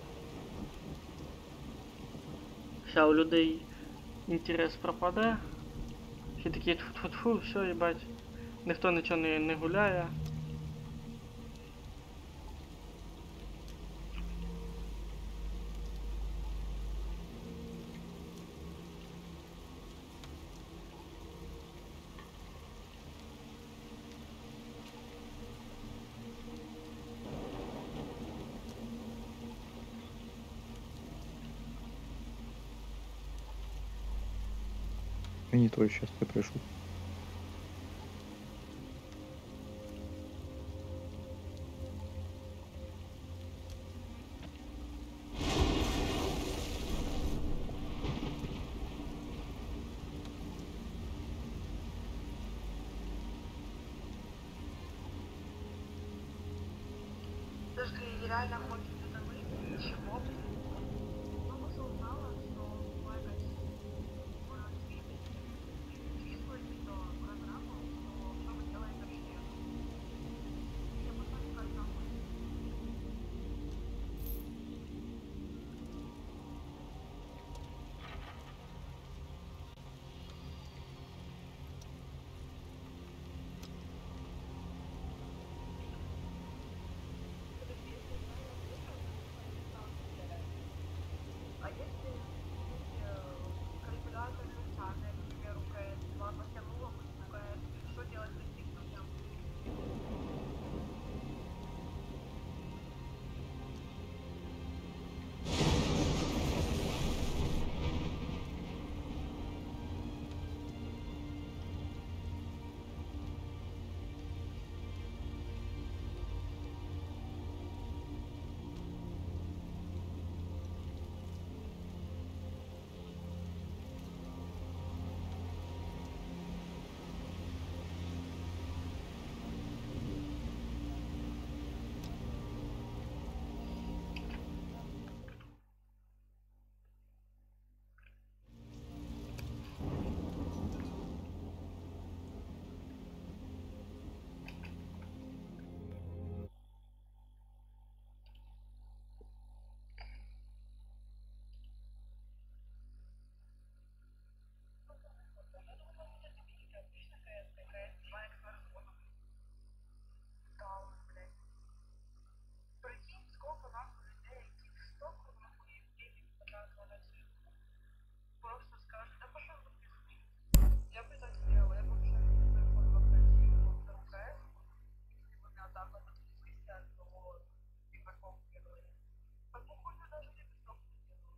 Ща у людей інтерес пропаде. Всі такі тьфу-тьфу-тьфу, все, їбать. Ніхто нічого не, не гуляє. Мені твоє щастя прийшов. Подожди, реально хочет это выйти? Чего? Ну, просто узнала, что бывает чувствует, что программа, что что мы делаем вообще. Я посмотрю, как там будет. А если э, калькулятор социальный, к примеру, КС два потянула, КС, что делать с этим людям? Да, блядь. Прикинь, сколько нас людей, столько нахуй денег потратила на это. Просто скажешь, да пошел бы ты в пизду. Я бы так сделала, я бы вообще телефон попросила в КС, если бы меня так вот отвлекли от того игроков первые. Какую хуйню даже не песок не делала.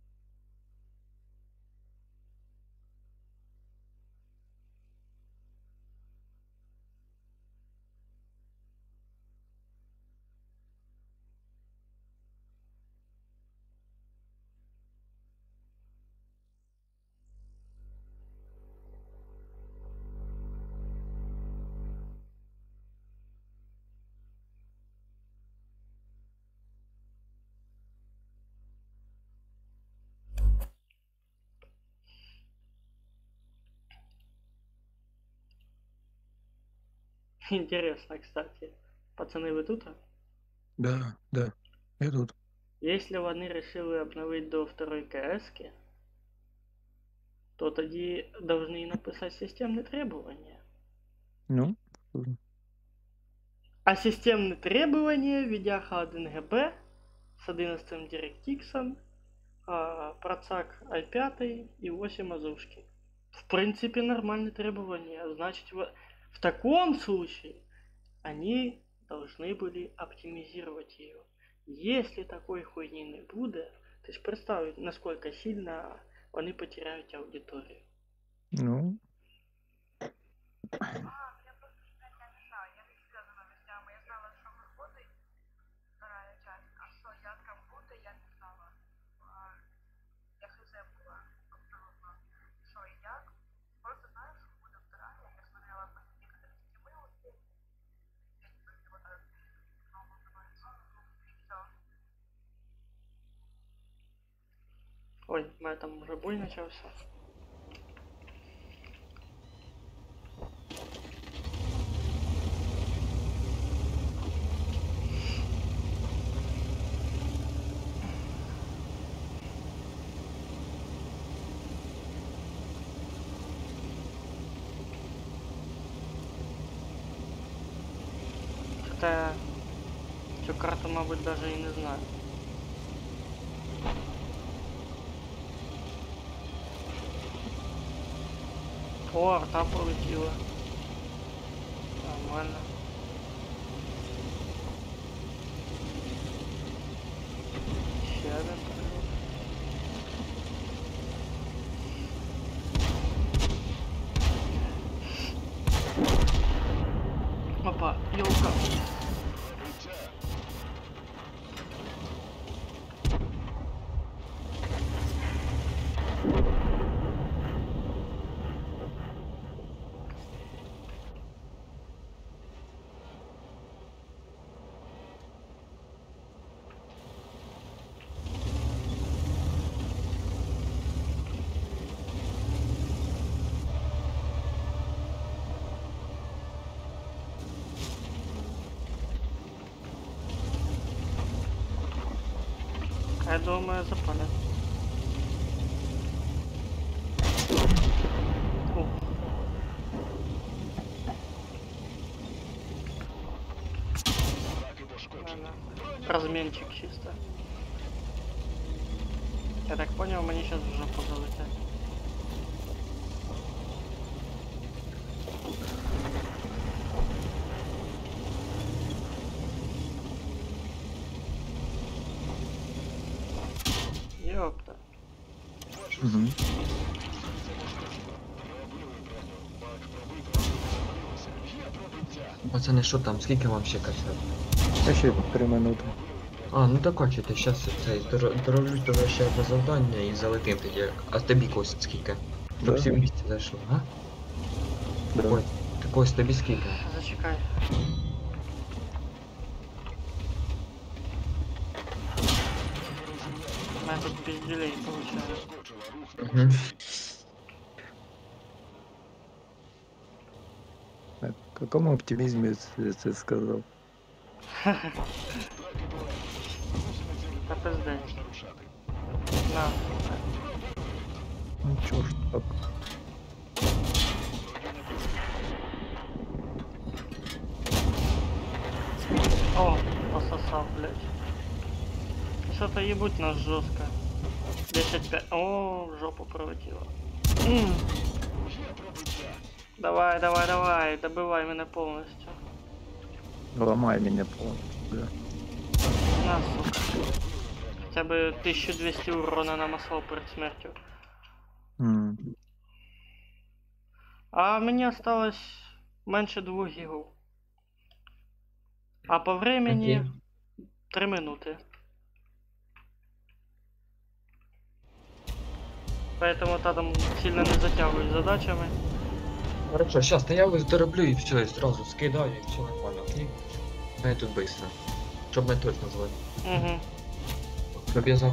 Интересно, кстати. Пацаны, ви тут? Да, да. Я тут. Якщо вони решили обновити до второй КС-ки, то тоді должны написать системные требования. Ну, А системные требования видяха один ГБ с одиннадцатым DirectX, а, процак ай пять и восемь азушки. В принципе, нормальные требования. Значит, в, в таком случае они должны были оптимизировать ее. Если такой хуйни не будет, ты ж представь, насколько сильно они потеряют аудиторию. ну, А, меня просто ждать не мешаю. Я не связана с новостями. Я знала, что мы работаем. Ой, у мене там вже бой почався. Хотя цю карту, мабуть, даже і не знаю. О, арта полетіла. Нормально. Ще один прилет. Опа, ёлка. Я думаю, запалят. О. Ладно. Разменчик чисто. Я так понял, мне сейчас в жопу залетят. Ёпта. Угу. Пацани, що там, скільки вам ще качати? А ще три минути. А, ну так хочете, щас цей дороблю тебе ще одне завдання і залетим тоді. А тобі Кость скільки? Щоб Да. всі в місті зайшло, а? Да. Ой, ти Кость, тобі скільки? Зачекай. У меня тут пизделей получается. Угу. На какому оптимизме ты это сказал? Да пиздай. На. Ну чё ж так. О, пососал, блядь. Что-то ебуть нас жестко. десять пять. О, в жопу пролетело. М. Давай, давай, давай, добывай меня полностью. Ломай меня полностью, да. На, сука. Хотя бы тысяча двести урона намасал перед смертью. М. А мне осталось меньше двух гигов. А по времени Окей. три минуты. Поэтому там сильно не затягиваю задачами. Хорошо, щас, то я ось дороблю і все, і зразу скидаю, і все нормально, окей? А я тут быстро. Щоб ми точно звали. Угу. Щоб я за...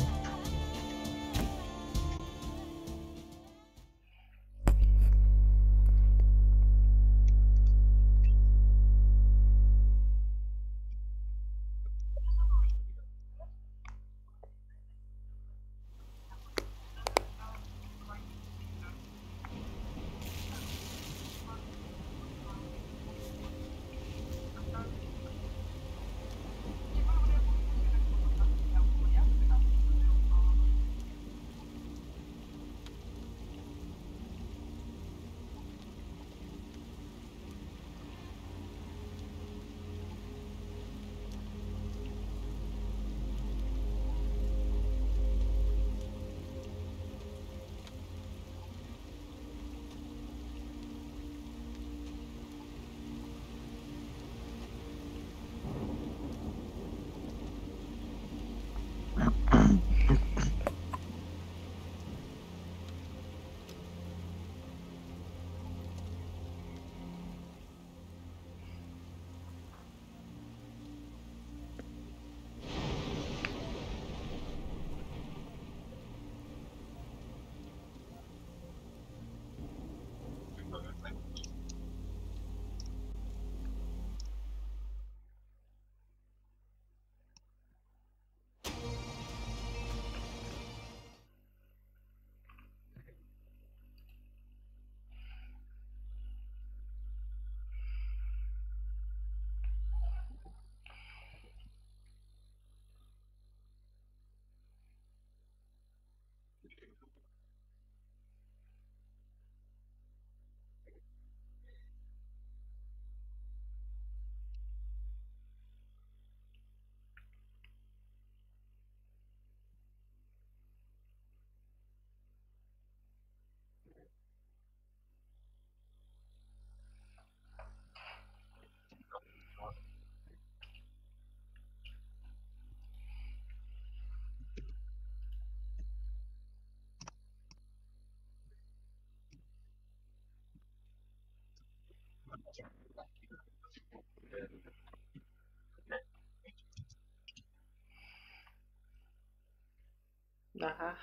Ага.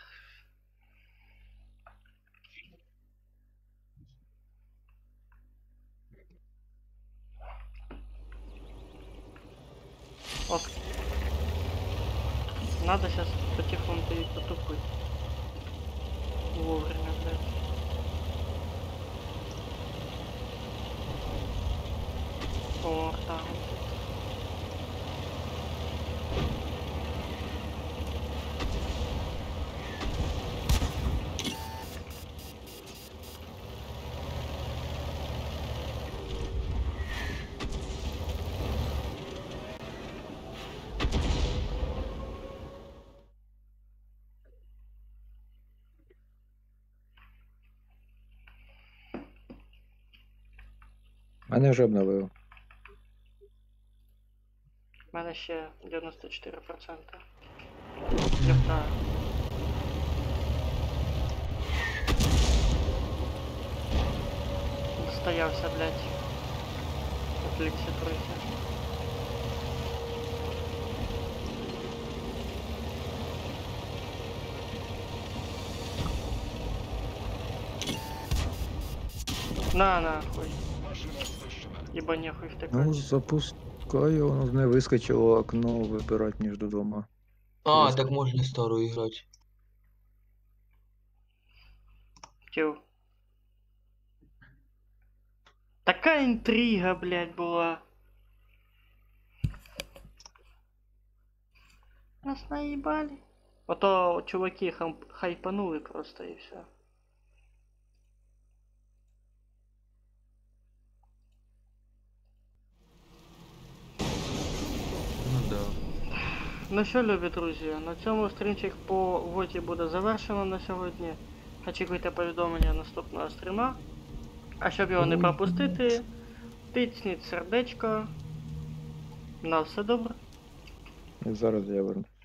Ок. Надо сейчас потихоньку и потупить. Вовремя, блядь. О, там. Мене вже обновив. У мене ще дев'яносто чотири відсотки. Лягаю. Стоявся, блядь. Отвлекся трохи. На, нахуй. Машина знищена. Ибо нехуй втыкать. Ну, запускаю, воно не вискочило окно вибирати між двома. А, Вискочило. так можно старую играть. Чё? Такая интрига, блядь, была. Нас наебали. А то чуваки хам- хайпанули просто и все. Ну да. Ну що, любі друзі, на цьому стрімчик по воті буде завершено на сьогодні. Очікуйте повідомлення наступного стріма. А щоб його не пропустити, тицніть сердечко. На все добре. І зараз я вернусь.